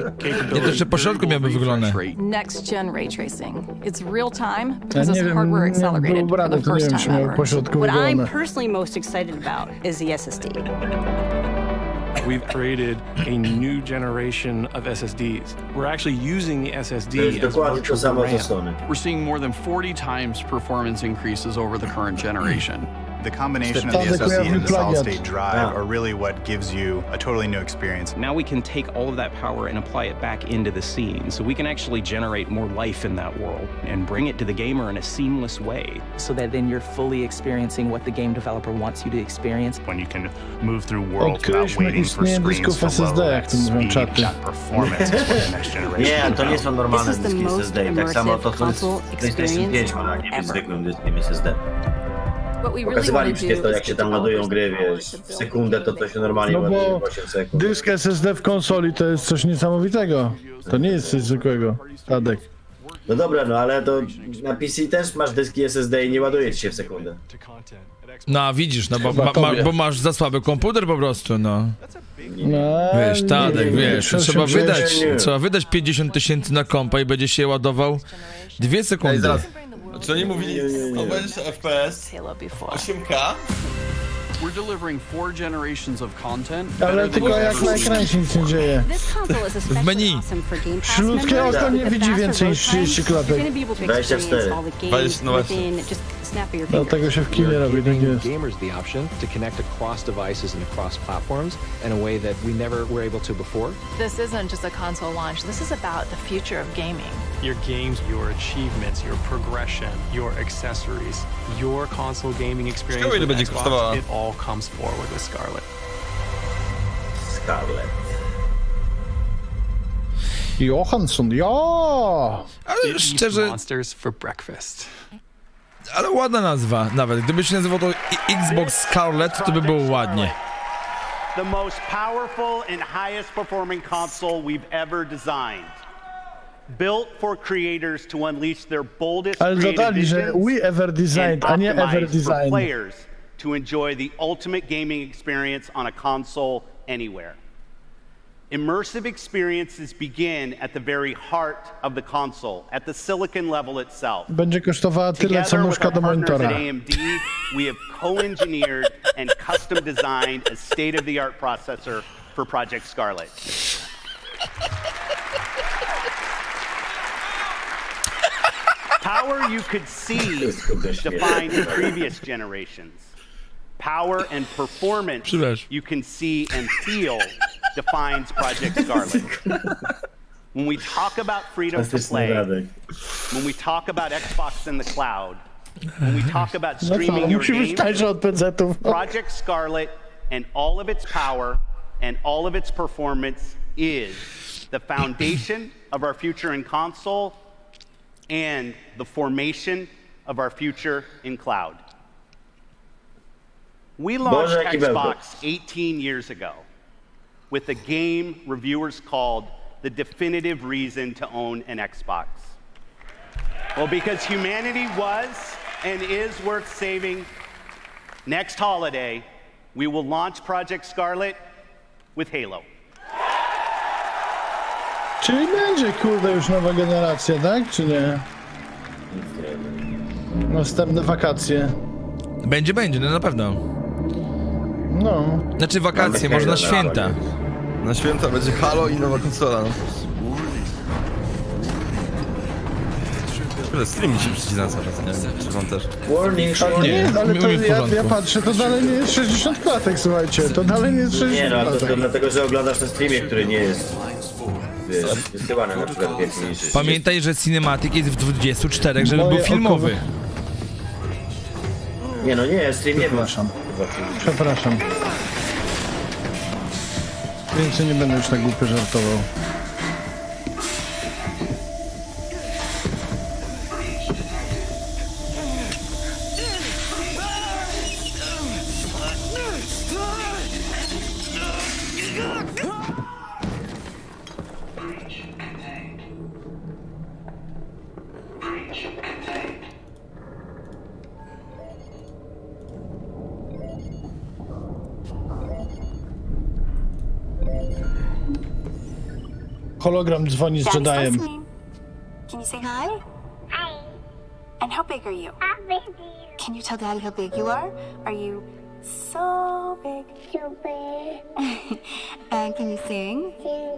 capability. Next gen ray tracing. It's real time because it's hardware accelerated for the first time ever. What I'm personally most excited about is the SSD. We've created a new generation of SSDs. We're actually using the SSD as virtual RAM. We're seeing more than 40 times performance increases over the current generation. The combination of the SoC and the solid-state drive are really what gives you a totally new experience. Now we can take all of that power and apply it back into the scene, so we can actually generate more life in that world and bring it to the gamer in a seamless way. So that then you're fully experiencing what the game developer wants you to experience. When you can move through worlds without waiting for screens to load, that speed, that performance is what the next generation Nie, to nie są normalne dyski SSD. Tak samo to, co PlayStation 5 ma na niebie zwykłym dyskiem SSD. Pokazywali przecież to, jak się tam ładują gry, wiesz, w sekundę to się normalnie ładuje w 8 sekund. Dysk SSD w konsoli to jest coś niesamowitego. To nie jest coś zwykłego, Tadek. No dobra, no ale to na PC też masz dyski SSD i nie ładuje ci się w sekundę. No widzisz, no bo masz za słaby komputer po prostu, no. Wiesz, Tadek, wiesz, trzeba wydać 50 000 na kompa i będzie się ładował 2 sekundy. Czy oni mówili 120 FPS, 8K? We're delivering 4 generations of content. Ale tylko jak na ekranie się nic nie dzieje. W menu. Ludzkie oko nie widzi więcej niż 30 klatek. 24. No właśnie. Dlatego się w kinie robi, tak jest. Gamers the option to connect across devices and across platforms in a way that we never were able to before. This isn't just a console launch. This is about the future of gaming. Your games, your achievements, your progression, your accessories, your console gaming experience with Xbox, it all comes forward with Scarlett. Scarlett. Johansson, ja! Ale szczerze... Monsters for breakfast. Ale ładna nazwa, nawet. Gdyby się nazywał to Xbox Scarlet, to by było ładnie. The most powerful and highest performing console we've ever designed. Built for creators to unleash their boldest creative visions and optimized for players to enjoy the ultimate gaming experience on a console anywhere. Immersive experiences begin at the very heart of the console, at the silicon level itself. Będzie kosztowała tyle, co nóżka do monitora. At AMD, we have co-engineered and custom designed a state-of-the-art processor for Project Scarlet. Power you could see defined previous generations. Power and performance you can see and feel defines Project Scarlet. When we talk about freedom to play, when we talk about Xbox in the cloud, when we talk about streaming your games, Project Scarlet and all of its power and all of its performance is the foundation of our future in console and the formation of our future in cloud. We launched Xbox 18 years ago with a game reviewers called the definitive reason to own an Xbox. Well, because humanity was and is worth saving, next holiday, we will launch Project Scarlet with Halo. Czyli będzie, kurde, już nowa generacja, tak? Czy nie? Następne wakacje. Będzie, no na pewno. No. Znaczy wakacje, może na święta. Na święta będzie Halo i nowa konsola. No. Stream mi się przycina cały czas, nie wiem, czy wam też. Warning, nie, ale to ja patrzę, to dalej nie jest 60 klatek, słuchajcie, to dalej nie jest 60 klatek. Nie, no to dlatego, że oglądasz na streamie, który nie jest, wiesz, wysyłany na przykład więcej niż... Pamiętaj, że Cinematic jest w 24, żeby był filmowy. Nie, no nie, stream nie ma. Przepraszam. Więcej nie będę już tak głupio żartował. Hologram dzwoni z Jediem. Can you say hi? Hi. And how big are you? How big are you? Can you tell Daddy how big you are? Are you so big? So big. And can you sing?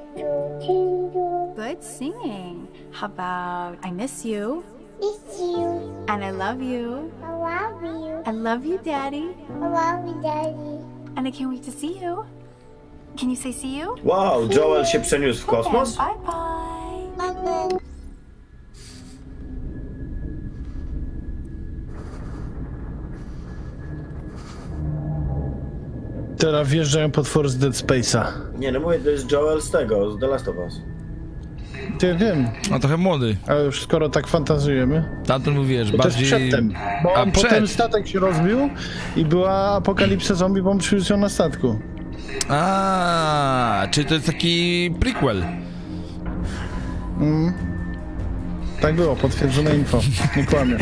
Good singing. How about I miss you? Miss you. And I love you. I love you. I love you, Daddy. I love you, Daddy. And I can't wait to see you. Can you say see you? Wow, Joel się przeniósł w kosmos? Bye bye. Bye. Teraz wjeżdżają potwory z Dead Space'a. Nie, no mówię, to jest Joel z tego, z The Last of Us. Ty wiem. A trochę młody. A już skoro tak fantazujemy. Tamten mówisz, to bardziej... jest przedtem. Bo potem statek się rozbił i była apokalipsa zombie, bo on przywiózł ją na statku. Czyli to jest taki prequel. Tak było, potwierdzone info. Nie kłamię.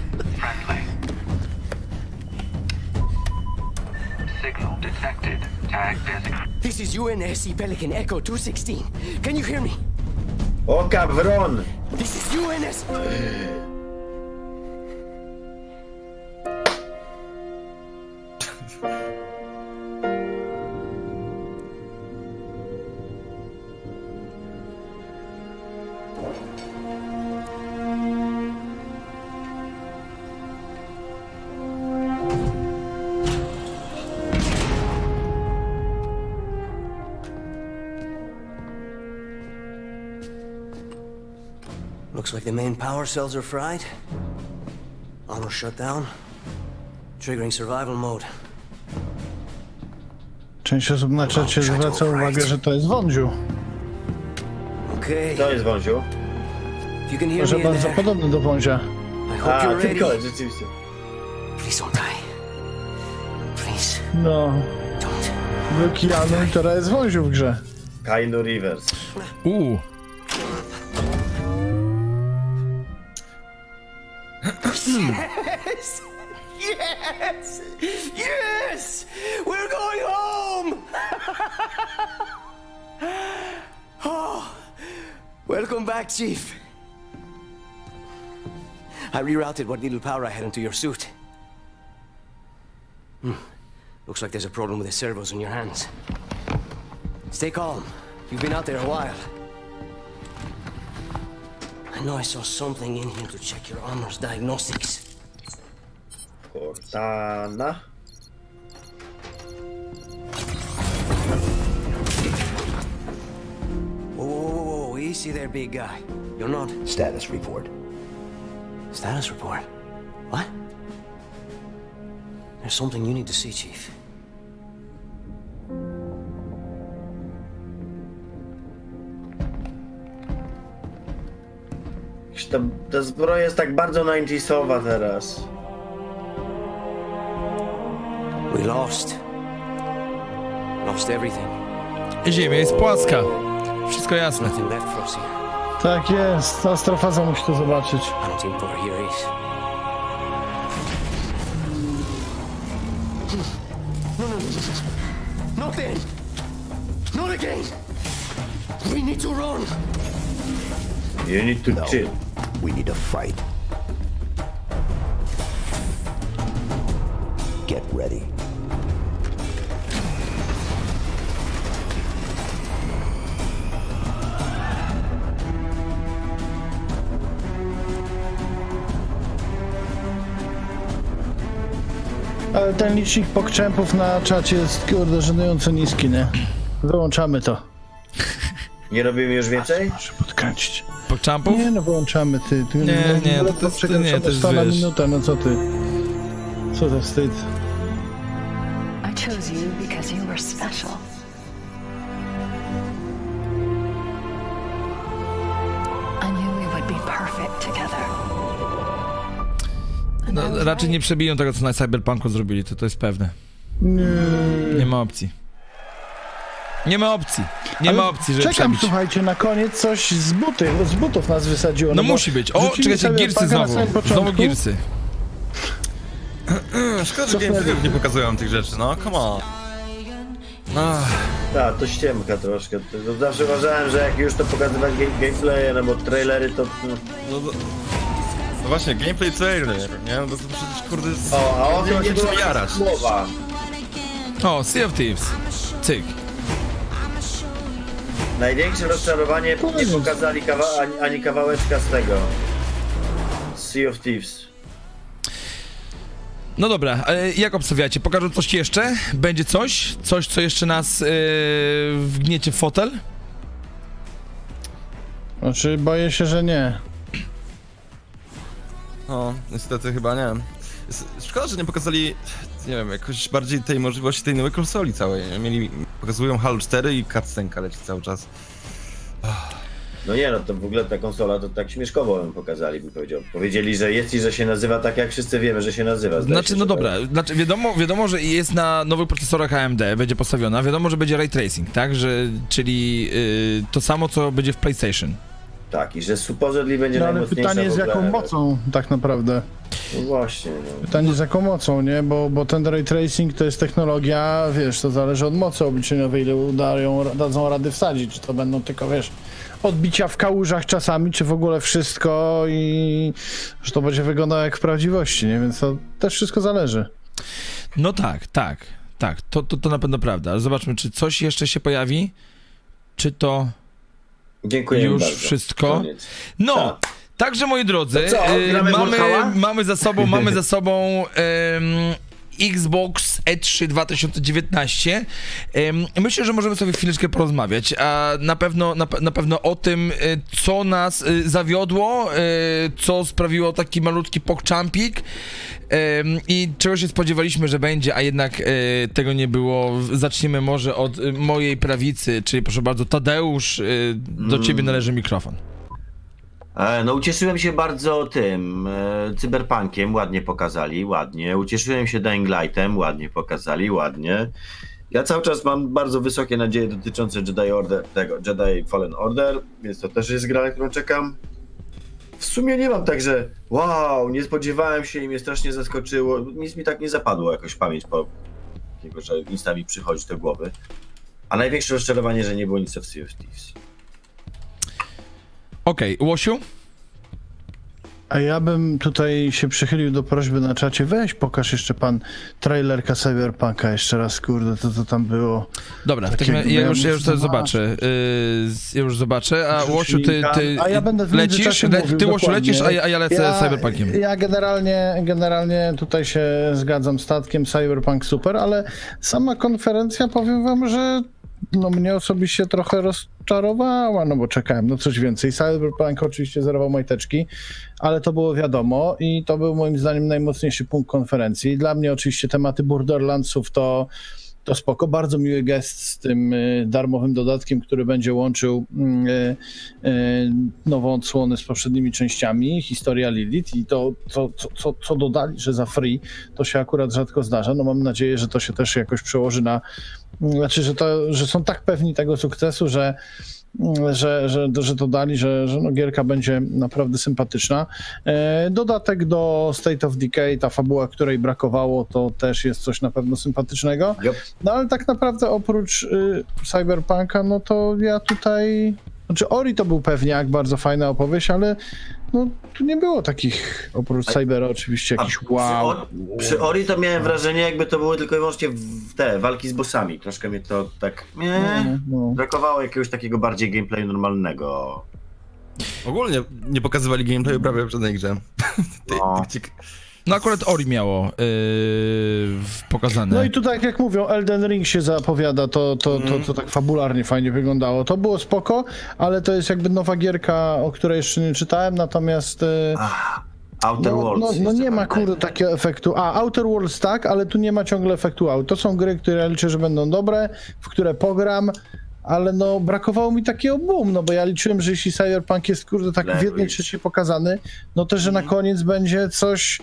This is UNSC Pelican Echo 216. Can you hear me? O cabron! This is UNS. Looks like the main power cells are fried. Armor shut down. Triggering survival mode. Część osób na czacie zwraca uwagę, że to jest Wądziu. To jest wąziu. Może bardzo podobny do wązia. A, tylko, rzeczywiście. No. Był Keanu i teraz jest wąziu w grze. Keanu Rivers. Yes! Yes! Yes! We're going home! Oh, welcome back, Chief. I rerouted what little power I had into your suit. Looks like there's a problem with the servos in your hands. Stay calm. You've been out there a while. I know I saw something in here to check your armor's diagnostics. Cortana. Whoa, easy there, big guy. You're not... Status report. Status report? What? There's something you need to see, Chief. Ta zbroja jest tak bardzo 90sowa teraz. We lost everything. Ziemia jest płaska. Wszystko jasne. Nothing left for us here. Tak jest, Astrofaza musi to zobaczyć. I don't think Potter here is. No. Not then. Not again. We need to run. You need to chill. We need to fight. Get ready. Ale ten licznik pokczempów na czacie jest kurde żenująco niski, nie? Wyłączamy to. Nie robimy już więcej? Muszę podkręcić. Pokczampów? Nie, no wyłączamy, ty. Nie, to jest na minutę, no co ty? Co za wstyd. I chose you because you were special. I knew we would be perfect together. No, raczej nie przebiją tego, co na Cyberpunku zrobili, to jest pewne. Nie ma opcji. Nie ma opcji. Nie ma opcji, żeby czekam, przebić. Słuchajcie, na koniec coś z butów nas wysadziło. No musi być. O, czekajcie, Gearsy znowu. Znowu Gearsy. Szkoda, że gameplay nie pokazują tych rzeczy, no, come on. Tak, to ściemka troszkę. To zawsze uważałem, że jak już to pokazywać gameplaye, no bo trailery to... No właśnie, gameplay trailer, nie? No to przecież kurde... O, a on nie się trzeba jarać. Słowa. O, Sea of Thieves. Cyk. Największe rozczarowanie, nie pokazali ani kawałeczka z tego. Sea of Thieves. No dobra, jak obstawiacie? Pokażą coś jeszcze? Będzie coś? Coś, co jeszcze nas wgniecie w fotel? Znaczy, boję się, że nie. No, niestety chyba nie. Szkoda, że nie pokazali, nie wiem, jakoś bardziej tej możliwości tej nowej konsoli całej. Pokazują Halo 4 i cutscenka leci cały czas. No nie, no to w ogóle ta konsola to tak śmieszkowo ją pokazali, bym powiedział. Powiedzieli, że jest i że się nazywa tak, jak wszyscy wiemy, że się nazywa. Znaczy, no dobra, znaczy wiadomo, że jest na nowych procesorach AMD, będzie postawiona, wiadomo, że będzie ray tracing, tak? czyli to samo, co będzie w PlayStation. Tak, i że supposedly będzie no, ale najmocniejsza pytanie jest, w ogóle... jaką mocą tak naprawdę. No właśnie, no. Pytanie jest, jaką mocą, nie? Bo ten ray tracing to jest technologia, wiesz, to zależy od mocy obliczeniowej, ile dadzą rady wsadzić. Czy to będą tylko, wiesz, odbicia w kałużach czasami, czy w ogóle wszystko i że to będzie wyglądało jak w prawdziwości, nie? Więc to też wszystko zależy. No tak. To na pewno prawda. Ale zobaczmy, czy coś jeszcze się pojawi, czy to... Dziękuję już bardzo. wszystko. Koniec. No, także moi drodzy, mamy za sobą Xbox E3 2019. Myślę, że możemy sobie chwileczkę porozmawiać, a na pewno o tym, co nas zawiodło, co sprawiło taki malutki pokczampik i czego się spodziewaliśmy, że będzie, a jednak tego nie było. Zaczniemy może od mojej prawicy, czyli proszę bardzo, Tadeusz, do ciebie należy mikrofon. No ucieszyłem się bardzo tym Cyberpunkiem, ładnie pokazali, ładnie. Ucieszyłem się Dying Lightem, ładnie pokazali, ładnie. Ja cały czas mam bardzo wysokie nadzieje dotyczące Jedi Fallen Order, więc to też jest gra, na którą czekam. W sumie nie mam tak, że wow, nie spodziewałem się i mnie strasznie zaskoczyło. Nic mi tak nie zapadło jakoś w pamięć, takiego, że nic tam mi przychodzi do głowy. A największe rozczarowanie, że nie było nic w Sea of Thieves. Okej, Łosiu? A ja bym tutaj się przychylił do prośby na czacie, weź pokaż jeszcze pan trailerka Cyberpunka jeszcze raz, kurde, to tam było. Dobra, ja już to zobaczę. Ja już zobaczę, a Łosiu, ty a ja będę lecisz? Ty Łosiu lecisz, a ja lecę Cyberpunkiem. Ja generalnie tutaj się zgadzam z Statkiem, Cyberpunk super, ale sama konferencja, powiem wam, że no mnie osobiście trochę rozczarowała, no bo czekałem, no coś więcej. Cyberpunk oczywiście zerował majteczki, ale to było wiadomo i to był moim zdaniem najmocniejszy punkt konferencji. Dla mnie oczywiście tematy Borderlandsów to spoko, bardzo miły gest z tym darmowym dodatkiem, który będzie łączył nową odsłonę z poprzednimi częściami, historia Lilith i to co dodali, że za free, to się akurat rzadko zdarza. No mam nadzieję, że to się też jakoś przełoży na, znaczy, że są tak pewni tego sukcesu, że to dali, że no gierka będzie naprawdę sympatyczna. Dodatek do State of Decay, ta fabuła, której brakowało, to też jest coś na pewno sympatycznego. Yep. No ale tak naprawdę oprócz Cyberpunka, no to ja tutaj... Znaczy Ori to był pewniak, bardzo fajna opowieść, ale no tu nie było takich, oprócz Cybera oczywiście, jakiś wow. Przy Ori to miałem wrażenie, jakby to były tylko i wyłącznie te walki z bossami. Troszkę mnie to tak... Brakowało jakiegoś takiego bardziej gameplayu normalnego. Ogólnie nie pokazywali gameplayu prawie w żadnej grze. No akurat Ori miało pokazane. No i tu tak jak mówią, Elden Ring się zapowiada, to tak fabularnie fajnie wyglądało. To było spoko, ale to jest jakby nowa gierka, o której jeszcze nie czytałem, natomiast... Outer Worlds. No nie ma kurde takiego efektu. Outer Worlds tak, ale tu nie ma ciągle efektu wow. To są gry, które ja liczę, że będą dobre, w które pogram, ale no brakowało mi takiego boom, no bo ja liczyłem, że jeśli Cyberpunk jest kurde tak w 1/3 pokazany, no to że na koniec będzie coś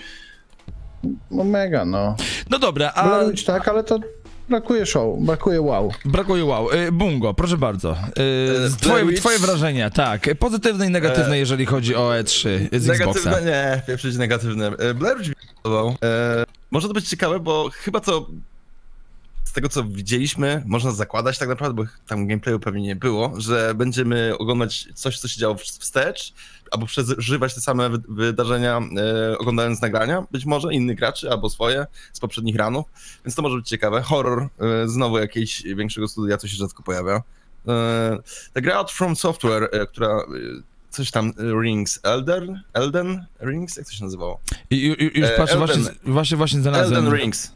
no mega, no. No dobra, tak, ale to brakuje show, brakuje wow. Brakuje wow. Bungo, proszę bardzo. Twoje wrażenia, tak. Pozytywne i negatywne, jeżeli chodzi o E3 z Xboxa. Negatywne nie, pieprzyć negatywne. Blair Witch może to być ciekawe, bo chyba to z tego co widzieliśmy, można zakładać tak naprawdę, bo tam gameplayu pewnie nie było, że będziemy oglądać coś, co się działo wstecz, albo przeżywać te same wydarzenia, oglądając nagrania, być może innych graczy, albo swoje z poprzednich ranów, więc to może być ciekawe. Horror, znowu jakiegoś większego studia, co się rzadko pojawia. Ta gra od From Software, która coś tam Rings, Elden Rings? Jak to się nazywało? Już patrzę, właśnie znalazłem. Elden Rings.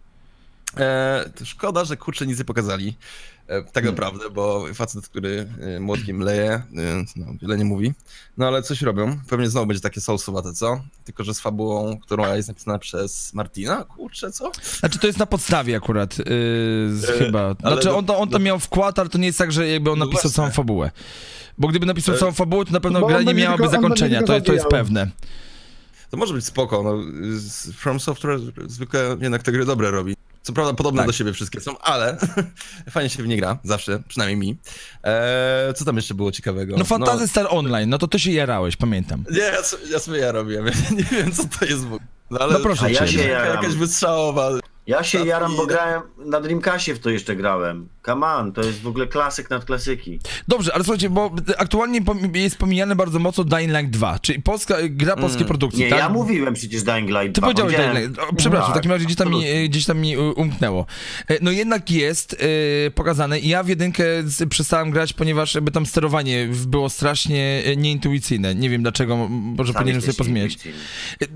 To szkoda, że kurczę nic nie pokazali, tak naprawdę, bo facet, który młotkiem leje, no, wiele nie mówi, no ale coś robią. Pewnie znowu będzie takie soulsowate, co? Tylko, że z fabułą, która jest napisana przez Martina, kurczę, co? Znaczy to jest na podstawie akurat, chyba. Znaczy on tam miał wkład, ale to nie jest tak, że jakby on napisał całą fabułę. Bo gdyby napisał całą fabułę, to na pewno gra nie miałaby zakończenia, to jest pewne. To może być spoko, no. From Software zwykle jednak te gry dobre robi. Co prawda podobne do siebie wszystkie są, ale fajnie się w nie gra, zawsze, przynajmniej mi. Co tam jeszcze było ciekawego? No Phantasy Star Online, no to ty się jarałeś, pamiętam. Nie, ja sobie jarobiłem, nie wiem co to jest w ogóle. No, ale proszę ja się jakaś wystrzałowa. Ja się jaram, bo grałem, na Dreamcastie w to jeszcze grałem. Come on, to jest w ogóle klasyk nad klasyki. Dobrze, ale słuchajcie, bo aktualnie jest pomijane bardzo mocno Dying Light 2, czyli gra polskiej produkcji, nie, tak? ja mówiłem przecież Dying Light 2. Ty powiedziałeś Dying Light, przepraszam, w takim razie gdzieś tam mi umknęło. No jednak jest pokazane i ja w jedynkę przestałem grać, ponieważ jakby tam sterowanie było strasznie nieintuicyjne. Nie wiem dlaczego, może powinienem sobie pozmieniać.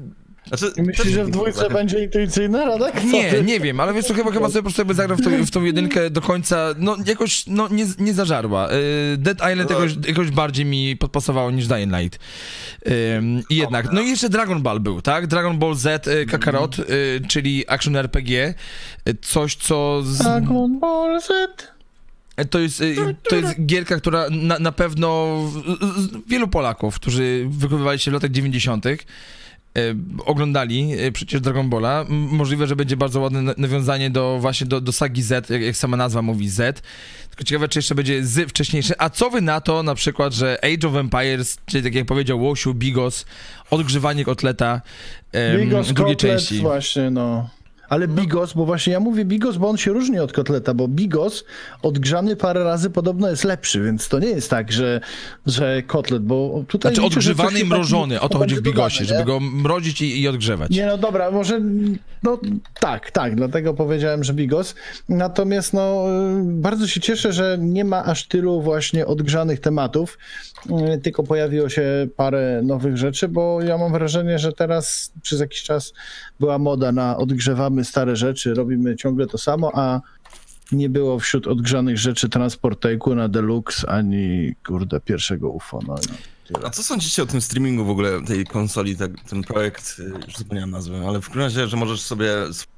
Znaczy, myślisz, że w dwójce będzie intuicyjna, Radek? Nie wiem, ale wiesz co, chyba sobie po prostu jakby zagrał w tą jedynkę do końca, no jakoś, no nie zażarła. Dead Island jakoś bardziej mi podpasowało niż Dying Light. Jednak, no i jeszcze Dragon Ball był, tak? Dragon Ball Z Kakarot, czyli action RPG, coś co... Dragon Ball Z... To jest gierka, która na pewno wielu Polaków, którzy wychowywali się w latach 90., oglądali przecież Dragon Balla. Możliwe, że będzie bardzo ładne nawiązanie właśnie do sagi Z, jak sama nazwa mówi Z. Tylko ciekawe, czy jeszcze będzie Z wcześniejsze. A co wy na to na przykład, że Age of Empires, czyli tak jak powiedział Łosiu, Bigos, odgrzewanie kotleta Bigos, drugiej kotlet, części. Właśnie, no. Ale bigos, bo właśnie ja mówię bigos, bo on się różni od kotleta, bo bigos odgrzany parę razy podobno jest lepszy, więc to nie jest tak, że kotlet, bo tutaj... Znaczy liczę, odgrzewany i mrożony, o to chodzi w bigosie, dodane, żeby go mrozić i odgrzewać. Nie, no dobra, może... No tak, dlatego powiedziałem, że bigos. Natomiast no bardzo się cieszę, że nie ma aż tylu właśnie odgrzanych tematów, tylko pojawiło się parę nowych rzeczy, bo ja mam wrażenie, że teraz przez jakiś czas była moda na odgrzewamy stare rzeczy, robimy ciągle to samo, a nie było wśród odgrzanych rzeczy Transport Tycoona Deluxe ani kurde pierwszego UFO. No. A co sądzicie o tym streamingu w ogóle tej konsoli, ten projekt, już zapomniałem nazwę, ale w każdym razie, że możesz sobie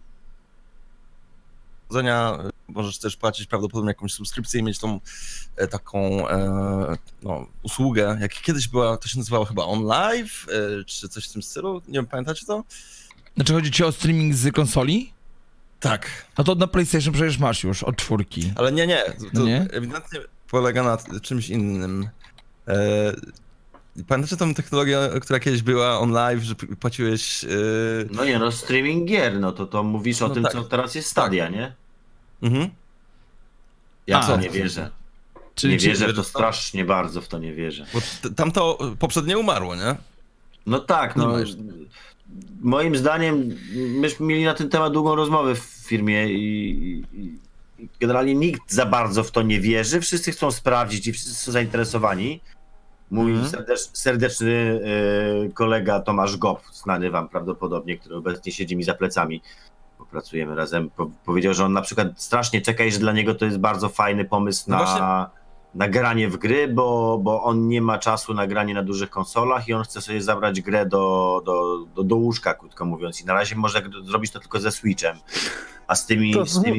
możesz też płacić prawdopodobnie jakąś subskrypcję i mieć tą taką usługę, jak kiedyś była, to się nazywało chyba OnLive, czy coś w tym stylu, nie wiem, pamiętacie to? Znaczy chodzi ci o streaming z konsoli? Tak. No to na PlayStation przecież masz już od 4. Ale nie, to ewidentnie polega na czymś innym. Pamiętacie tą technologię, która kiedyś była OnLive, że płaciłeś... No streaming gier, no to mówisz o tym, tak. Co teraz jest Stadia, nie? Mhm. Ja nie wierzę. Nie wierzę w to strasznie bardzo, w to nie wierzę. Bo tamto poprzednie umarło, nie? No tak, no. Moim zdaniem, myśmy mieli na ten temat długą rozmowę w firmie i generalnie nikt za bardzo w to nie wierzy. Wszyscy chcą sprawdzić i wszyscy są zainteresowani. Mój serdeczny kolega Tomasz Gop, znany wam prawdopodobnie, który obecnie siedzi mi za plecami, bo pracujemy razem, powiedział, że on na przykład strasznie czeka i że dla niego to jest bardzo fajny pomysł na granie w gry, bo on nie ma czasu na granie na dużych konsolach i on chce sobie zabrać grę do łóżka, krótko mówiąc. I na razie może zrobić to tylko ze Switchem. A z tymi...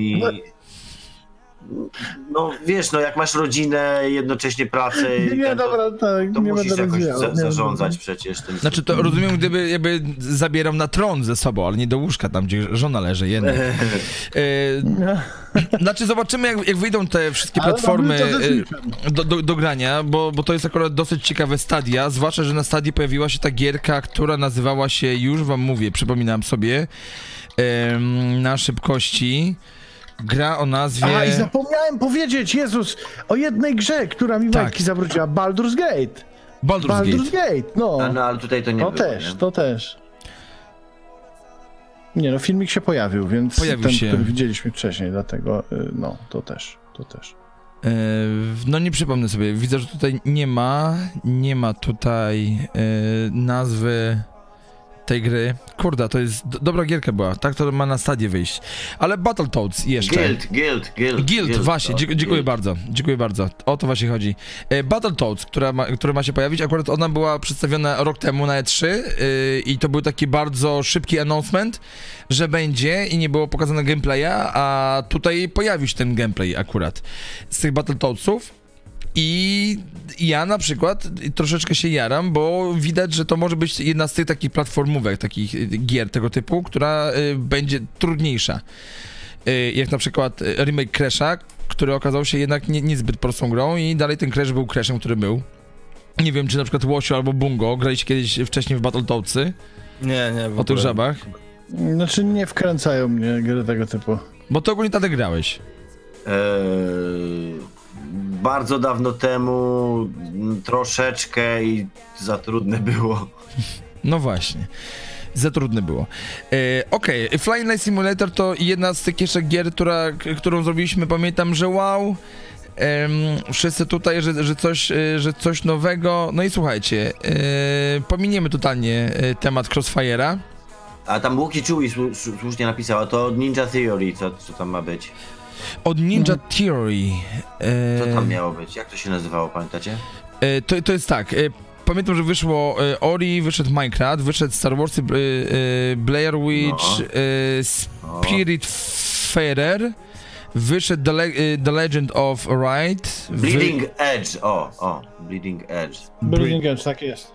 No wiesz, no jak masz rodzinę, jednocześnie pracę, to musisz jakoś zarządzać przecież tym. Znaczy to rozumiem, gdyby jakby zabierał na tron ze sobą, ale nie do łóżka, tam gdzie żona leży jednak. Znaczy zobaczymy, jak wyjdą te wszystkie platformy do grania, bo to jest akurat dosyć ciekawe Stadia, zwłaszcza, że na Stadii pojawiła się ta gierka, która nazywała się, już wam mówię, przypominam sobie, na szybkości. Gra o nazwie... i zapomniałem powiedzieć, Jezus, o jednej grze, która mi bajki zawróciła. Baldur's Gate. Baldur's Gate, no. No ale tutaj to nie było, To też. Nie no, filmik się pojawił, więc który widzieliśmy wcześniej, dlatego to też. No nie przypomnę sobie, widzę, że tutaj nie ma tutaj nazwy tej gry. Kurde, to jest dobra gierka była, tak to ma na Stadię wyjść. Ale Battletoads jeszcze. Guild, właśnie, dziękuję bardzo. O to właśnie chodzi. Battletoads, która ma się pojawić, akurat ona była przedstawiona rok temu na E3 i to był taki bardzo szybki announcement, że będzie i nie było pokazane gameplaya, a tutaj pojawił się ten gameplay akurat z tych Battletoadsów. I ja na przykład troszeczkę się jaram, bo widać, że to może być jedna z tych takich platformówek, takich gier tego typu, która będzie trudniejsza. Jak na przykład remake Crash'a, który okazał się jednak niezbyt prostą grą i dalej ten Crash był Crashem, który był. Nie wiem, czy na przykład Łosiu albo Bungo graliście kiedyś wcześniej w Battletoadsy? Nie, o tych żabach? Znaczy nie wkręcają mnie gry tego typu. Bo to ogólnie tak grałeś. Bardzo dawno temu, troszeczkę i za trudne było. No właśnie, za trudne było. Okej, Flying Light Simulator to jedna z tych jeszcze gier, którą zrobiliśmy, pamiętam, że wow, wszyscy tutaj, że coś nowego. No i słuchajcie, pominiemy totalnie temat Crossfire'a, A tam Łuki Chewie słusznie napisała, to od Ninja Theory, co tam ma być? Od Ninja Theory. Co tam miało być? Jak to się nazywało, pamiętacie? To jest tak. Pamiętam, że wyszło Ori, wyszedł Minecraft, wyszedł Star Wars, Blair Witch, Spiritfarer, wyszedł The Legend of Wright. Bleeding Edge, Bleeding Edge. Bleeding Edge, tak jest.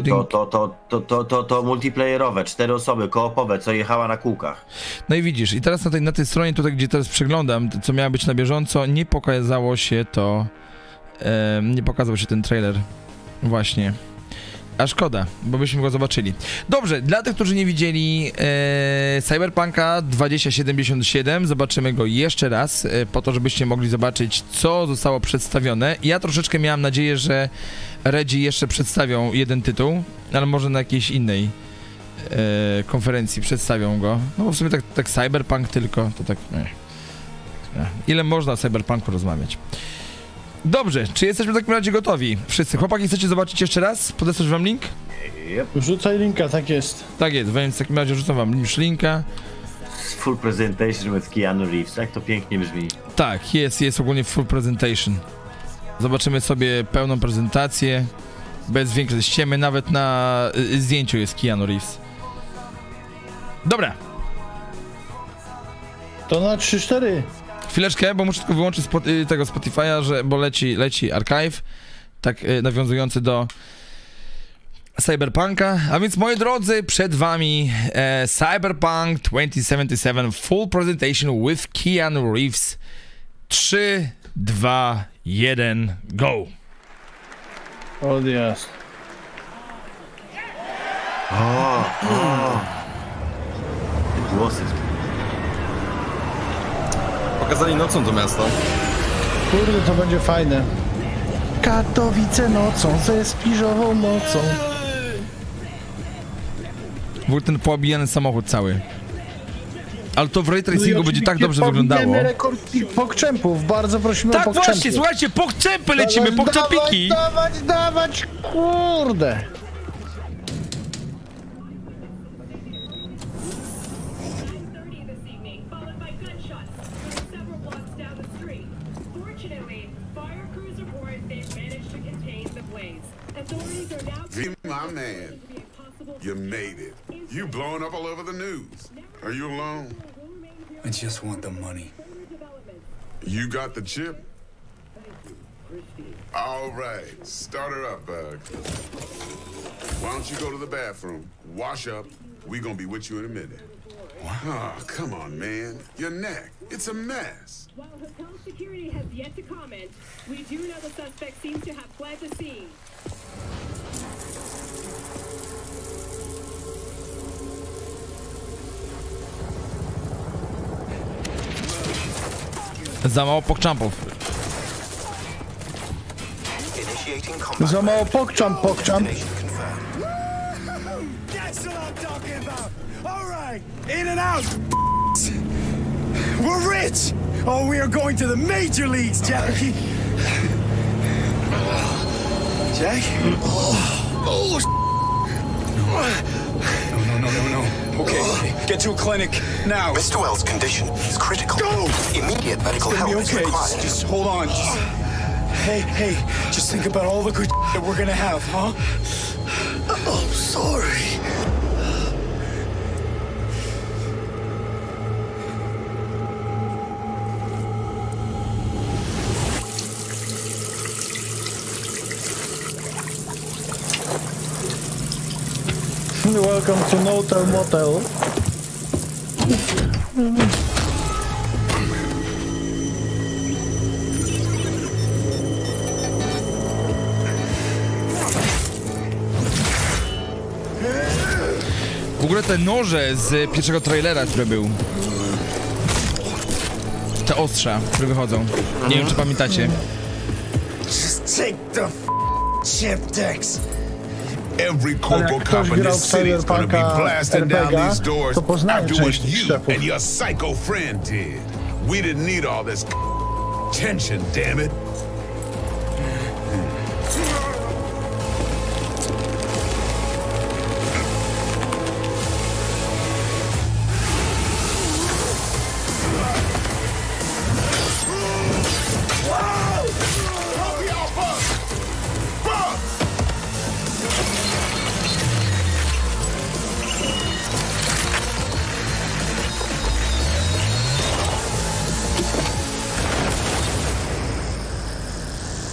To multiplayerowe, 4 osoby, koopowe, co jechała na kółkach. No i widzisz, i teraz na tej stronie tutaj, gdzie teraz przeglądam, co miało być na bieżąco, nie pokazało się to, nie pokazał się ten trailer. Właśnie. A szkoda, bo byśmy go zobaczyli. Dobrze, dla tych, którzy nie widzieli Cyberpunka 2077, zobaczymy go jeszcze raz, po to, żebyście mogli zobaczyć, co zostało przedstawione. Ja troszeczkę miałem nadzieję, że Redzi jeszcze przedstawią jeden tytuł, ale może na jakiejś innej konferencji przedstawią go. No bo w sumie tak Cyberpunk tylko, to tak... Ile można o Cyberpunku rozmawiać? Dobrze, czy jesteśmy w takim razie gotowi? Wszyscy. Chłopaki, chcecie zobaczyć jeszcze raz? Podesłać wam link? Rzucaj linka, tak jest. Tak jest, więc w takim razie rzucam wam już linka. Full presentation with Keanu Reeves, tak to pięknie brzmi. Tak, jest ogólnie full presentation. Zobaczymy sobie pełną prezentację, bez większej ściemy, nawet na zdjęciu jest Keanu Reeves. Dobra. To na 3-4. Chwileczkę, bo muszę tylko wyłączyć tego Spotify'a, bo leci archive, tak nawiązujący do Cyberpunka. A więc, moi drodzy, przed wami Cyberpunk 2077 Full Presentation with Keanu Reeves. 3, 2, 1, go! Odjazd. Głosy. Pokazali nocą to miasto. Kurde, to będzie fajne. Katowice nocą, ze spiżową mocą. Był ten poobijany samochód cały. Ale to w ray tracingu będzie tak dobrze wyglądało. Rekord pokczempów, bardzo prosimy tak o pokczempy. Tak właśnie, słuchajcie, pokczempy lecimy, pokczempiki! Dawać, kurde! My man, you made it. You blowing up all over the news. Are you alone? I just want the money. You got the chip? All right, start her up, Bug. Why don't you go to the bathroom, wash up, we gonna be with you in a minute. What? Oh, come on, man. Your neck, it's a mess. While hotel security has yet to comment, we do know the suspect seems to have fled the scene. Za mało pokczampów. Za mało pokczamp. In and out. We're rich. Oh, we are going to the major leagues, Jackie. Jack? Oh. No. Okay, get to a clinic now. Mr. Wells' condition is critical. Go! Immediate medical help is required. Just hold on. Hey, just think about all the good that we're gonna have, huh? Oh, sorry. Welcome to Motel Motel. W ogóle te noże z pierwszego trailera, który był. Te ostrza, które wychodzą. Nie wiem, czy pamiętacie. Just take the chip decks. Every corporal cop in this city is gonna be blasting down these doors after what you and your psycho friend did. We didn't need all this tension, damn it.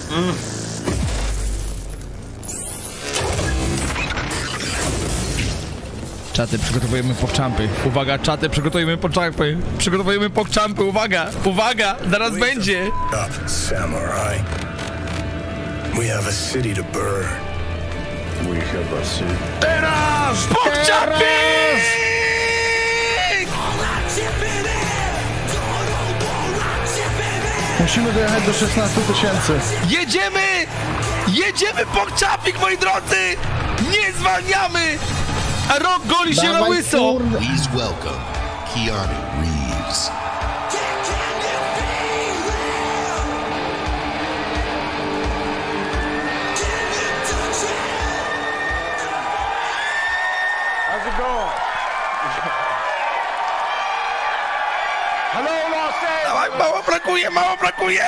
Czaty, przygotowujemy pokczampy. Uwaga, czaty, przygotowujemy pokczampy. Przygotowujemy pokczampy, uwaga, uwaga, zaraz będzie. Samurai. We have a city to burn. We have a city. Teraz! Pokczampy! Musimy dojechać do 16 000. Jedziemy! Jedziemy pokczampik, moi drodzy! Nie zwalniamy! A Rock goli się na łyso! Please welcome Keanu Reeves. How's it going? Hello, Los Angeles! Dawaj, mało brakuje!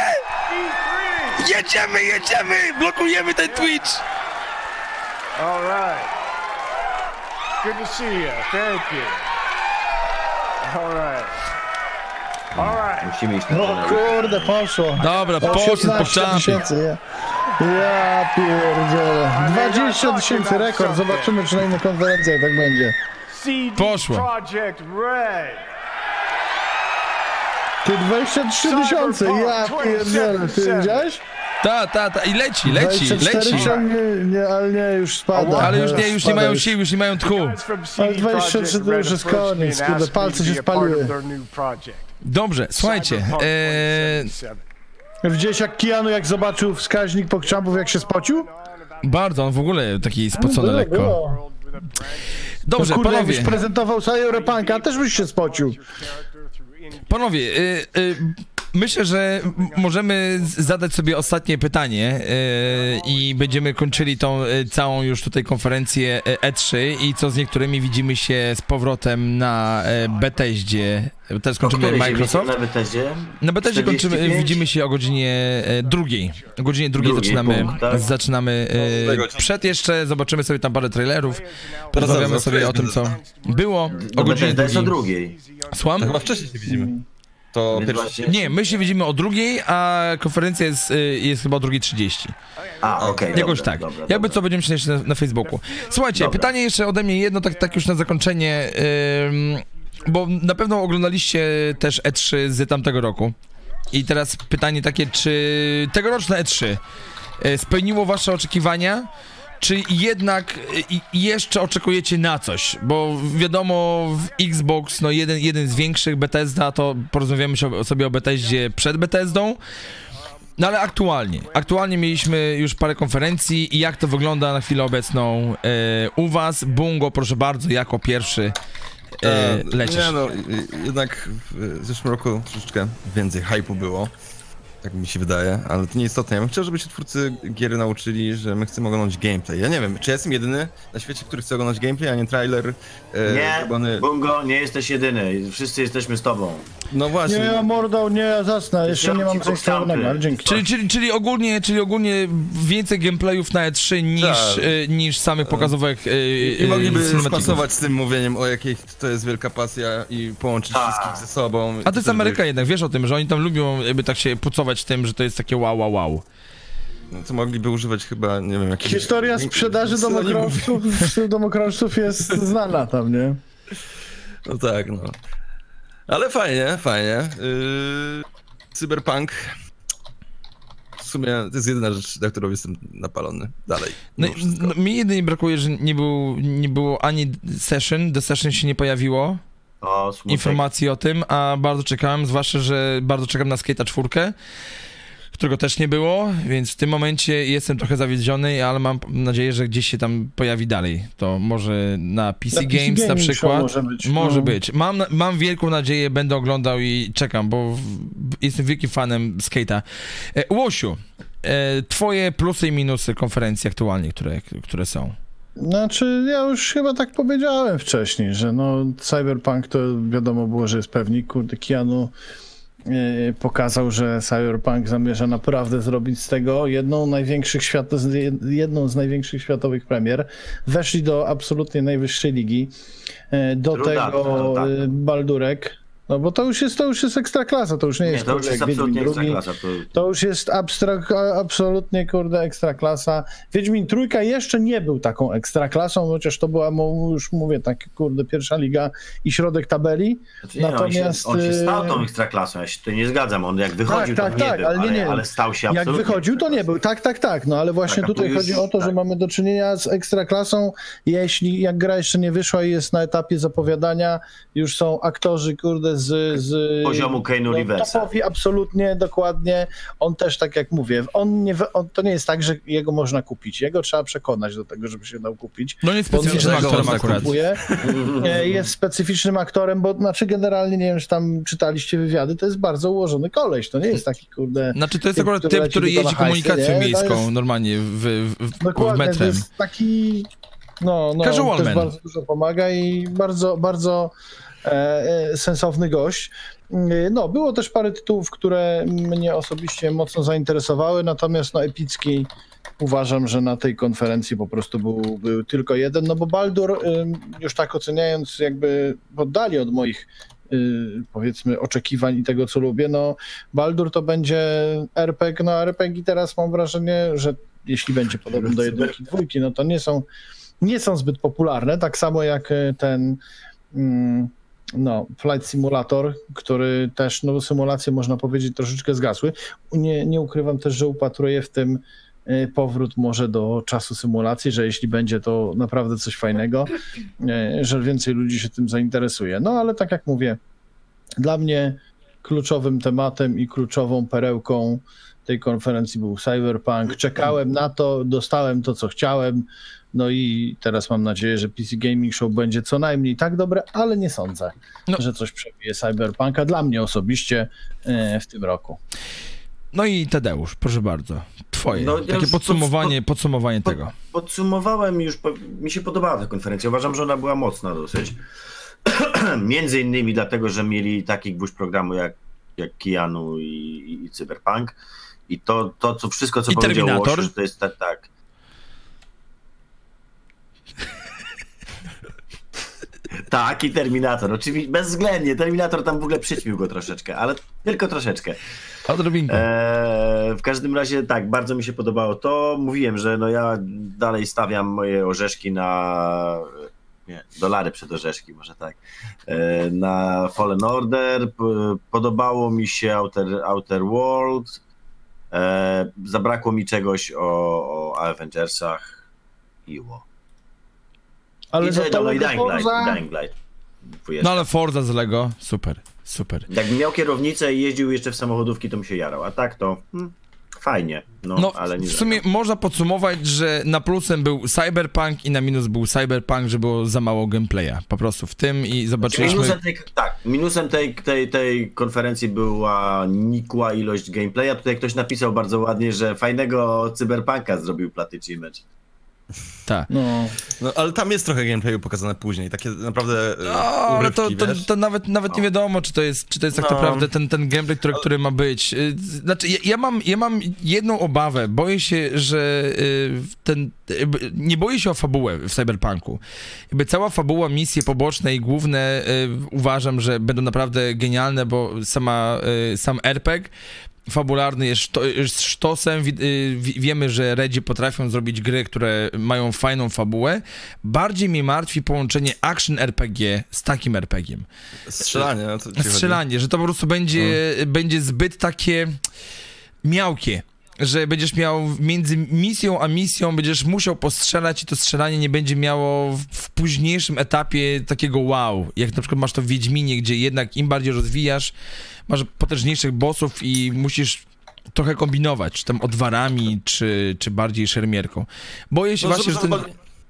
Jedziemy! Blokujemy ten Twitch! All right. Good to see you. Thank you. All right. Musimy iść na O kurde, poszło. Dobra, poszedł pokczampik. Ja pierdzielę. 20 000 rekord. Zobaczymy, czy na innej konferencji tak będzie. Poszło. Project Red. Ty 23 000, ja pierdzielę. Ty widziałeś? Ta. I leci. 24 ciągnie, ale nie, już spada. Ale już nie mają sił, już nie mają tchu. Ale 23 to już jest koniec, kurde, palce się spaliły. Dobrze, słuchajcie. Widziałeś jak Keanu, jak zobaczył wskaźnik pokczampów, jak się spocił? Bardzo, on w ogóle taki spocony lekko. Dobrze, kurde, panowie. jakbyś prezentował Cyberpunka, też byś się spocił. Panowie, myślę, że możemy zadać sobie ostatnie pytanie i będziemy kończyli tą całą już tutaj konferencję E3 i co z niektórymi widzimy się z powrotem na Bethesdzie. Teraz kończymy Microsoft. Na Bethesdzie widzimy się o godzinie 2. O godzinie 2 zaczynamy przed jeszcze, zobaczymy sobie tam parę trailerów, porozmawiamy sobie o tym, co było o godzinie 2. Słucham? Chyba wcześniej się widzimy. To nie, my się widzimy o 2, a konferencja jest chyba o 2:30. Okej. Jakoś tak. Jakby co, będziemy się jeszcze na Facebooku. Słuchajcie, pytanie jeszcze ode mnie jedno, tak już na zakończenie, bo na pewno oglądaliście też E3 z tamtego roku. I teraz pytanie takie, czy tegoroczne E3 spełniło wasze oczekiwania? Czy jednak jeszcze oczekujecie na coś? Bo wiadomo, w Xbox, no jeden z większych, Bethesda, to porozmawiamy sobie o Bethesdzie przed Bethesdą. No ale aktualnie mieliśmy już parę konferencji i jak to wygląda na chwilę obecną u was? Bungo, proszę bardzo, jako pierwszy lecisz. Nie no, jednak w zeszłym roku troszeczkę więcej hype'u było. Tak mi się wydaje, ale to nieistotne. Ja bym chciał, żeby się twórcy gier nauczyli, że my chcemy oglądać gameplay. Ja nie wiem, czy ja jestem jedyny na świecie, który chce oglądać gameplay, a nie trailer. Nie, Bungo, nie jesteś jedyny. Wszyscy jesteśmy z tobą. No właśnie. Nie, ja mordą, nie, ja zasnę. Jeszcze nie mam coś stałego, ale dzięki. Czyli ogólnie więcej gameplayów na E3 niż samych pokazówek I mogliby spasować z tym mówieniem, o jakiej to jest wielka pasja i połączyć wszystkich ze sobą. A to jest Ameryka jednak, wiesz o tym, że oni tam lubią jakby tak się pucować tym, że to jest takie wow. No to mogliby używać chyba, nie wiem, jakiejś... Historia sprzedaży domokrążców jest znana tam, nie? No tak, no. Ale fajnie. Cyberpunk... W sumie to jest jedyna rzecz, na którą jestem napalony dalej. No, mi jedynie brakuje, że nie było ani The Session się nie pojawiło. Informacji o tym, a bardzo czekałem, zwłaszcza, że bardzo czekam na Skate'a 4, którego też nie było, więc w tym momencie jestem trochę zawiedziony, ale mam nadzieję, że gdzieś się tam pojawi dalej. To może na PC Games na przykład. Może być. Mam wielką nadzieję, będę oglądał i czekam, bo jestem wielkim fanem Skate'a. Łosiu, twoje plusy i minusy konferencji aktualnie, które są. Znaczy, ja już chyba tak powiedziałem wcześniej, że no Cyberpunk to wiadomo było, że jest pewnik. Kurde, Keanu pokazał, że Cyberpunk zamierza naprawdę zrobić z tego jedną z największych światowych premier. Weszli do absolutnie najwyższej ligi. Do tego Baldurek. No bo to już jest ekstraklasa, to już nie jest, to już jest absolutnie ekstraklasa. To już jest absolutnie, kurde, ekstraklasa. Wiedźmin Trójka jeszcze nie był taką ekstraklasą, chociaż to była, już mówię, tak, kurde, pierwsza liga i środek tabeli. Znaczy, natomiast... on się stał tą ekstraklasą, ja się tutaj nie zgadzam, on jak wychodził, to nie był, ale stał się absolutnie. Jak wychodził, to nie był, tak, no ale właśnie tutaj chodzi o to, że mamy do czynienia z ekstraklasą, jak gra jeszcze nie wyszła i jest na etapie zapowiadania, już są aktorzy, kurde, z poziomu Keanu Reevesa. Topowi, absolutnie, dokładnie. On też, tak jak mówię, to nie jest tak, że jego można kupić. Jego trzeba przekonać do tego, żeby się dał kupić. No nie specyficznym aktorem akurat. Jest specyficznym aktorem, bo znaczy generalnie, nie wiem, czy tam czytaliście wywiady, to jest bardzo ułożony koleś. To nie jest taki, kurde... Znaczy to jest akurat typ, który jeździ komunikacją miejską normalnie w metrem. To jest taki... No, też bardzo dużo pomaga i bardzo, bardzo sensowny gość. No, było też parę tytułów, które mnie osobiście mocno zainteresowały, natomiast no epicki uważam, że na tej konferencji po prostu był tylko jeden, no bo Baldur, już tak oceniając, jakby oddali od moich powiedzmy oczekiwań i tego, co lubię, no Baldur to będzie RPG, no RPG teraz mam wrażenie, że jeśli będzie podobny do 1 i 2, no to nie są zbyt popularne, tak samo jak ten Flight Simulator, który też, no symulacje można powiedzieć troszeczkę zgasły. Nie ukrywam też, że upatruję w tym powrót może do czasu symulacji, że jeśli będzie to naprawdę coś fajnego, że więcej ludzi się tym zainteresuje. No ale tak jak mówię, dla mnie kluczowym tematem i kluczową perełką tej konferencji był Cyberpunk. Czekałem na to, dostałem to, co chciałem. No i teraz mam nadzieję, że PC Gaming Show będzie co najmniej tak dobre, ale nie sądzę, że coś przebije Cyberpunka dla mnie osobiście w tym roku. No i Tadeusz, proszę bardzo, twoje, takie podsumowanie tego. Podsumowałem już, mi się podobała ta konferencja, uważam, że ona była mocna dosyć. Między innymi dlatego, że mieli taki gwóźdź programu jak Keanu i Cyberpunk. I to co wszystko, co powiedział Łosz, że to jest tak. Tak, i Terminator. Oczywiście, bezwzględnie. Terminator tam w ogóle przyćmił go troszeczkę, ale tylko troszeczkę. W każdym razie tak, bardzo mi się podobało to. Mówiłem, że no ja dalej stawiam moje orzeszki na... Nie, dolary przed orzeszki, może tak. Na Fallen Order. Podobało mi się Outer World. Zabrakło mi czegoś o Avengersach i ale Dying Light. No ale Forza z Lego, super. Jakbym miał kierownicę i jeździł jeszcze w samochodówki, to mi się jarał, a tak to fajnie. No ale nie w sumie można podsumować, że na plusem był Cyberpunk i na minus był Cyberpunk, że było za mało gameplaya. Po prostu w tym i zobaczyliśmy... Minusem tej konferencji była nikła ilość gameplaya. Tutaj ktoś napisał bardzo ładnie, że fajnego Cyberpunka zrobił Platyci Image. Tak. No, ale tam jest trochę gameplayu pokazane później, takie naprawdę urywki, to nawet nie wiadomo, czy to jest tak naprawdę ten gameplay, który ma być. Znaczy, ja mam jedną obawę. Boję się, że nie boję się o fabułę w Cyberpunku. Jakby cała fabuła, misje poboczne i główne uważam, że będą naprawdę genialne, bo sam RPG fabularny jest sztosem. Wiemy, że Redzi potrafią zrobić gry, które mają fajną fabułę. Bardziej mnie martwi połączenie action RPG z takim RPG-iem. Strzelanie, że to po prostu będzie zbyt takie miałkie. Że będziesz miał między misją a misją, będziesz musiał postrzelać i to strzelanie nie będzie miało w późniejszym etapie takiego wow. Jak na przykład masz to w Wiedźminie, gdzie jednak im bardziej rozwijasz, masz potężniejszych bossów i musisz trochę kombinować, czy tam odwarami, czy bardziej szermierką. Boję się właśnie, że ten...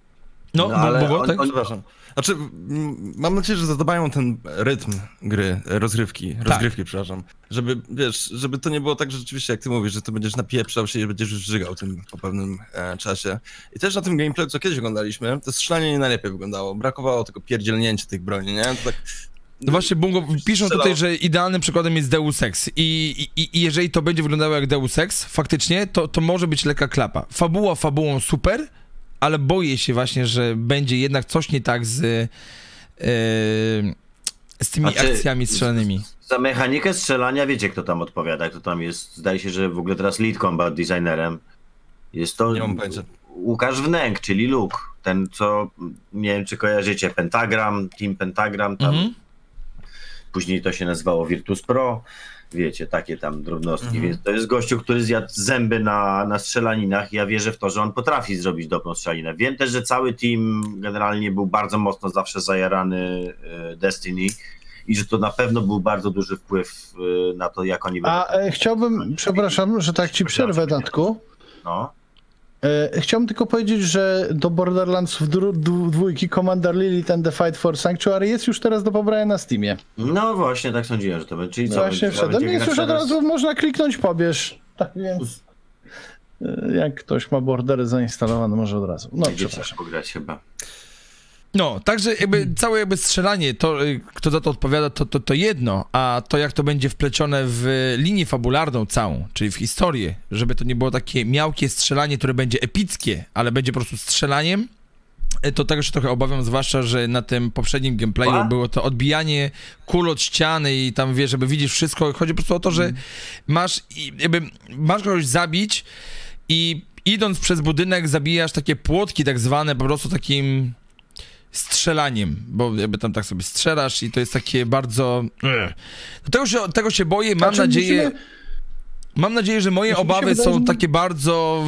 Przepraszam. Znaczy, mam nadzieję, że zadobają ten rytm gry, rozgrywki, przepraszam, żeby, wiesz, żeby to nie było tak, że rzeczywiście, jak ty mówisz, że to będziesz napieprzał się i będziesz już żygał tym po pewnym czasie. I też na tym gameplayu, co kiedyś oglądaliśmy, to strzelanie nie najlepiej wyglądało, brakowało tylko pierdzielnięcia tych broni, nie? To tak... No właśnie, Bungo, piszą tutaj, że idealnym przykładem jest Deus Ex i jeżeli to będzie wyglądało jak Deus Ex, faktycznie, to może być lekka klapa. Fabułą super, ale boję się właśnie, że będzie jednak coś nie tak z tymi akcjami strzelanymi. Za mechanikę strzelania wiecie, kto tam odpowiada, kto tam jest. Zdaje się, że w ogóle teraz lead combat designerem jest to Łukasz Wnęk, czyli Luke. Ten, co, nie wiem, czy kojarzycie, Pentagram, Team Pentagram, tam później to się nazywało Virtus Pro. Wiecie, takie tam drobnostki, więc to jest gościu, który zjadł zęby na strzelaninach i ja wierzę w to, że on potrafi zrobić dobrą strzelaninę. Wiem też, że cały team generalnie był bardzo mocno zawsze zajarany Destiny i że to na pewno był bardzo duży wpływ na to, jak oni będą... Chciałbym, przepraszam, że tak ci przerwę, Natku. No. Chciałbym tylko powiedzieć, że do Borderlandsów dwójki Commander Lilith and the Fight for Sanctuary jest już teraz do pobrania na Steamie. No właśnie, tak sądziłem, że to będzie. Czyli co? Właśnie wszedłem, więc już od razu można kliknąć pobierz. Tak więc jak ktoś ma bordery zainstalowane, może od razu. No, przepraszam. Pograć chyba. No, także jakby całe strzelanie, to kto za to odpowiada, to jedno, a to jak to będzie wplecione w linię fabularną całą, czyli w historię, żeby to nie było takie miałkie strzelanie, które będzie epickie, ale będzie po prostu strzelaniem, to tego się trochę obawiam, zwłaszcza, że na tym poprzednim gameplayu było to odbijanie kul od ściany i tam, wiesz, żeby widzieć wszystko. Chodzi po prostu o to, że masz kogoś zabić i idąc przez budynek zabijasz takie płotki tak zwane, po prostu takim strzelaniem, bo jakby tam tak sobie strzelasz i to jest takie bardzo... Tego się boję, mam nadzieję, że moje obawy są takie bardzo,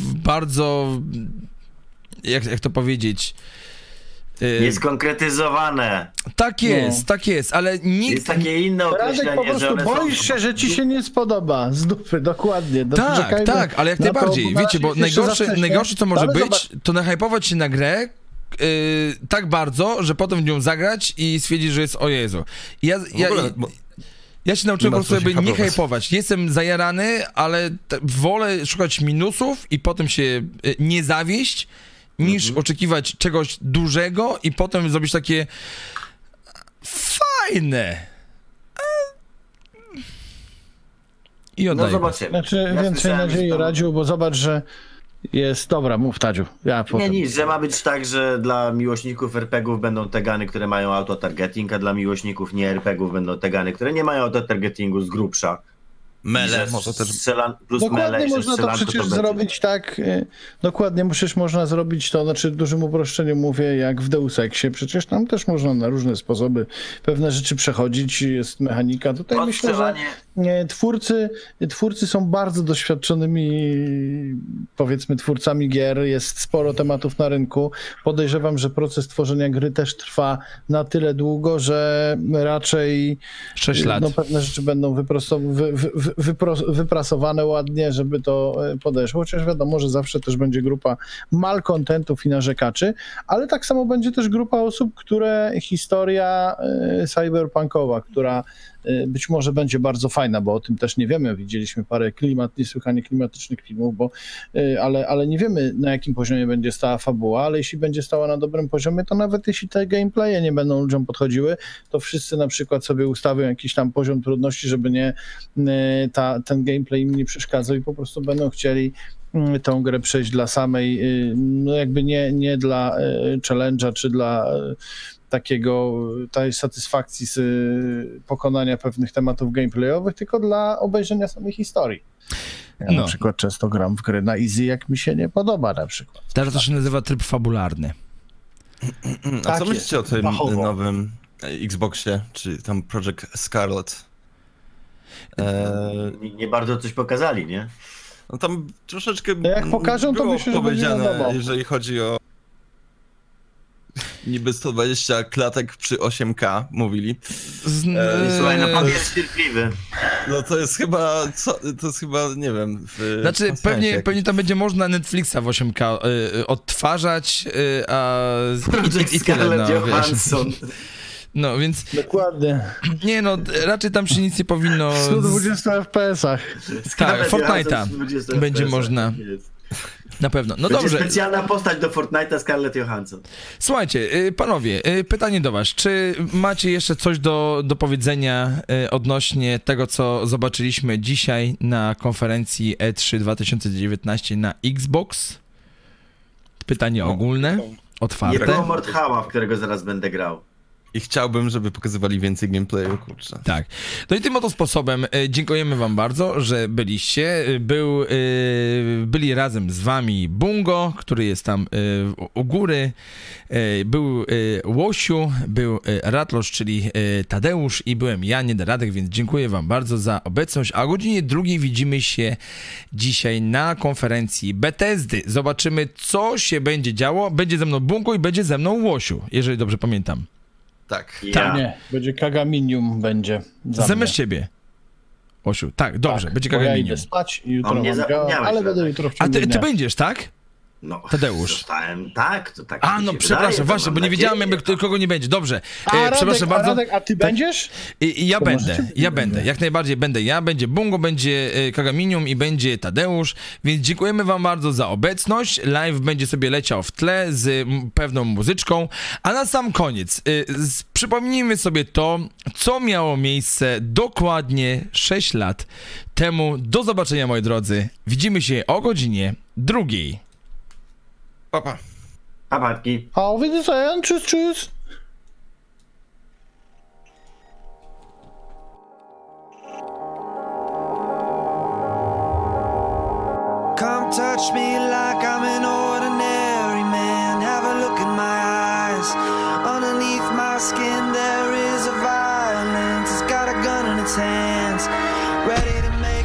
jak to powiedzieć... Nieskonkretyzowane. Tak jest, ale nikt... Jest takie inne określenie, Radek, po prostu boisz się, że ci się nie spodoba. Z dupy, dokładnie. Tak, ale jak najbardziej. Wiecie, bo najgorsze co może być, to nahypować się na grę tak bardzo, że potem w nią zagrać i stwierdzić, że jest o Jezu. Ja się nauczyłem po prostu jakby nie hypować. Jestem zajarany, ale wolę szukać minusów i potem się nie zawieść, niż oczekiwać czegoś dużego i potem zrobić takie fajne. I oddaję. No zobaczymy. Znaczy więcej nadziei, Radziu, bo zobacz, że jest... Dobra, mów, Tadziu. Nie, nic, że ma być tak, że dla miłośników RPG-ów będą te gany, które mają auto-targeting, a dla miłośników nie RPG-ów będą te gany, które nie mają auto-targetingu z grubsza. Mele, może też... Plus dokładnie mele, można to przecież zrobić tak, dokładnie można zrobić to, znaczy w dużym uproszczeniu mówię, jak w Deus Exie, przecież tam też można na różne sposoby pewne rzeczy przechodzić, jest mechanika. Tutaj myślę, że twórcy są bardzo doświadczonymi, powiedzmy, twórcami gier, jest sporo tematów na rynku. Podejrzewam, że proces tworzenia gry też trwa na tyle długo, że raczej 6 lat. No, pewne rzeczy będą wyprasowane ładnie, żeby to podeszło, chociaż wiadomo, że zawsze też będzie grupa malkontentów i narzekaczy, ale tak samo będzie też grupa osób, które historia cyberpunkowa, która być może będzie bardzo fajna, bo o tym też nie wiemy. Widzieliśmy parę niesłychanie klimatycznych filmów, ale nie wiemy, na jakim poziomie będzie stała fabuła, ale jeśli będzie stała na dobrym poziomie, to nawet jeśli te gameplaye nie będą ludziom podchodziły, to wszyscy na przykład sobie ustawią jakiś tam poziom trudności, żeby ten gameplay im nie przeszkadzał i po prostu będą chcieli tą grę przejść dla samej, no jakby nie dla challenge'a, czy dla tej satysfakcji z pokonania pewnych tematów gameplayowych, tylko dla obejrzenia samej historii. Ja na przykład często gram w gry na easy, jak mi się nie podoba na przykład. Teraz to się nazywa tryb fabularny. A co myślicie o tym nowym Xboxie, czy tam Project Scarlet? Nie bardzo coś pokazali, nie? No tam troszeczkę jak pokażą, to myślę, że powiedziane, jeżeli chodzi o niby 120 klatek przy 8K, mówili. Słuchaj, no pan jest cierpliwy. No to jest chyba, nie wiem... Znaczy, pewnie tam będzie można Netflixa w 8K odtwarzać, a... Scarlett Johansson. No, więc... Dokładnie. Nie no, raczej tam się nic nie powinno... W 120 FPS-ach. Tak, Fortnite'a będzie można... Na pewno. No będzie dobrze. Specjalna postać do Fortnite'a Scarlett Johansson. Słuchajcie, panowie, pytanie do was. Czy macie jeszcze coś do powiedzenia odnośnie tego, co zobaczyliśmy dzisiaj na konferencji E3 2019 na Xbox? Pytanie ogólne, otwarte. Nie było Mordhała, w którego zaraz będę grał. I chciałbym, żeby pokazywali więcej gameplayu, kurczę. Tak. No i tym oto sposobem dziękujemy wam bardzo, że byliście. Byli razem z wami Bungo, który jest tam u góry. Był Łosiu, był Ratlosz, czyli Tadeusz i byłem ja, Niederadek, więc dziękuję wam bardzo za obecność. A o godzinie 2 widzimy się dzisiaj na konferencji Bethesdy. Zobaczymy, co się będzie działo. Będzie ze mną Bungo i będzie ze mną Łosiu, jeżeli dobrze pamiętam. Tak. Tak. Nie, będzie Kagaminium będzie. Zamiast ciebie. Osiu, tak, dobrze, tak, będzie Kagaminium. Ja idę spać i jutro ale będę jutro w ciągu dnia. Ty będziesz, tak? No, Tadeusz. Zostałem, tak, to tak. A, no przepraszam, wydaje, właśnie, bo nie wiedziałem, jakby kogo nie będzie. Dobrze. Przepraszam bardzo. Radek, a ty będziesz? Ja będę. Jak najbardziej będę ja, będzie Bungo, będzie Kagaminium i będzie Tadeusz, więc dziękujemy wam bardzo za obecność. Live będzie sobie leciał w tle z pewną muzyczką, a na sam koniec przypomnijmy sobie to, co miało miejsce dokładnie 6 lat temu. Do zobaczenia, moi drodzy. Widzimy się o godzinie 2. Papa. Papatki. Auf Wiedersehen. Tschüss, tschüss. Come touch me like I'm an ordinary man. Have a look in my eyes. Underneath my skin there is a violence. It's got a gun in its hands. Ready to make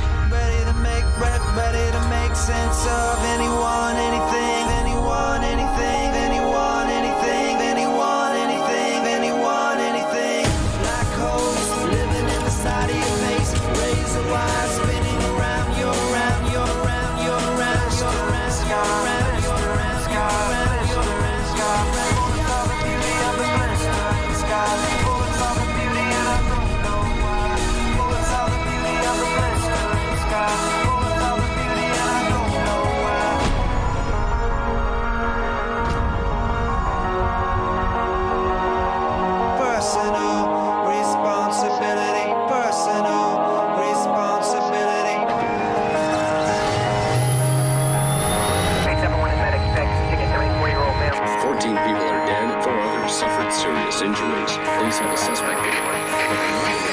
sense of anyone, anything, anyone, anything, anyone, anything, anyone, anything, anyone, anything. Black holes living in the side of your face. Razor wire spinning around your round, your round, your round, your round, your round, your round, your round, your round, your round. Bullets of the beauty of the blistering sky. Bullets of the beauty and I don't know why. Bullets of the beauty of the blistering sky. Bullets of the beauty and I don't know why. Personal responsibility. Personal responsibility. 14 people are dead, 4 others suffered serious injuries. Police have a suspect.